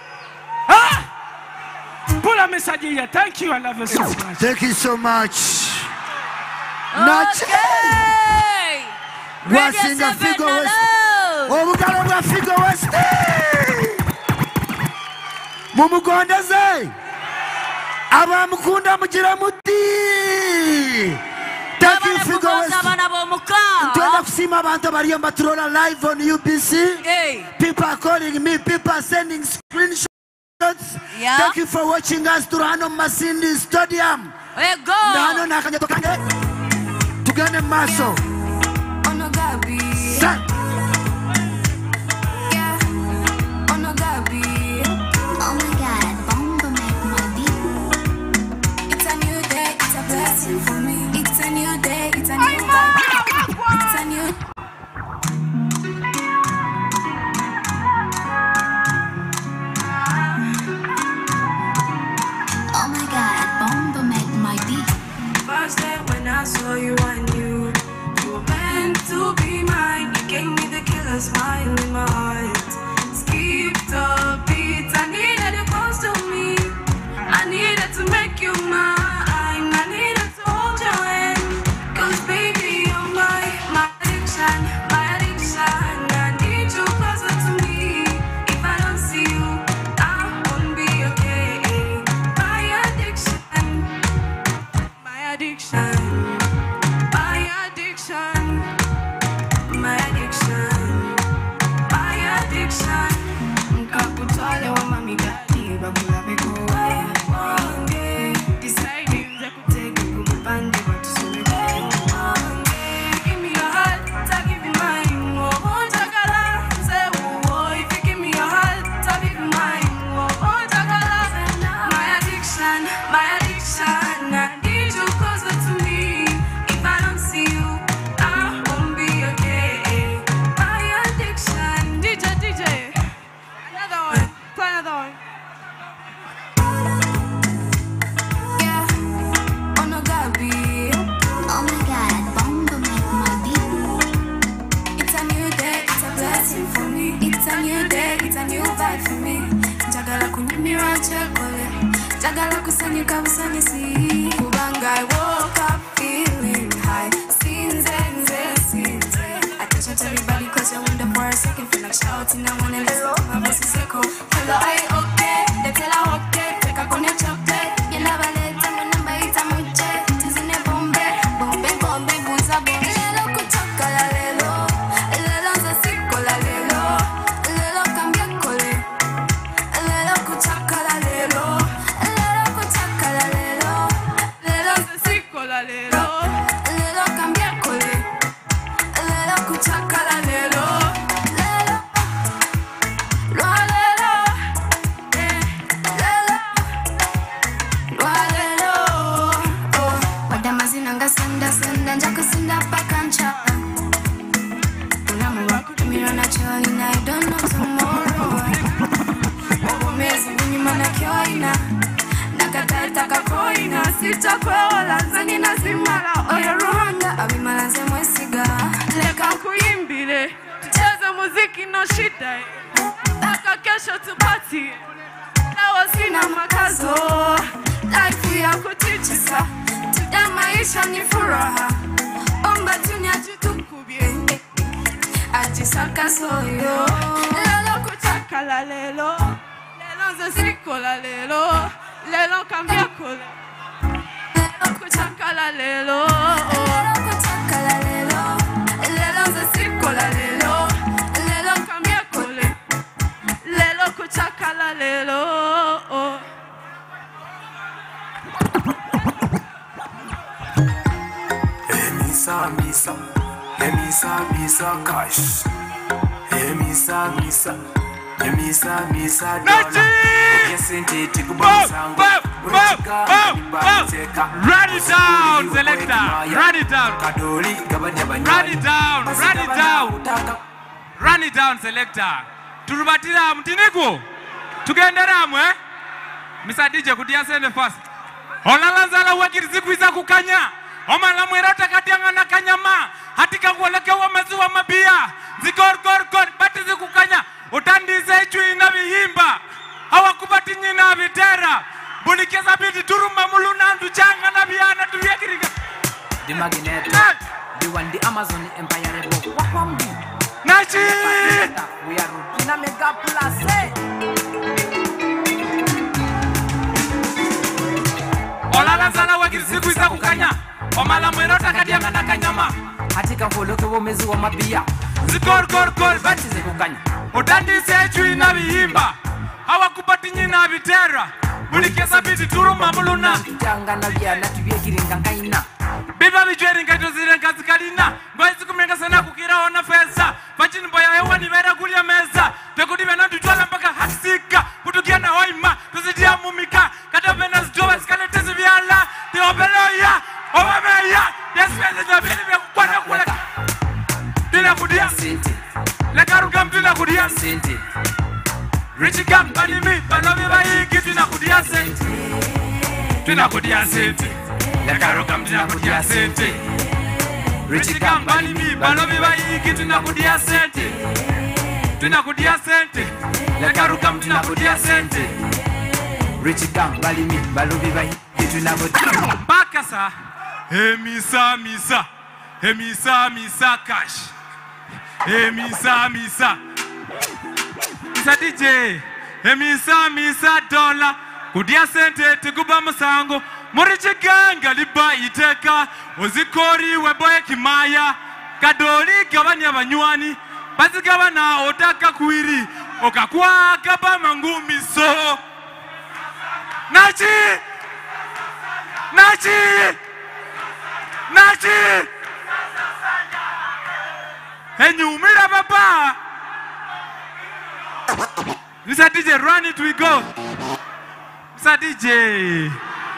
Huh? Pull a message here. Thank you. I love you so much. Thank you so much. Okay. Wasinga Figo West. Oh, Mugalonga Figo West. Mumugondeze. Abamukunda mugira muti. Thank you Figo West. Ntwenda kusima abantu bariyo mbaturona live on UBC. People are calling me. People are sending screenshots. Yeah. Thank you for watching us to Hano Masindi Stadium. We go. Hano nakanya tokande. Tugane maso. Ono Gabi. Ono Gabi. Oh my God, Bongo make my beat. It's a new day, it's a blessing for me. It's a new day, it's a new vibe. It's a new. Oh my God, Bongo make my beat. First day when I saw you, I knew you were meant to be mine. You gave me the killer smile in my heart. Skipped a beat, I needed you close to me. I needed to make you mine. I needed to hold your hand. 'Cause baby, you're my addiction, my addiction. I need you closer to me. If I don't see you, I won't be okay. My addiction, my addiction, my addiction, my addiction, my addiction. Nkakutwala wa mami gadi bakula beko wange. Decide nze kutega kumupande batusome wange. Give me your heart, I give you mine. Wontagala nze uwo. If you give me your heart, I give you mine. Wontagala. My addiction, my addiction. I need you closer to me. If I don't see you, I won't be okay. My addiction. DJ. Another one. Play another one. Yeah. Ono Gabi. Oh my God, Bongo make my beat. It's a new day, it's a blessing for me. It's a new day, it's a new vibe for me. Njagala kunyumira chekole. Njagala kusanyika busanyisi. Kubanga I woke up feeling high. Sinze. I touch out everybody 'cause you're wonder for a second. Feel like shouting, I wanna listen to my voice is echo. Hello, I okay. They tell I okay. Take a corner chocolate. You love a letter, my number is a muche. Tizine bombe, bunza bombe. Lelo kuchaka la lelo. Lelo nza siko la lelo. Lelo kambia kole. Lelo kuchaka la lelo. Lelo kuchaka la lelo. Lelo nza siko la lelo. Lelo kambia kole. Lelo kuchaka la lelo. Lelo. Lwa lelo. Lwa lelo. Oh. Wadamazina nga senda njakusinda pakancha. Ulamu wakutumira nacholi na I don't know tomorrow. Obumezi minyuma na kyoina. Nakatata kakoina. Sitakweola nzani nazimala. Oyo ruhanga abimala nze mwesiga. Leka kuimbile. Tucheze muziki no shida. Taka kesho tupati. Nawa sina makazo. Life ya kutichisa. Tuda maisha ni furaha. Omba tunya tutukubie. Ajisaka soyo. Lelo kuchaka la lelo. Lelo nze siko la lelo. Lelo kambia kole. Lelo kuchaka la lelo. Lelo kuchaka la lelo. Lelo nze siko la lelo. Lelo kambia kole. Lelo kuchaka la lelo. Misa Emisa, misa, cash. Emisa, misa. Emisa, misa, dollar. Yes, indeed, take a bounce. Run it down, selector. Run it down. Run it down. Run it down. Run it down, selector. Turubatira mtiniko. Tugendera mwe. Mr. DJ kudia sende fast. Olalanzala wakirizikwisa kukanya. Omala mwerota katianga na kanyama. Hatika kuweleke wa maziwa mabia. Zikor bati zikukanya. Utandize chui na vihimba. Hawakupati nyina vitera. Bunikeza biti turuma muluna nduchanga na biyana tuyekiriga. The magnet. The one the Amazon Empire rebo. Wakwambi. Nachi. We are in a mega place. Olalanzala wakirizikwisa kukanya. Omala mwerota katianga na kanyama. Hatika kuweleke wa maziwa mabia. Zikor bati zikukanya. Utandize chui na vihimba. Hawakupati nyina vitera. Bunikeza biti turuma muluna. Changa na biyana tuyekiringa kaina. Biba bijweri ngaito zirenga zikalina. Ngoizi kumenga sana kukira ona fesa. Pachini mboya hewa ni vera kulia meza. Tekudi vena tutuala mpaka haksika. Kutukia na hoima. Tuzidia mumika. Kata vena zidowa zikalete zivyala. Teopeloya. Owameya. Desipeze jabili vya kukwana kule. Tina kudia. Lekaruka mtina kudia. Richie Gang, Banimi, Banovi Baiki, Tina kudia senti. Tina kudia senti. Lekaruka mtina kudia senti. Richie Gang, Banimi, Banovi Baiki, Tina kudia senti. Tina kudia senti. Lekaruka mtina kudia senti. Richie Gang, Banimi, Banovi Baiki, Tina kudia. Bakasa. Misa. Misa cash. Misa. Misa DJ. Misa dollar. Kudia sente tikuba musango. Murichi ganga liba iteka. Ozikori weboye kimaya. Kadoli gabanya banywani. Basi gabana otaka kuiri. Okakuwa gaba mangumi so. Nachi. Enyumira baba. Mr. DJ, run it, we go. Mr. DJ.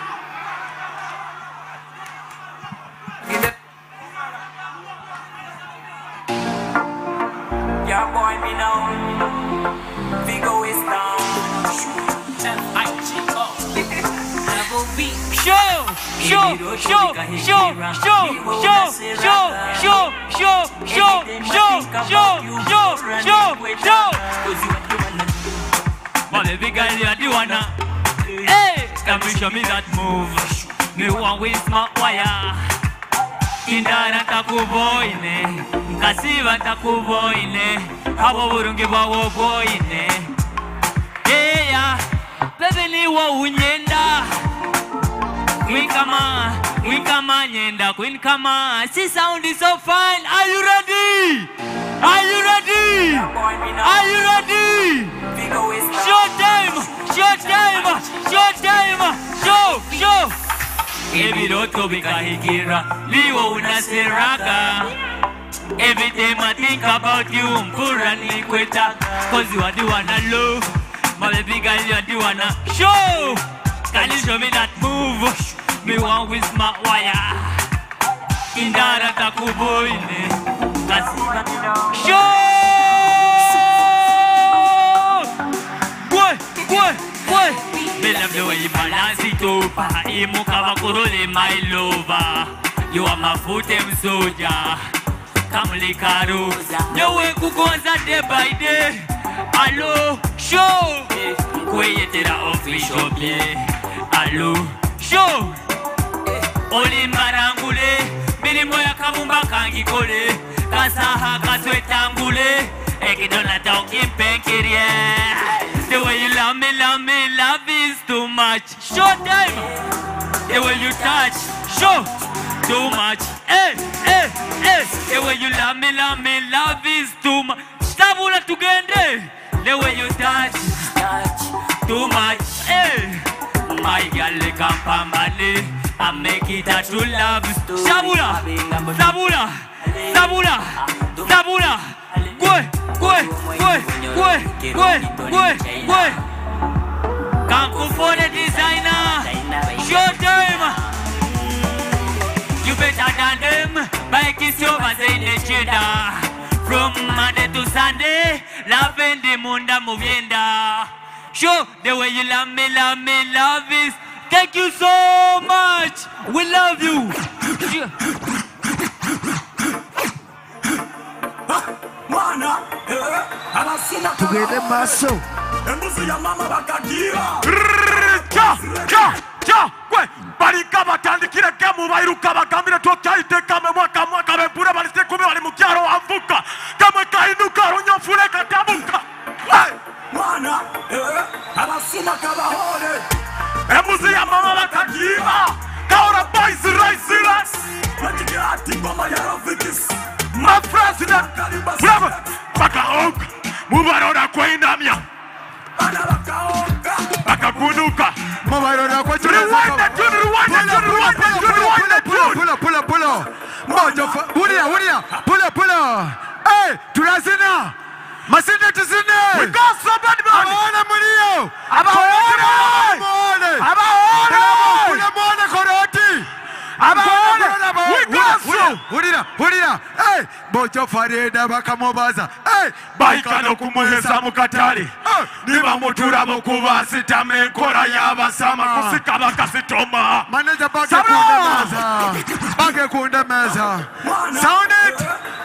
Yeah, boy, me now. Vigo is down. F-I-G-O. Double B. Show. Well, baby girl, you are the one. Hey, can you show me that move? Me want with my wire. Indara takuboine, kasiva takuboine, abo burungi bawo boine. Yeah, baby ni wo unyenda. Queen kama nyenda, queen kama. She sound is so fine. Are you ready? Are you ready? Are you ready? Show. Ebiroto bikahikira, liwo unasiraka. Every time I think about you, mpura nikweta. Cause you are the one I love. My baby girl, you are the one I show. Can you show me that move? Me want with my wire. Indara takuboine. Show. Boy. Me love the way you balance it over. Imukava kurole my lover. You are my full-time soldier. Kamli karuza. No way kugonza day by day. Allo, show. Kweyetera official play. Allo, show. Oli marangule. Milimo ya kabumba kangikole. Kasaha kaswetangule. Ekidona talking penkirie. The way you love me, love is too much. Showtime. The way you touch, show too much. Hey. The way you love me, love is too much. Stabula together. The way you touch too much. Hey, my girl, come pambale. I make it a true love. Stabula. Sabula, Sabula, Sabula. Go. Come for the designer. Showtime. You better than them. By kiss your man in the cheddar. From Monday to Sunday, loving the munda movienda. Show the way you love me, love is. Thank you so much. We love you. Together, Maso. Barika batandikira kemu bairuka bagambira tokyaite kame mwaka bempura balise kumi bali mu kyaro avuka kame kainuka runyofule katabuka mwana abasina kabahore embuzi ya mama bakagiba kaora boys raisilas batigati mama ya rafikis my president bravo bakaoka mubarora kwainamya bana bakaoka bakakunuka mubarora kwa pull up. Hey, tunazina. Masindi tuzine. We got somebody man. Abaona mulio. Abaona koroti. We got so. Hurira. Hey, bojo fareda bakamobaza. Hey, baikano kumuheza mukatali. Niba mutura mukuba sitame nkora yabasama kusika bakasitoma. Manager bage kunda meza. Sound it.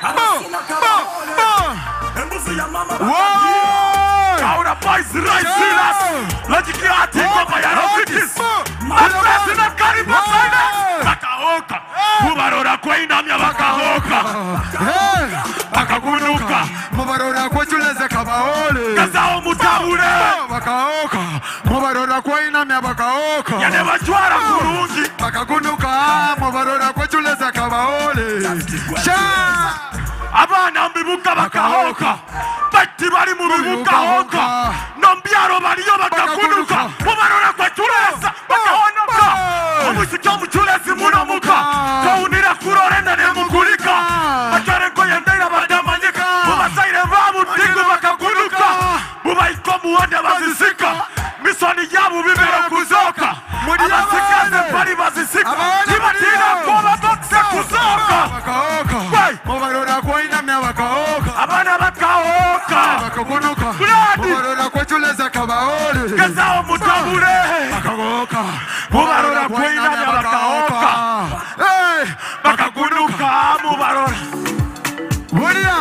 Whoa! Kaura boys right silas. Logiki ati koma ya rofikis. Masina karibu sana. Bakaoka. Mubarora kwa inamya bakaoka. Bakagunuka. Mubarora kwa chuleze kabaole. Kazao mutabule. Bakaoka. Mubarora kwa inamya bakaoka. Yane bachwara kurungi. Bakagunuka. Mubarora kwa chuleze kabaole. Sha! Abana mbibuka bakahoka. Bati bari mu bibuka hoka. Nombyaro bariyo bakakunuka. Mubarora kwa chuleza bakahonoka. Omusika muchulezi munamuka. Kaunira kurorenda ne mugulika. Atare ko yendera badamanyika. Mubasaire babu tingu bakakunuka. Mubaiko muwanda bazisika. Misoni yabu bibera kuzoka. Abasikaze bari bazisika. Tibatina koba bokse kuzoka. Bakahoka. Mubarora kwa inamya bakahoka. Abana bakahoka. Bakakunuka. Mubarora kwa chuleza kabaole. Kazao mutabule. Bakahoka. Mubarora kwa inamya bakahoka. Hey, bakakunuka mubarora. Hurira.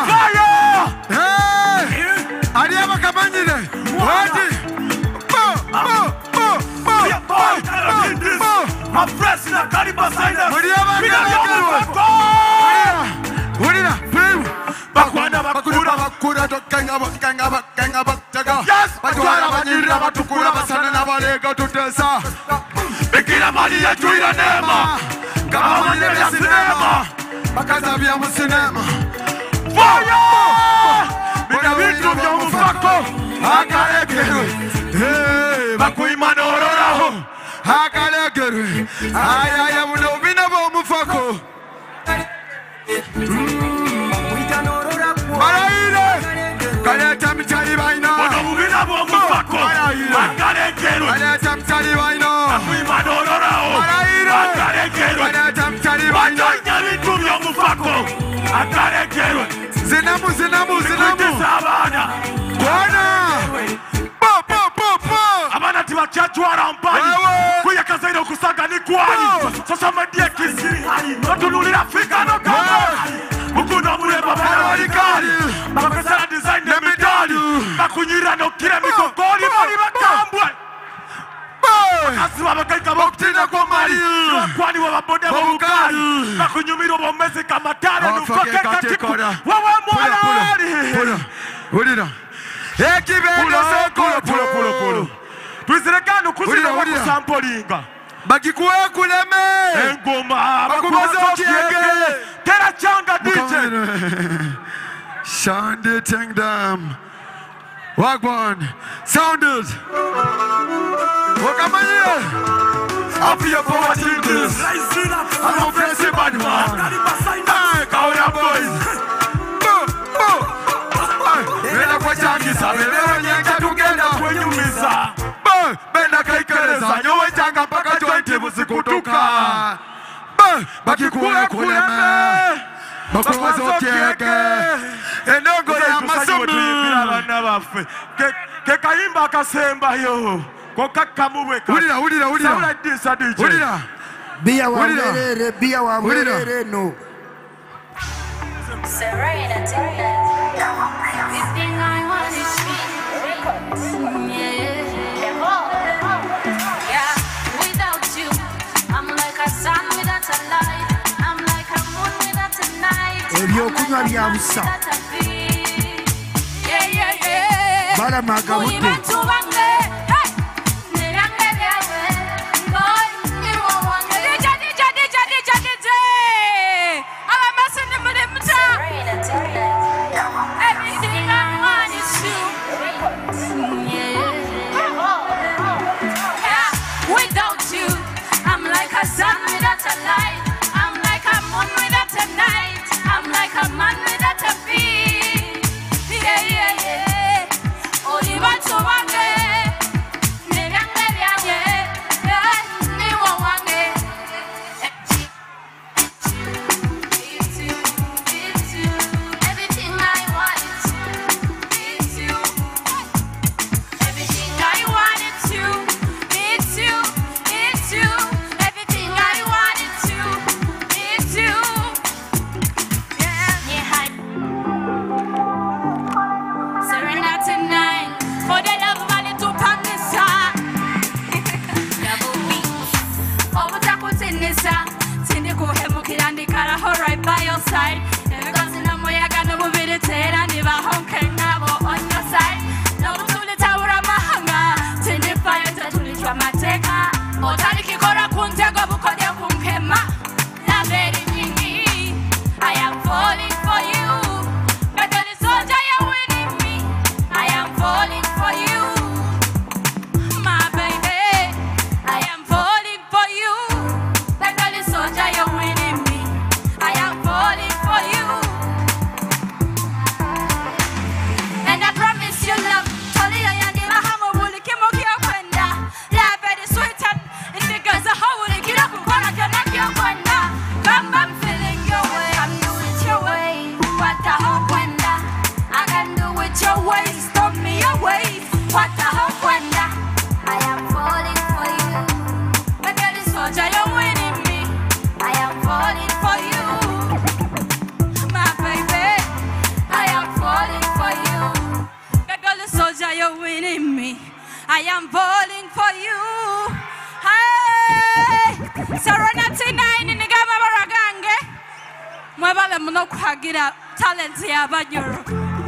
Hey, ariya bakamanyire. Wadi. My friends in a Kariba side. Hurira. Bakura bakanga bakaga. Yes. Batwara banyira batukura basana nabalega tutesa. Bikira Maria tuira nema. Kama manere ya sinema. Bakaza vya musinema. Fire! Mina vitu vya mufako. Hakarekerwe. Hey, bakuimana ororaho. Hakarekerwe. Ayaya muno vina vya mufako. Kaleta mtari baina. Bono mubina bo mufako. Hakarekerwe. Kaleta mtari baina. Bakuimana ororaho. Hakarekerwe. Kaleta mtari baina. Batanya vitu vya mufako. Hakarekerwe. Zinamu. Sabana. Bwana. Abana tibakyatwara mpanyi. Kuya kazaire okusaga ni kwali. Sasa madie kisiri hali. Batululira Afrika no kama. Mukuna mureba baralikali. Bakasala design ne medali. Bakunyira no kire mikokoli bali bakambwe. Asiba bakaika bokutina kwa mali. Kwani wababode bukali. Bakunyumiro bomezi kama tare nukoke katiko. Wawa mwalari. Hurira. Ekibendo sekolo. Tuzirikana kuzira wakusampolinga. Bagikuwe kuleme. Engoma. Bakubaza okiege. Tera changa DJ. Shande Tengdam. Wagwan. Sounded. Wakamanye. Happy for watching this. I'm a fancy bad man. wachangisa bebewe nyenga tugenda kwenyumiza benda kaikereza nyowe changa mpaka jointi busikutuka bakikule kuleme bakuwazokieke enongo ya masumbi abana baffe kekayimba akasembayo kokakamubweka ulira Bia wa mwerere, bia wa mwerere, no. Serena, everything I want is sweet. Yeah, without you, I'm like a sun without a light. I'm like a moon without a night. Ebyokunywa bya busa. Yeah. Bala magabutu. Everything I want is you. Yeah. Without you, I'm like a sun without a light. I'm like a moon without a night. I'm like a man without a beat. Yeah. Oh, you want to want right by your side. Because in a way I got no movie to and if I honk now on your side. No to the tower of my hunger. Send the fire to the dramateka. Or Tariki Kora Kuntego Bukodia Kunkema. La very me. I am falling for you. But the soldier you're winning me. I am falling for you. My baby. I am falling for you. But the soldier you're winning me. I am falling for you. And I promise you love. Totally I am in a hammer. Will it come here when love very sweet and the girls are how will it get up and I can knock your window. Come I'm feeling your way. I'm doing your way. What the hell window? I can do it your way. Stop me your way. What the hell window? I am falling for you. But girl is soldier you're winning me. I am falling for you. Soldier, you're winning me. I am falling for you. Hey, Serenity 9 in the Gama Baragange. Mwabala Monokagira talent ya Banyoro.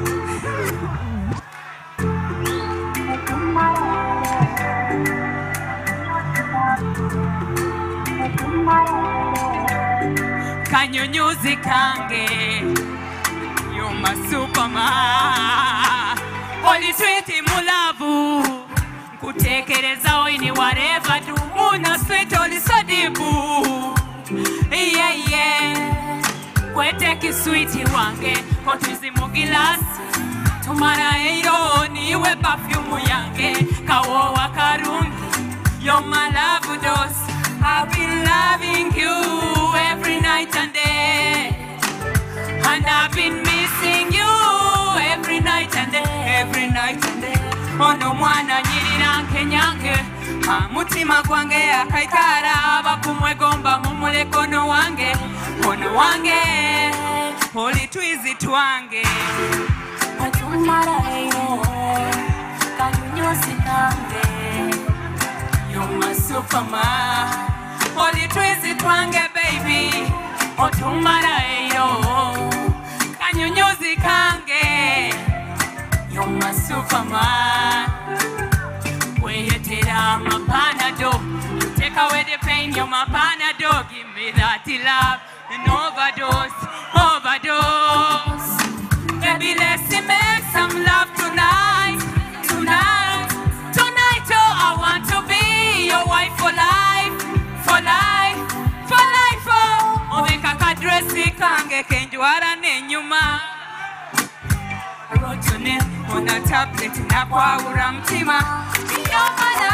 Kanyunyuzi kange. You're my Superman. Holy sweet mulavu kutekereza wini whatever do una sweet holy sodibu yeah kwete kisweeti wange kotuzi mugilas tumara eiro niwe perfume yange kawo wakarungi you're my love dose I've been loving you every night and day and I've been missing you every night and day. Every night and day. Ono mwana nyirira nkenyange mutima gwange akaikara abakumwegomba mumulekono wange ono wange oli twizi twange atumara eyo kanyunyuzi kange you're my Superman oli twizi twange baby otumara eyo kanyunyuzi kange you're my Superman. Weyetera my panado. Take away the pain, you're my panado. Give me that love, an overdose. Baby, let's make some love tonight. Tonight, oh, I want to be your wife for life. Oh, oveka kadresi kange kenjwara nenyuma. I wrote your name on a tablet na kwawura mtima yomana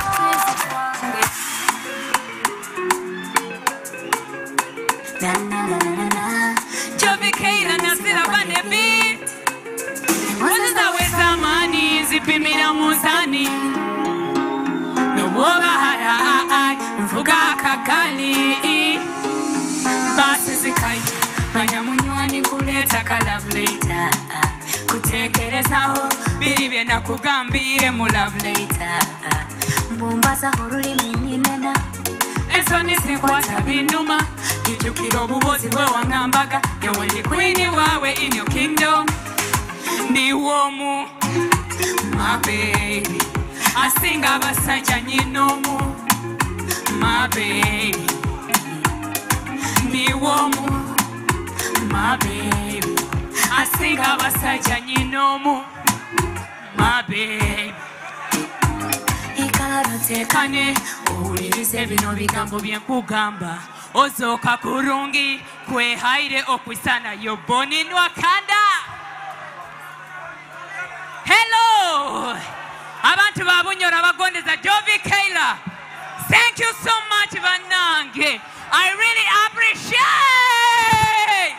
Jovikaila nasira bane beat Wazaweza mani zipimira muzani Nowoga hara mvuga kakali Basi zikai Manyamunywani kuleta ka love later Kutekerezaho biri na kugambire mu love later Mbumbaza ururimi nyinena Eso nisikwata binuma Kijukira obubozi bwe wangambaga Yewe ndi queen wawe in your kingdom Ni womu My baby Asinga abasajja nyinomu My baby Ni womu My baby Asinga abasajja nyinomu My baby Ikalo tekane Owulirize bino bigambo byenkugamba Ozoka kurungi kwehaire okwisana yoboni nwakanda Hello Abantu babunyora abagondeza Jovikaila Thank you so much banange I really appreciate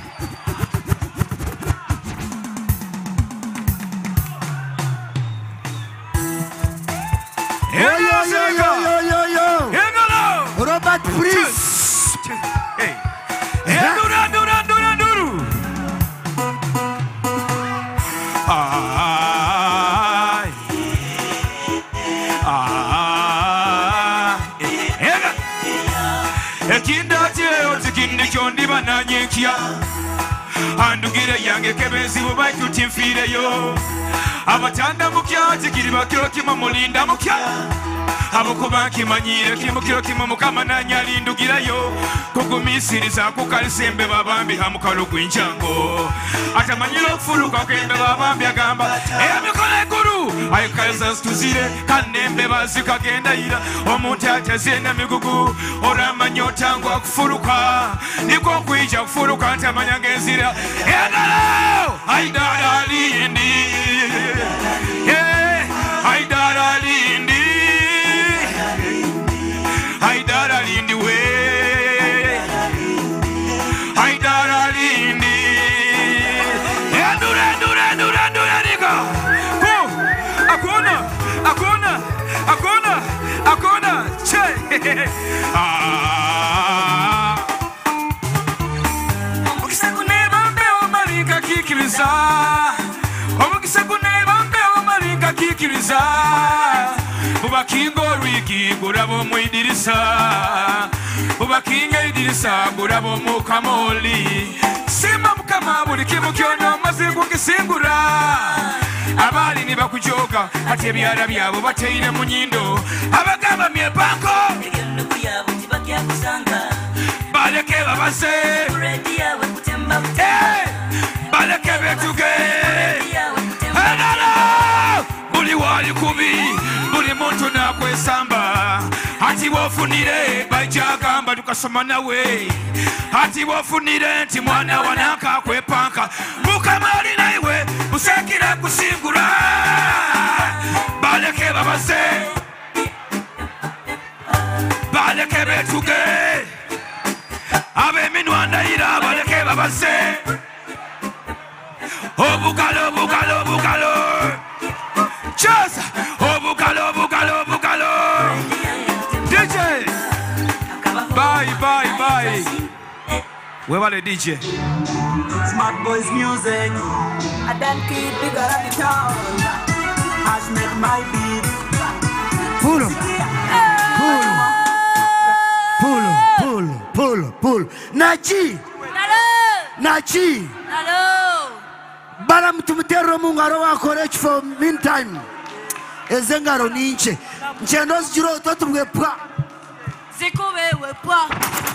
Yo. Robert Prince. Hey. Duru. Ekindi kyondi bananyekya andugire yange kebenzi bubai tutimfireyo abatanda mukya tikiri bakyo kima mulinda mukya abukuba kimanyire kimukiro kima mukama nanyali ndugirayo kugumisiriza kukalisembe babambi hamukalo kwinjango atamanyiro kufuluka kembe babambi agamba emikola ekuru ayikaza tuzire kanembe bazika genda ira omuntu atazena migugu oramanyota ngo akufuluka niko kwija kufuluka ntamanya ngenzira egalo aidara lindi aidara lindi aidara lindi we aidara lindi endura nika akona che okisa kuneba mbeo maringa kikiriza okisa kuneba mbeo maringa kikiriza Ubakingo wiki gurabo muidirisa Ubakinga idirisa gurabo mukamoli Sima mukama buli kimu kyono mazingu kisingura Abali ni bakujoga ati ebyara byabo bateire mu nyindo abagamba myepanko egendo kuyabo tibakya kusanga baleke babase ready yawe kutemba baleke betuge buli wali kubi buli muntu nakwesamba ati wofunire bajagamba tukasoma nawe ati wofunire nti mwana wanaka kwepanka mukamali naiwe musekira kusingura baleke babase baleke betuge abe minwanda ira baleke babase obugalo Just bugalo DJ bye where are the DJ Smart Boys music I don't keep bigger than the town Has made my beat pull Nachi Bala mtumutero mungaro wako reach for meantime ezengaro ninche nchendo zjiro totubwe pwa zikubewe pwa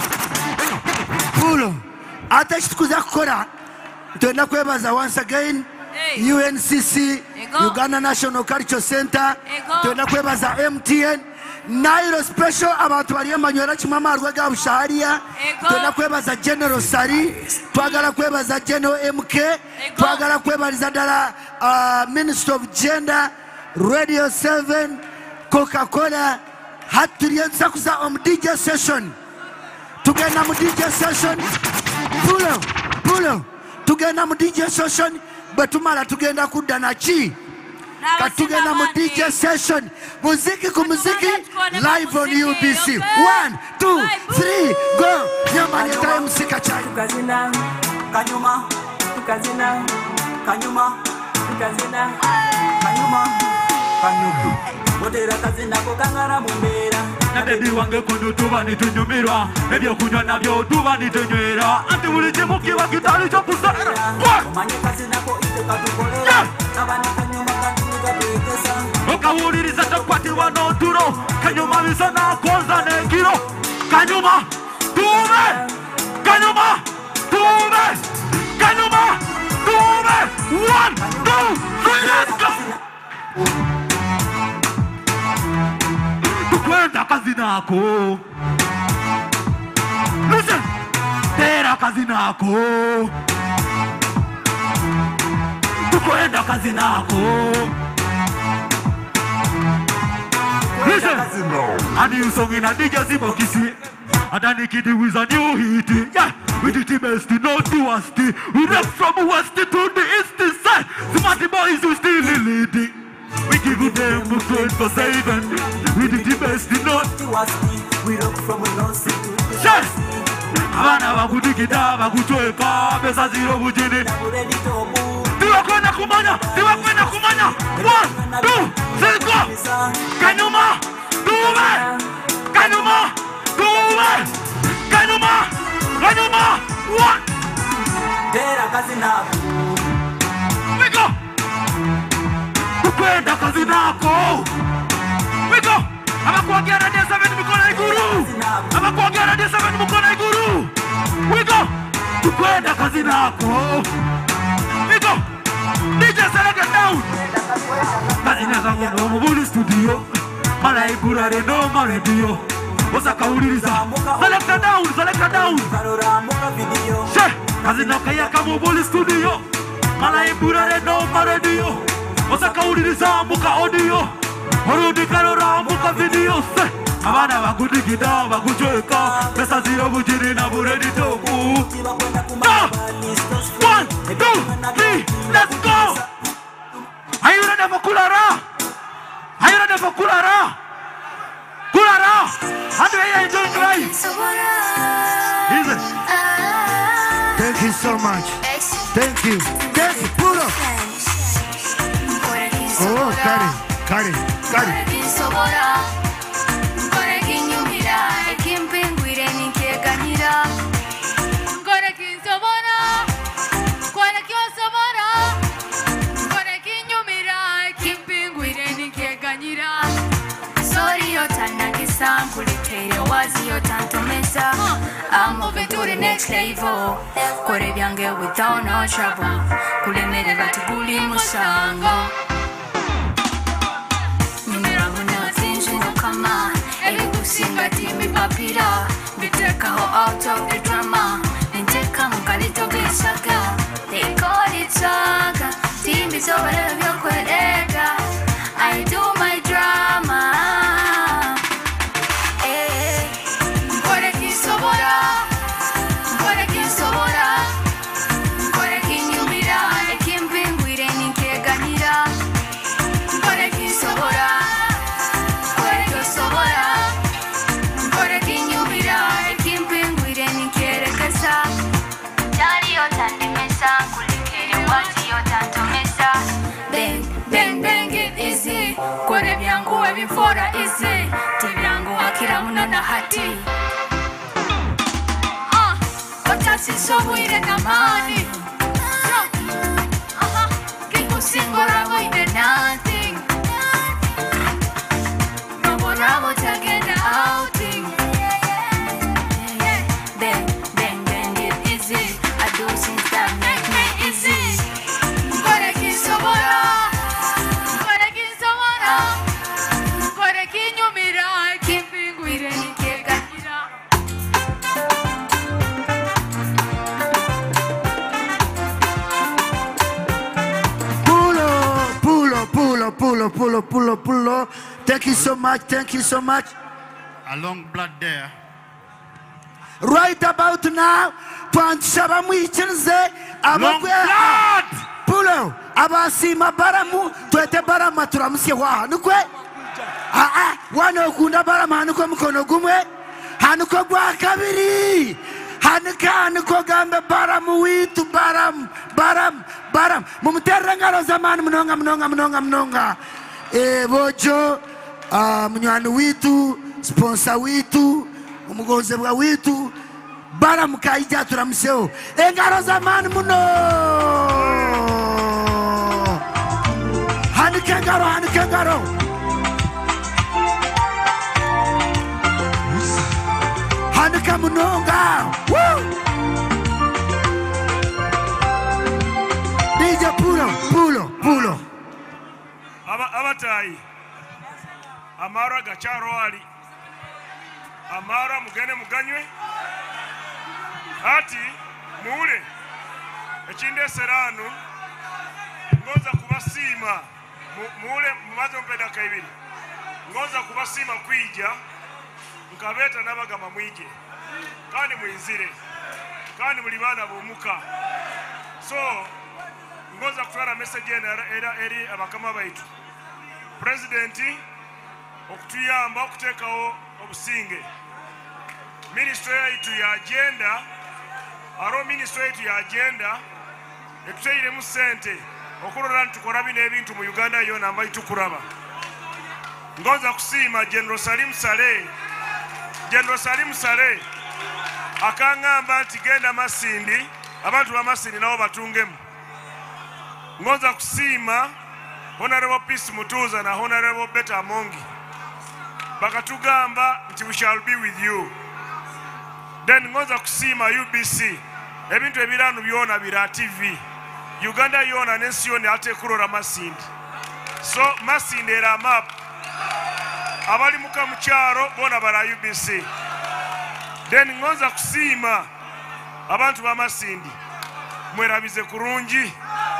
pulo ata chitukuza kukora tuenda kwebaza once again UNCC Uganda National Cultural Center tuenda kwebaza MTN Nairo special abantu bari amanywera kimama rwega bushariya tena kwebaza General Sari twagala kwebaza General MK twagala kwebaliza dala Minister of Gender Radio 7 Coca-Cola haturiyenza kuza DJ session tugenda mu DJ session pulo tugenda mu DJ session batumala tugenda kudana chi katugenda mu DJ session muziki ku muziki live on UBC 1 2 3 go nyamani time musika chai tukazina kanyuma tukazina kanyuma tukazina kanyuma Odera kazina kokangara mumbera na baby wange kundu tuba nitunyumirwa ebyo kunywa nabyo tuba nitunywera ati buli kimu kiba kitali kyo kusera omanye kazina ko ite katukolera abana kanyuma kantuga kwekesa okawuliriza tokwatirwa n'otulo kanyuma bisa nakonza n'ekiro kanyuma tuube kanyuma tuube kanyuma tuube 1 2 3 let's go Kwenda kazi nako Listen Tera kazi nako Kwenda kazi nako Listen A new song in a DJ Zibo Kisi And a Nikki with a new hit Yeah We did the best not the worst We left from west to the east side Smarty boys who still leading We give them a good for saving. We did the best in not the worst. We rock from a lost to the chest. Havana Bagudikita, Bagutoka, Besa Zero Bujini. Tiwakwana Kumanya, Tiwakwana Kumanya. 1, 2, 3, go. Kanuma, Tuve, Kanuma, Tuve, Kanuma, Kanuma, 1. There are Kazina. We go. Kwenda kazi nako Wiko Amakuongea Radio 7 mkono iguru Amakuongea Radio 7 mkono iguru Wiko Kwenda kazi nako Wiko DJ Select down Kazi nazangu no mubuli studio Mala igura reno maredio Osaka uliriza Select down She Kazi nakaya kamubuli studio Mala igura reno maredio Osaka uliriza muka audio Orudi karora muka video se Abana bagudikida baguchweka Pesa zero bujiri na buredi toku 1, 2, 3, let's go Are you ready for Kulara? Are you ready for Kulara? Kulara How do you enjoy life? Listen Thank you so much Thank you Pull up Oh, Kari. I'm moving to the next level. Kore byange without no trouble. Kulemerera tukuli musango. Singa timi papira Biteka ho out of the drama Ninteka mukalito bisaga They call it saga Timbi so whatever you're kwerega I do my drama Nkore kisobora Nkore kisobora Nkore kinyumira Ekimpingwire ninkeganira Nkore kisobora Nkore kisobora Kore byangu webifora easy Tibyangu wakira munana hati Otasi sobwire kamani Kikusingora wide nothing Noborabo tagenda outing Bang it easy I do things that make me easy Kore kisobora Kore kinyumira Pulo. Thank you so much. A long blood there. Right about now, Panchaba Michenze, Long blood! Pulo, Abasima Baramu, Twete Barama Tramsiwa, Nukwe. Wano Gunda Barama, Nukomukono Gume, Hanuko Kabiri, Hanuko Gamba Baramu, to Baram, Mumteranga Zaman, Mnonga, Bojo, Mnyanu Witu, sponsor Witu, Umugonzebwa Witu, Baram Kaija Tramseo, Engaro Zaman Muno, Hanikangaro. Hanuka Munonga, woo! DJ Pulo. Abatai. Amara Gacharo Ali. Amara Mugene Muganywe. Ati Mule. Echinde Serrano. Ngoza kubasima. Mule mumaze mpeda kaibiri. Ngoza kubasima kwija. Nkabeta nabagama mwije. Kandi mwinzire. Kandi mulibana bumuka. So ngoza kutwala message era eri abakama baitu. Presidenti okutuyamba okutekawo obusinge. Ministry yaitu ya agenda etuteire mu sente okulora ntukora bino ebintu mu Uganda yona ambaye tukuraba. Ngoza kusima General Salim Saleh akangamba nti genda Masindi, abantu ba Masindi nabo batungemu. Ngoza kusima Honorable Peace Mutuza na Honorable Beta Mongi bakatugamba nti we shall be with you. Then ngoza kusima UBC ebintu ebirano byona bira TV Uganda yona nensiyoni ate kurora Masindi. So Masindi era map abali muka mukyaro bona bara UBC. Then ngoza kusima abantu ba Masindi mwerabize kurungi.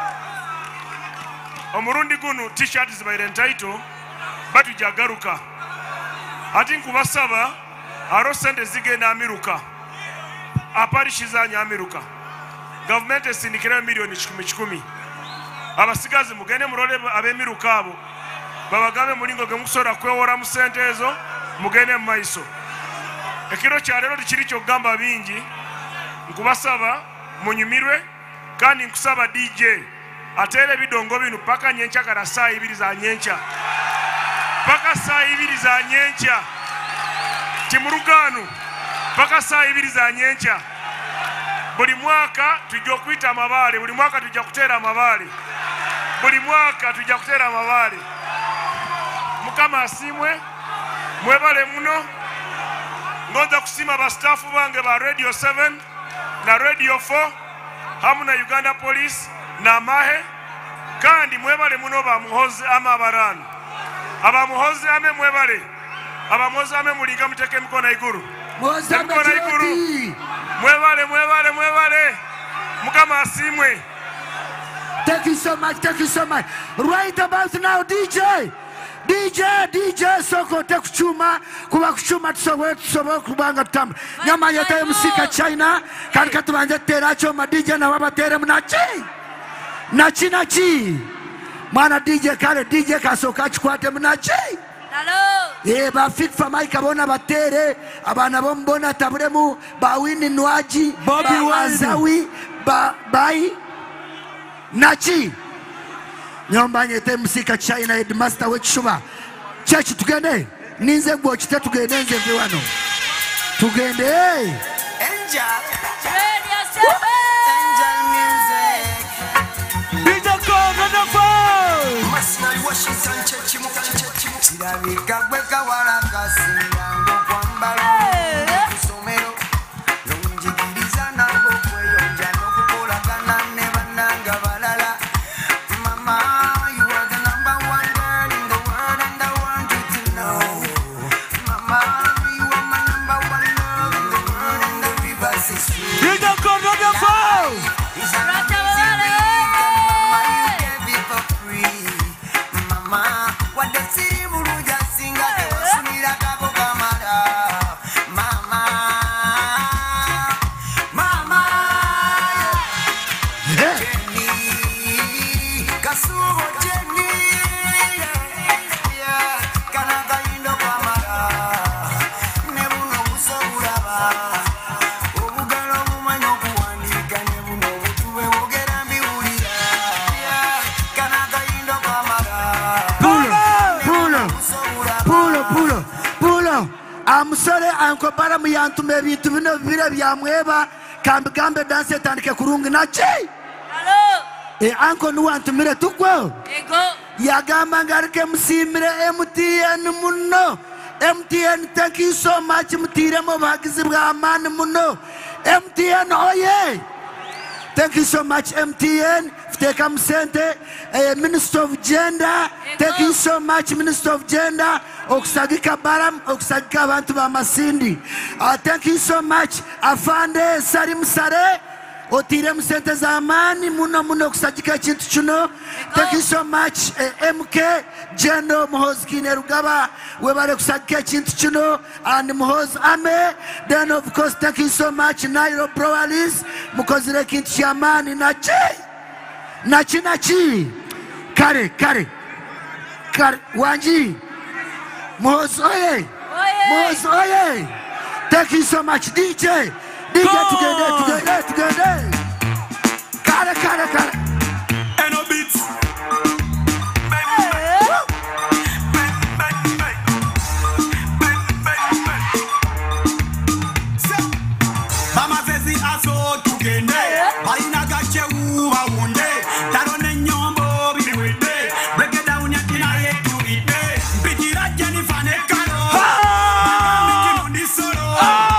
Omurundi gunu t-shirt zibaire entaito batujagaruka. Ati nkubasaba aro sente zigenda Amerika. Aparishizanya Amerika. Government esindikira milioni 10. Abasigazi mugende murole ab'Emiruka abo. Babagabe mulingo gemusora kwewora mu sente ezo mugende mu maiso. Ekiro kya lero kiri kyogamba bingi. Nkubasaba munyumirwe kandi nkusaba DJ atere bidongo binu paka nyencha kara saa 2 za nyencha. Paka saa 2 za nyencha. Kimuruganu paka saa 2 za nyencha. Buli mwaka tujja kuita Mabaale, buli mwaka tujja kutera Mabaale. Buli mwaka tujja kutera Mabaale. Mukama asimwe mwebale muno. Ngoza kusima ba staff bange ba Radio 7 na Radio 4 hamu na Uganda Police na Mahe kandi mwebale muno ba muhozi ama abarano abamuhozi ame mwebale abamuhozi ame mulinga muteke mikono iguru mikono iguru mwebale mukama asimwe. Thank you so much. Right about now DJ soko tekuchuma kuba kuchuma tusoboye kubanga tamba nyama yote musika China kandi katubanje teracho ma DJ na babatere nachi mwana DJ kale DJ kasoka chikwate mnachi ba fit for Mike abona batere abana bombona taburemu ba wini nwaji Bobby Wazawi bai nachi nyomba nyete musika China headmaster wechuma church tugende ninze gwo chite tugende nze viwano tugende Angel music DJ Code on the phone Masindi Washington chechimu Sirabika gweka warakasi yango kwambala Somero Lonjigiriza nango kweyonja Nokukola kanane bananga balala Mama, you are the number 1 girl in the world and I want you to know Mama, you are my number 1 love in the world and the rivers is free DJ Code on the phone It's a music, Mama, you gave it for free Mama amusore anko bara muyantume ebintu bino bibire byamweba kambigambe danse etandike kurungi naki anko nuwantumire tukwo yagamba ngarike musimire MTN muno MTN, thank you so much. Mutiremo bagizi bwa amani muno. MTN oye. Thank you so much MTN. Fteka msente Minister of Gender. Thank you so much Minister of Gender. Okusagika baram, okusagika abantu ba Masindi. Thank you so much Afande Sarim Sare. Otire msente za amani muno muno kusagika chintu chuno. Thank you so much MK Jendo Muhozi Kinerugaba. Webare kusagika chintu chuno and Muhozi Ame. Then of course thank you so much Nairo Prowalis. Mukozire kintu cha amani nachi. Nachi. Kare. Wanji. Muhozi oye. Muhozi oye. Thank you so much DJ together. Kare. And no beats. Mama Zezi aso tugende. Balina gache uwa wonde. Tarone nyombo biwede. Break it down ya kina yetu ide. Bidira Jennifer ne karo. Miki mundi solo.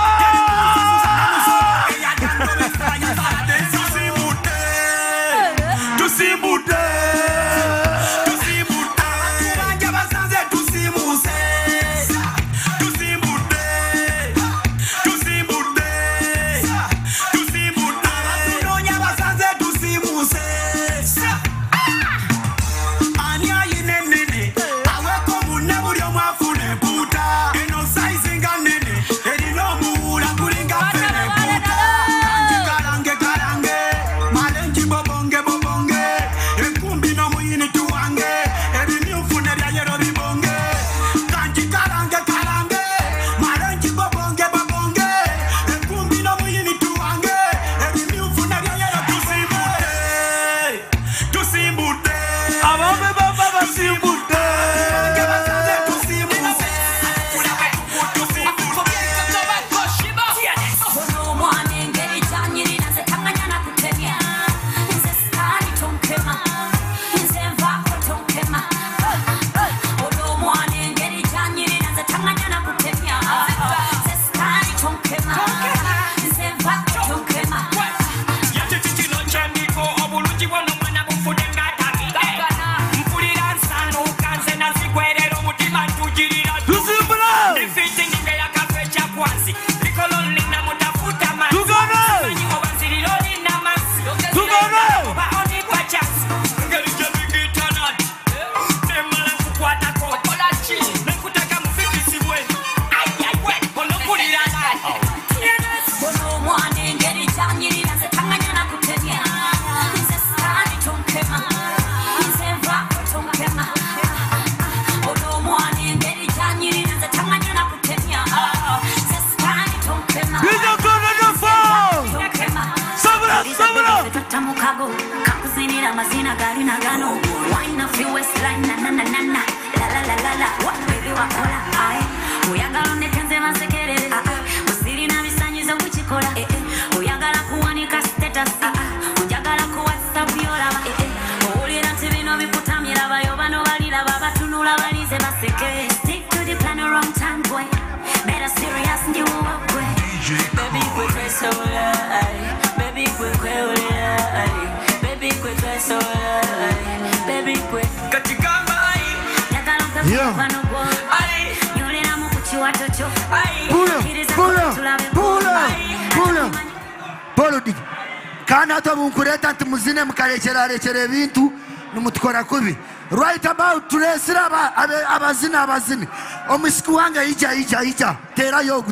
Right about turesira abazini omusiki wange ija tera yogu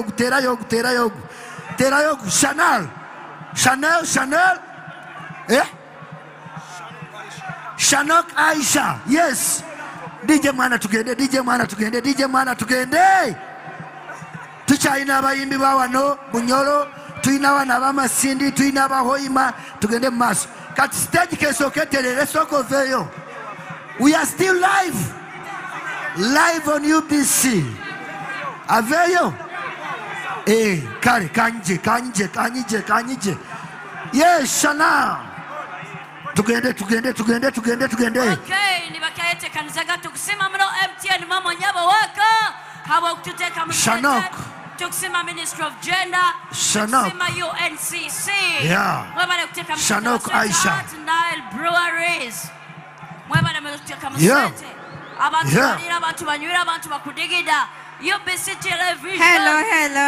Chanel Shanok Aisha yes DJ mwana tugende tuchaina abayimbi bawano Bunyoro tuina wana ba Masindi tuina abahoima tugende maso kati stage kesoketerere soko veyo. We are still live on UBC. aveyo kare kanyije yes shana tugende okay nibakayete kanzaga tukusima mno MTN mama nyabo waka hawa kututeka Shanok tukusima Ministry of Gender tukusima UNCC mwebale kuteka Shanok Aisha Nile Breweries mwebale kuteka msete abantu balira abantu banywira abantu bakudigida UBC television. Hello.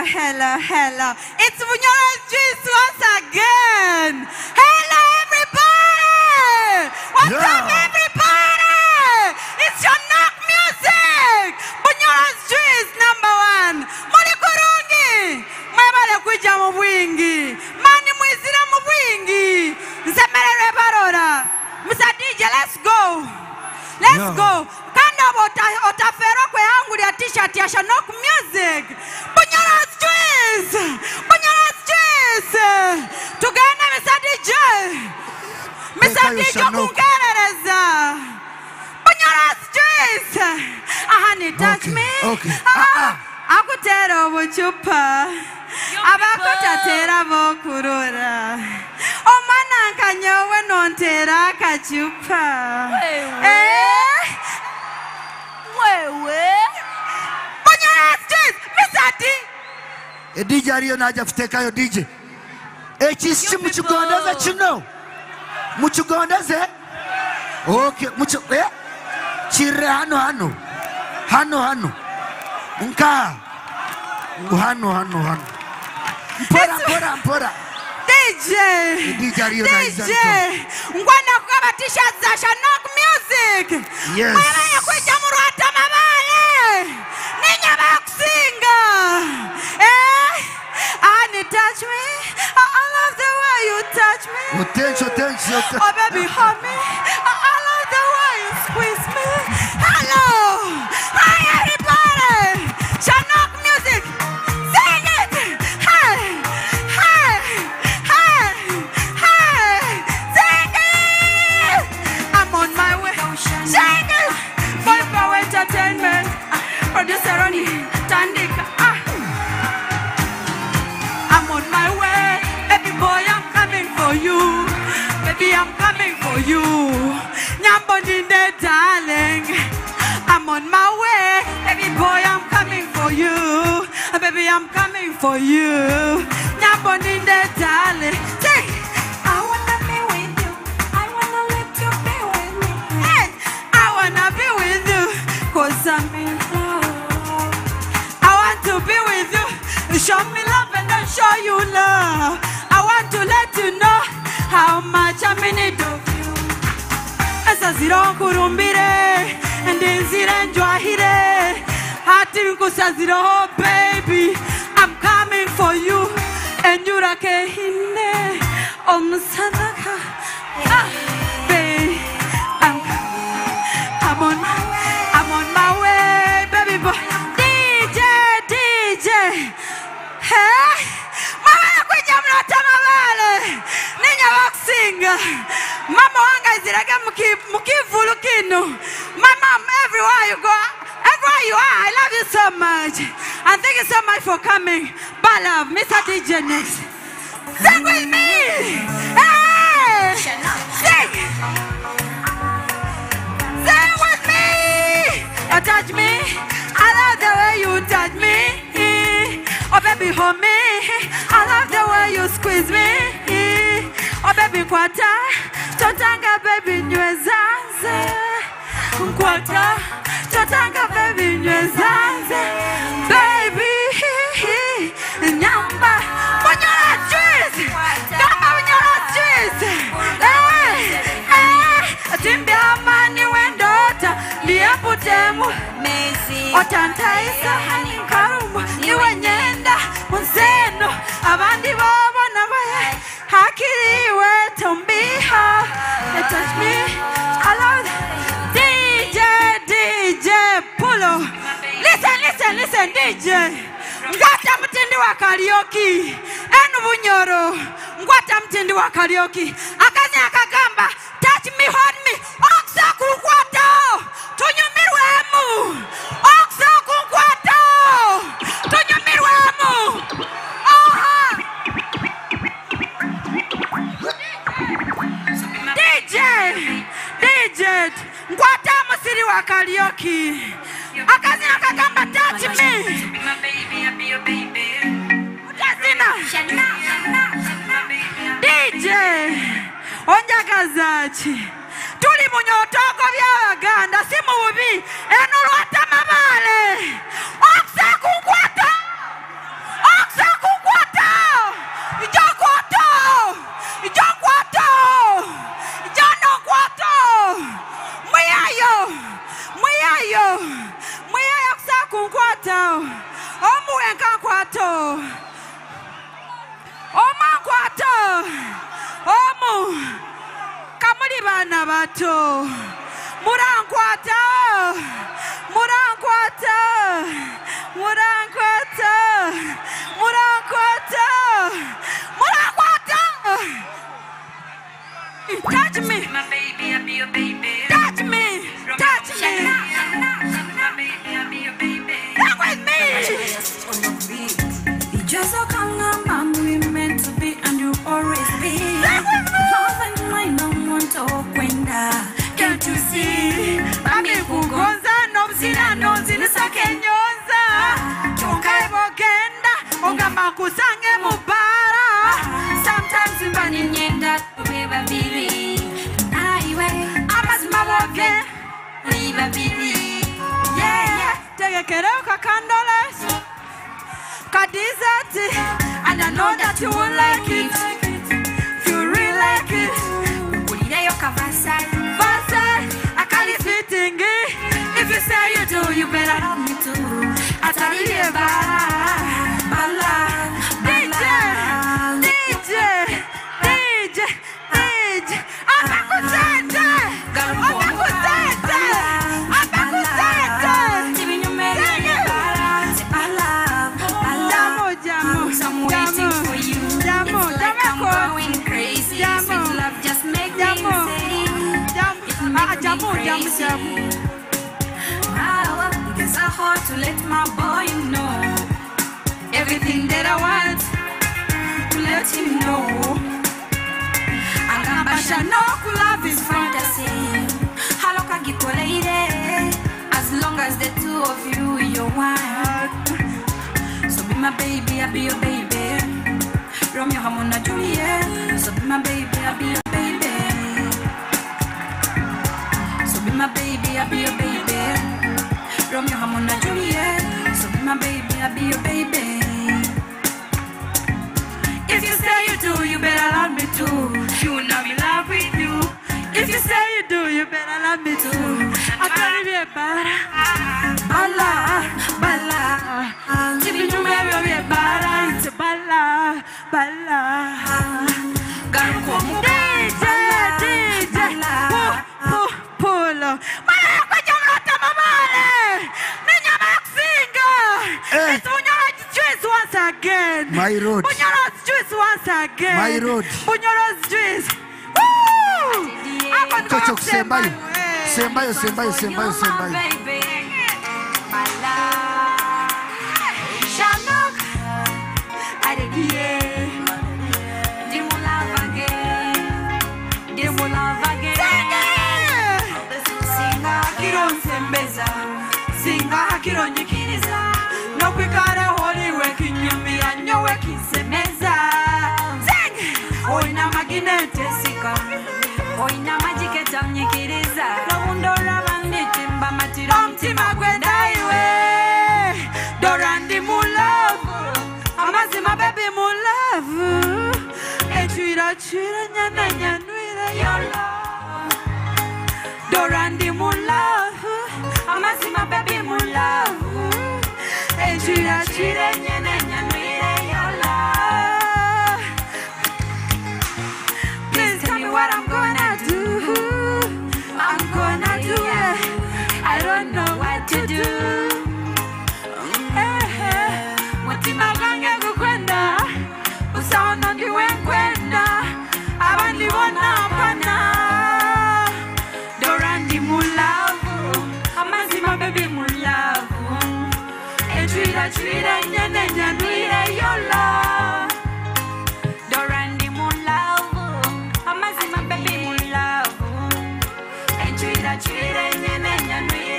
It's Bunyora's Juice once again. Hello, everybody. What's up, everybody? It's your knock music. Bunyora's Juice #1. Mali kurungi. Mwebale kuja mu bwingi. Mani mwizira mu bwingi. Nsemerere barora. Mr. DJ, let's go. Let's go. Kanda otafero kwe yangu ya t-shirt ya Shanok Music. Bunyora's Juice. Tugenda Mr. DJ. Mr. DJ kungerereza. Bunyora's Juice. Ahani touch me. Akutera obuchupa. Abakutatera bokurora. Omwana nkanyowe nontera akachupa. Bunyora's Juice, Mr. D. DJ ariyo naja futekayo DJ. Ekisi muchigondeze kino. Muchigondeze. Okay, chire hano. Nka. Hano. Mpora. DJ, ngwana kukaba t-shirt za Shanok Music. Yes. Mwaya kuja mu RWATA MABAALE. Ninya bakusinga. Honey, touch me. I love the way you touch me. Attention. Oh, baby, hold me. I love the way you squeeze me. Hello. Hi, everybody. Shanok Music. Sing it. Hey. Sing it. I'm on my way. Sing it. Boy Power Entertainment. Producer Ronnie Tandika. I'm on my way. Baby boy, I'm coming for you. Baby, I'm coming for you. Nyambondinde, darling. I'm on my way. Baby boy, I'm coming for you. Baby, I'm coming for you. Nyambondinde, darling. Say, I wanna be with you. I wanna let you be with me. Hey, I wanna be with you. 'Cause I'm in love. I want to be with you. Show me love and I'll show you love. I want to let you know how much I'm in need of you. Esa ziro kurumbire and then zira njwahire. Hati nkusa ziro, baby. I'm coming for you and you're a kehine. Sadaka. Babe, I'm on my way, baby boy. DJ. Hey, mama yakuja RWATA MABAALE. Ninya wakusinga. Mama wanga iziraga mukivulu kino. Mama, everywhere you go, everywhere you are, I love you so much. And thank you so much for coming. Bye, love. Mr. DJ next. Sing with me. Hey, sing. Sing with me. Oh, touch me. I love the way you touch me. Oh, baby, hold me. I love the way you squeeze me. Oh, baby, kwata. Totanga, baby, nywezaze. Kwata. Totanga, baby, nywezaze. Baby, nyamba. Bunyora's Juice. Nyamba, Bunyora's Juice. Timbia mani wendota. Liaputemu. Otantaisa hani karumu. Niwe nyenda. Mzeno. Abandi baba na baye. Hakiriwe tumbiha. Touch me. I love DJ Pulo. Listen, DJ. Ngwata mtindi wa karaoke. Enu Bunyoro. Ngwata mtindi wa karaoke. Akazi akagamba. Touch me, hold me. Oksa kukwata. Tunyumirwemu. Oksa kukwata. ka karaoke. Akazina kagamba touch me. My baby, I'll be your baby. Akazina. DJ. Onjagazachi. Tuli munyotoko by'Abaganda si mu bubi. Eno RWATA MABAALE. Oksa kukwata. Oksa kukwata. Ijakwato. Ijakwato. Ijanokwato. Mwiyayo. Mwiyayo. Mwiyayo oksa kukwata. Omuwenka kwato. Omankwato. Omu. Kamuli bana bato. Murankwata. Murankwata. Murankwata. Murankwata. Murankwata. Touch me. My baby, I'll be your baby. Touch me. Touch me. My baby, I'll be your baby. Come with me. You just so come on, mom, we meant to be and you always be. Love and mine don't want to kwenda. Can't you see? Mami kugonza nobzina nonzini sakenyonza. Chunga bogenda ogamba kusange mubara. Sometimes we run in yenda beba bili. Aiwe amazima boge beba bili. Yeah, tegekereo kakandoles. Kadizati, and I know that you will like it. You really like it. Ulireyo kavasai. Vasai, I can't fitting it. If you say you do, you better love me too. I tell you bala, DJ, DJ, DJ, DJ. Abakusete, abakusete, abakusete. I'm waiting for you. It's like I'm going crazy. Sweet love just make me insane. It makes me crazy. Wow, it's so hard to let my boy know everything that I want to let him know. Agambasha no love is fantasy. Hello kagiko lady. As long as the two of you, you're one. So be my baby, I'll be your baby. Romeo, Hamona, Juliet. So be my baby, I'll be your baby. So be my baby, I'll be your baby. Romeo, Hamona, Juliet. So be my baby, I'll be your baby. If you say you do, you better love me too. You know me love with you. If you say you do, you better love me too. I can't be a bala, bala, bala. If you do, maybe be a bala, it's a bala, bala. DJ, DJ, pull up. RWATA MABAALE. Ninya Maxinga. It's Bunyoro's juice once again. My road. Bunyoro's juice once again. My road. Bunyoro's juice. Woo! Chocho sembayo. Sembayo, sembayo, sembayo, sembayo. My love. Shanok. Adegie. Dimo love again. Dimo love again. Singa kiron sembeza. Singa kiron nyikiriza. No kwikara holi weki nyumira nyo weki semeza. Sing. Oina maginete sika. Oina majiketa mnyikiriza. Nobundora banditimba matiro mtima gwendaiwe. Dorandi mu love. Amazima baby mu love. Echira chira nyana nyanwira your love. Dorandi mu love. Amazima baby mu love. Echira chira nyana nyanwira your love. Please tell me what I'm gonna do. I'm gonna do it. I don't know what to do. Mutima gange kukwenda. Usaona ndiwe kwenda. Abandi bona pana. Dorandi mulavu. Amazima baby mulavu. Echira chira nyane nyanwire your love. Dorandi mulavu. Amazima baby mulavu. Chira chira nyene nyanwire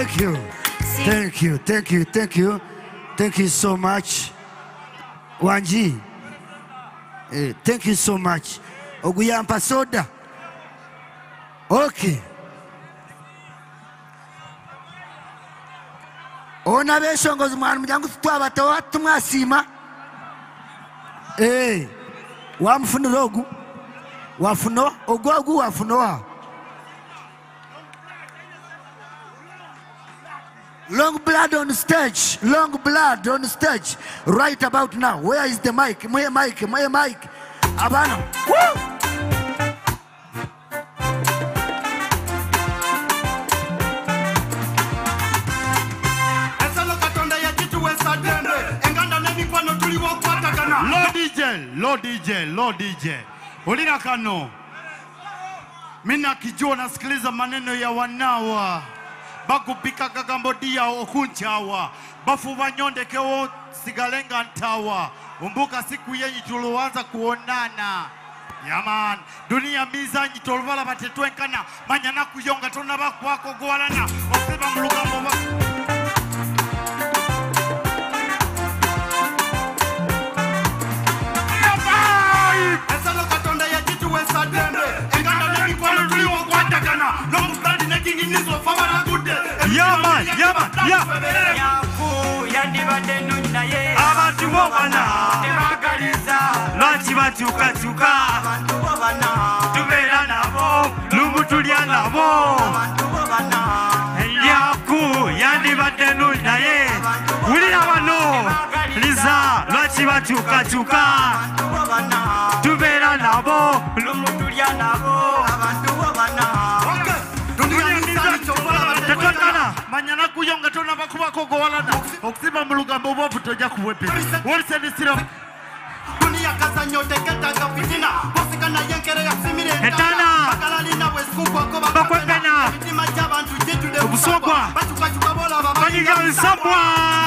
Thank you. Thank you. Thank you. Thank you. Thank you so much. Wanji. Thank you so much. Oguyampa soda. Okay. Ona beshongozi mwana mjangu tutwa toa tumwasima. Wamfunira ogu. Wafuno ogu wafuno. Long blood on stage. Long blood on stage. Right about now. Where is the mic? My mic. Abana. Woo! Lord DJ. Ulira kano. Mina kijua nasikiliza maneno ya wanawa. Bakupika kagambodia okunchawa. Bafu wanyonde keo sigalenga ntawa. Umbuka siku yenye tuloanza kuonana. Yaman. Dunia mizanyi tolvala batetwenkana. Manyana kuyonga tona baku wako gualana. Oseba mluka mwa. Abantu bobana lwaki bakyukakyuka tubeera nabo lumu tulya nabo yaku yandibadde nuli naye wulira bano liza lwaki bakyukakyuka tubeera nabo lumu tulya nabo Manyana kuyonga tona bakubako gowalana okusiba mu lugambo bwovu tojja kuwepe wolisenisira dunia kasa nyote ketaga fitina bosikana yenkere ya simire etana bakalina bwesukwa ko bakwepena bitima cy'abantu jetude ubusokwa batukachuka bola babaniga bisabwa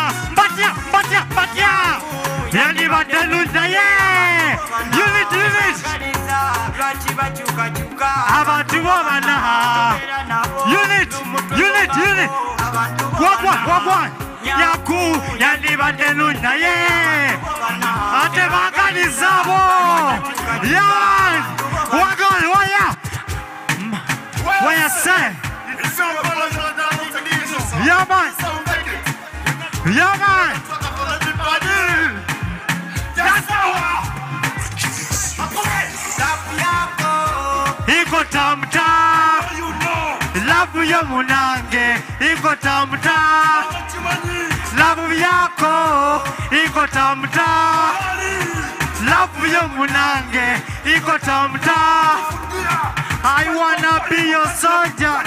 batya yani badelu daye unit lwachi bachuka abantu bobana unit wagwa yaku yani badelu daye ate bakanizabo yan waya say yaman iko tamta labu ya munange iko tamta labu yako iko tamta labu ya munange iko tamta I wanna be your soldier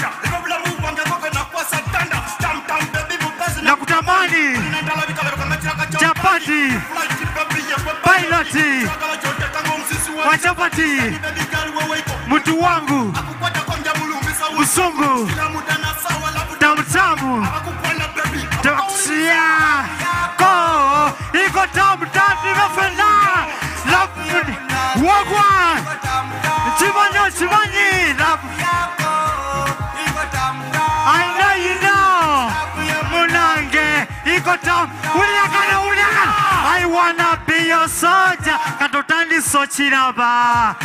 nakutamani chapati piloti wachapati mtu wangu usungu tamtamu taksia ko iko tamtamu nimefena labuni wagwa chimanyi labu I know you know munange iko tam uliakana I wanna be your soldier katotandi sochiraba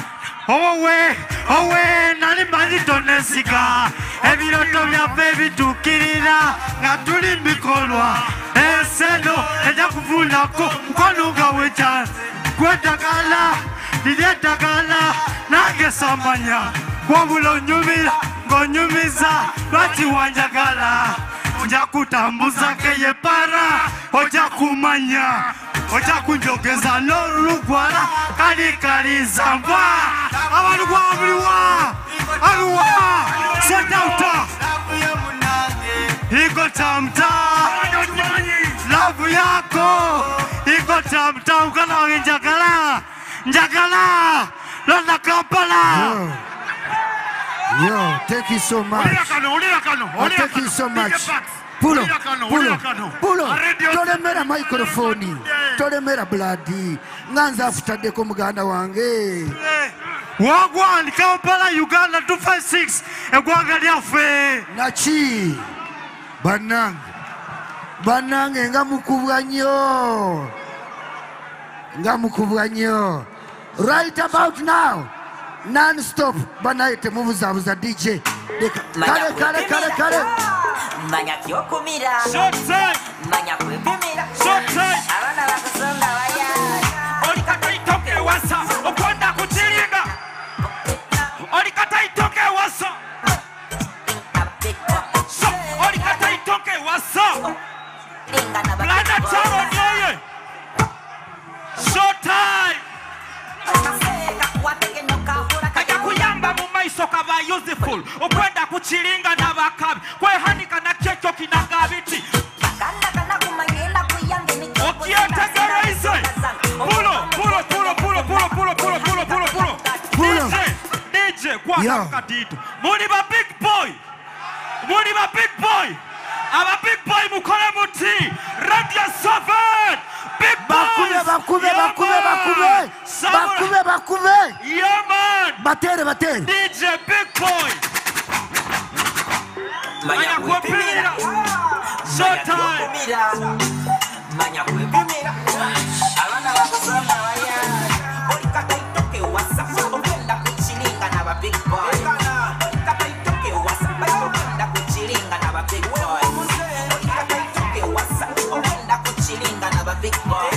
owe nali mali tonesiga ebiroto byaffe bitukirira nga tuli mikolwa enseno ejja kuvunako mukono wecha gwetagala liryetagala nange samanya wabula onyumira ng'onyumiza lwaki wanjagala nja kutambuza keye para ojja kumanya ojja kunjogeza n'olugwala kalikaliza mba abantu gwabuliwa aluwa setauta iko tamta labu yako iko tamta ukana wange njagala lona Kampala. Yo, thank you so much. Thank you so much. Pulo. Tolemera microphone. Tolemera bloody. Nganza afutade ko muganda wange. Wagwan Kampala Uganda 256 egwanga lyaffe. Nachi. Banange nga mukubwa nnyo. Right about now, non-stop banaite mubuzabuza DJ. Kale. Manya kyokumira. Manya kwepimira. Abana bakusonga waya. Olikata itoke wasa. Okwenda kuchiringa. Olikata itoke wasa. Olikata itoke wasa. Blanda charo nyoye. Showtime. Kaya kuyamba mu maiso kaba useful. Okwenda kuchiringa na bakabi. Kwe hanika na kyecho kinagabiti. Okietegereze. Pulo. DJ kwa kakadito. Muni ba big boy. Aba big boy mukole muti. Radio 7. Big boy. Bakube. Yeah man. Batere. DJ big boy. Manya kwepimira. Showtime. Manya kwepimira. Abana bakusonga waya. Olikata itoke wasa. Okwenda kuchilinga na ba big boy. Olikata itoke wasa. Okwenda kuchilinga na ba big boy. Olikata itoke wasa. Okwenda kuchilinga na ba big boy.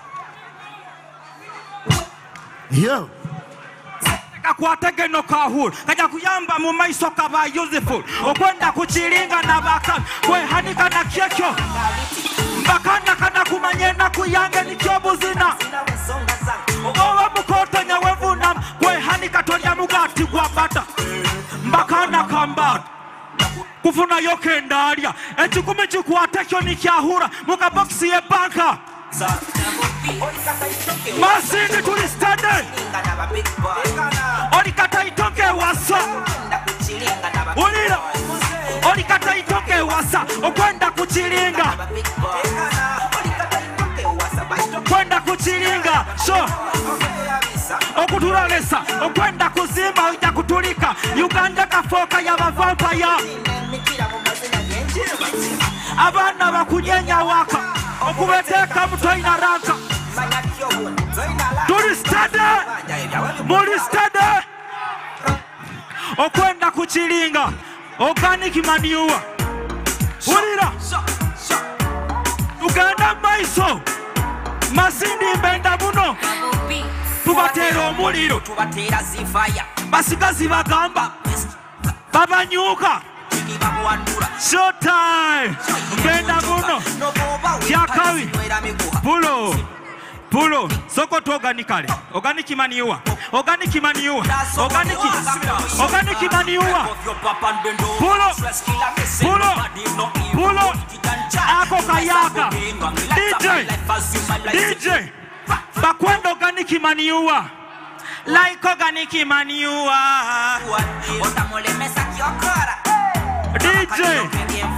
Yo. Kakwatege no kahul. Kaja kuyamba mu maiso kaba useful. Okwenda kuchilinga na bakabi. Kwe hanika na kyekyo. Mbakana kana kumanyena kuyange ni kyobuzina. Owa mukoto nyawevuna. Kwe hanika tonya mugati kwa bata. Mbakana kambata. Kufuna yoke ndalia. Echikumi chikuatekyo ni kyahura. Muka boxi ye banka. Masindi tulistande. Olikata itoke wasa. Ulira. Olikata itoke wasa. Okwenda kuchilinga. Kwenda kuchilinga. So. Okutulalesa. Okwenda kuzimba uja kutulika. Uganda kafoka ya vampire. Abana bakunyenya waka. Okubeteka mutoina ranka. Mulistade. Okwenda kuchilinga. Organic manure. Ulira. Uganda maiso. Masindi mbenda muno. Tubatera omuliro. Tubatera zifaya. Basigazi bagamba. Babanyuka. Showtime. Mbenda muno. Kyakawi. Pulo. Sokoto organically. Organic manure. Pulo. Ako kayaka. DJ. Bakwenda organic manure. Like organic manure. DJ.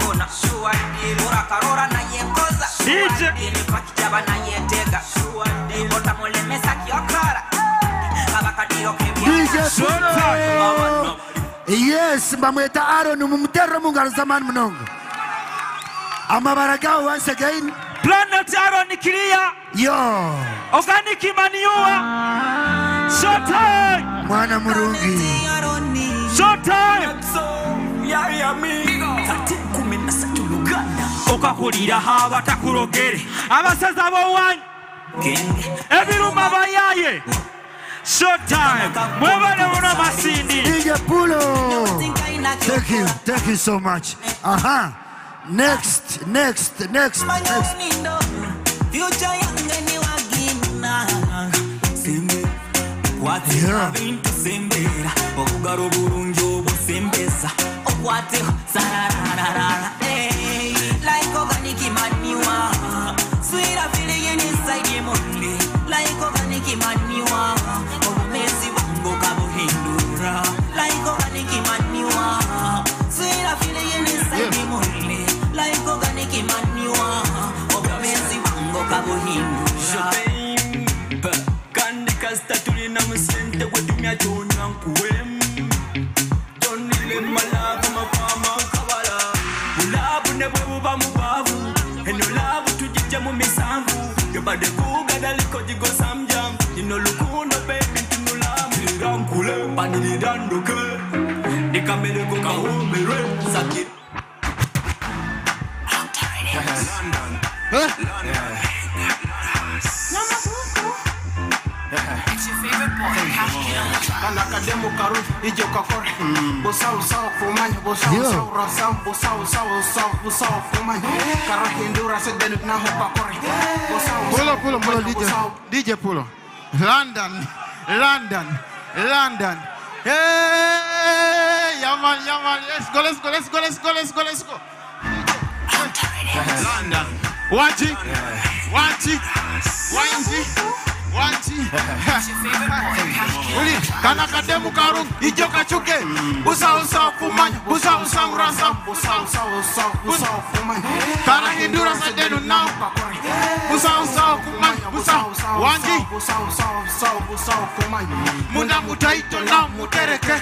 Yes, bamweta Aaron mumutero mungalo zamani mnongo. Amabaragao once again. Planet Aaron clear. Yo. Organic manure. Showtime. Mwana murungi. Showtime. Okakulira haba takurogere abasaza bowanyu ebiruma bayaye Showtime mwebale muno Masindi DJ Pulo. Thank you so much. Next. Yeah. Like organic manure, sweet feeling inside your money. Like organic manure, Messi Bongo Cabo Hindura. Like organic manure, sweet feeling inside your money. Like organic manure, Messi Bongo Cabo Hindura. Kandi kasta tulina musente wetumya chona nkuwem. Don't let my love come up. Your body cool, got a little jigo some jam. You know look on the baby to no lam. The ram cool, pani the dan doke. The camera go ka home me red sakit. London. It's your favorite boy. Kanaka demo karu ijo kakore. Bosau sau fumanya bosau sau rasau bosau sau fumanya. Karahindura sedenuk na hopakore. Pulo DJ Pulo. London. Hey, yaman. Let's go. London. Wanchi. Uli, kanaka demu karung, ijo kachuke. Busau fumanya, busau rasau, busau fumanya. Karahindura sedenu now. Busau fumanya, busau wanji. Busau fumanya. Munda mutaito now mutereke.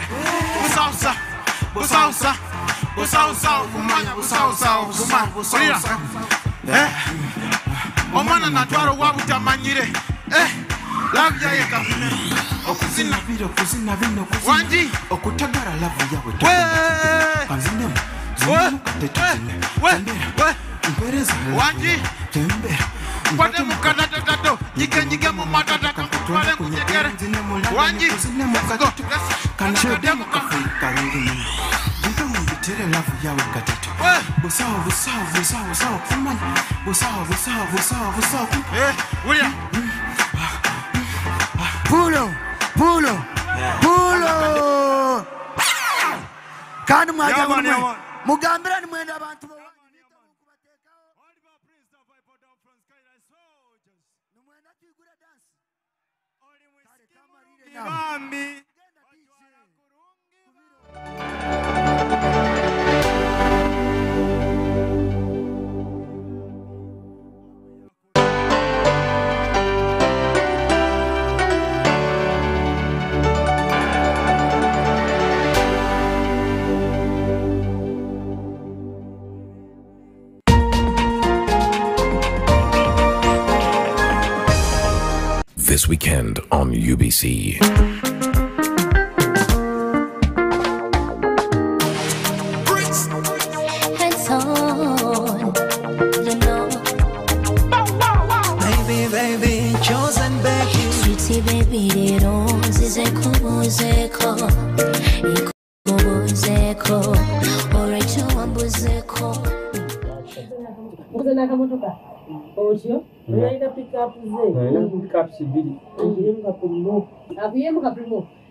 Busau fumanya, busau fumanya. Omana natwaro wabuta manyire. Lavya yeka okuzina vino wanji okutagara lavu yawe kanzine wanji kwate mukadata tato nyike mu matata kampale kunyekere wanji kanaka demo kafika ngini Dinka mbitere lavu yawe katete busau kumanya busau William Pulo. Kanu mwaja mugambira ni mwenda abantu Bambi This weekend on UBC. Hands on, you know. Baby, chosen baby. Sweetie baby, they don't zeko. Alright, you want buzeko. Mbona kamotoka? Ocho. Unaenda pick up zee. Naenda pick up sibili. Ndiye mkaprimo. Afiye mkaprimo.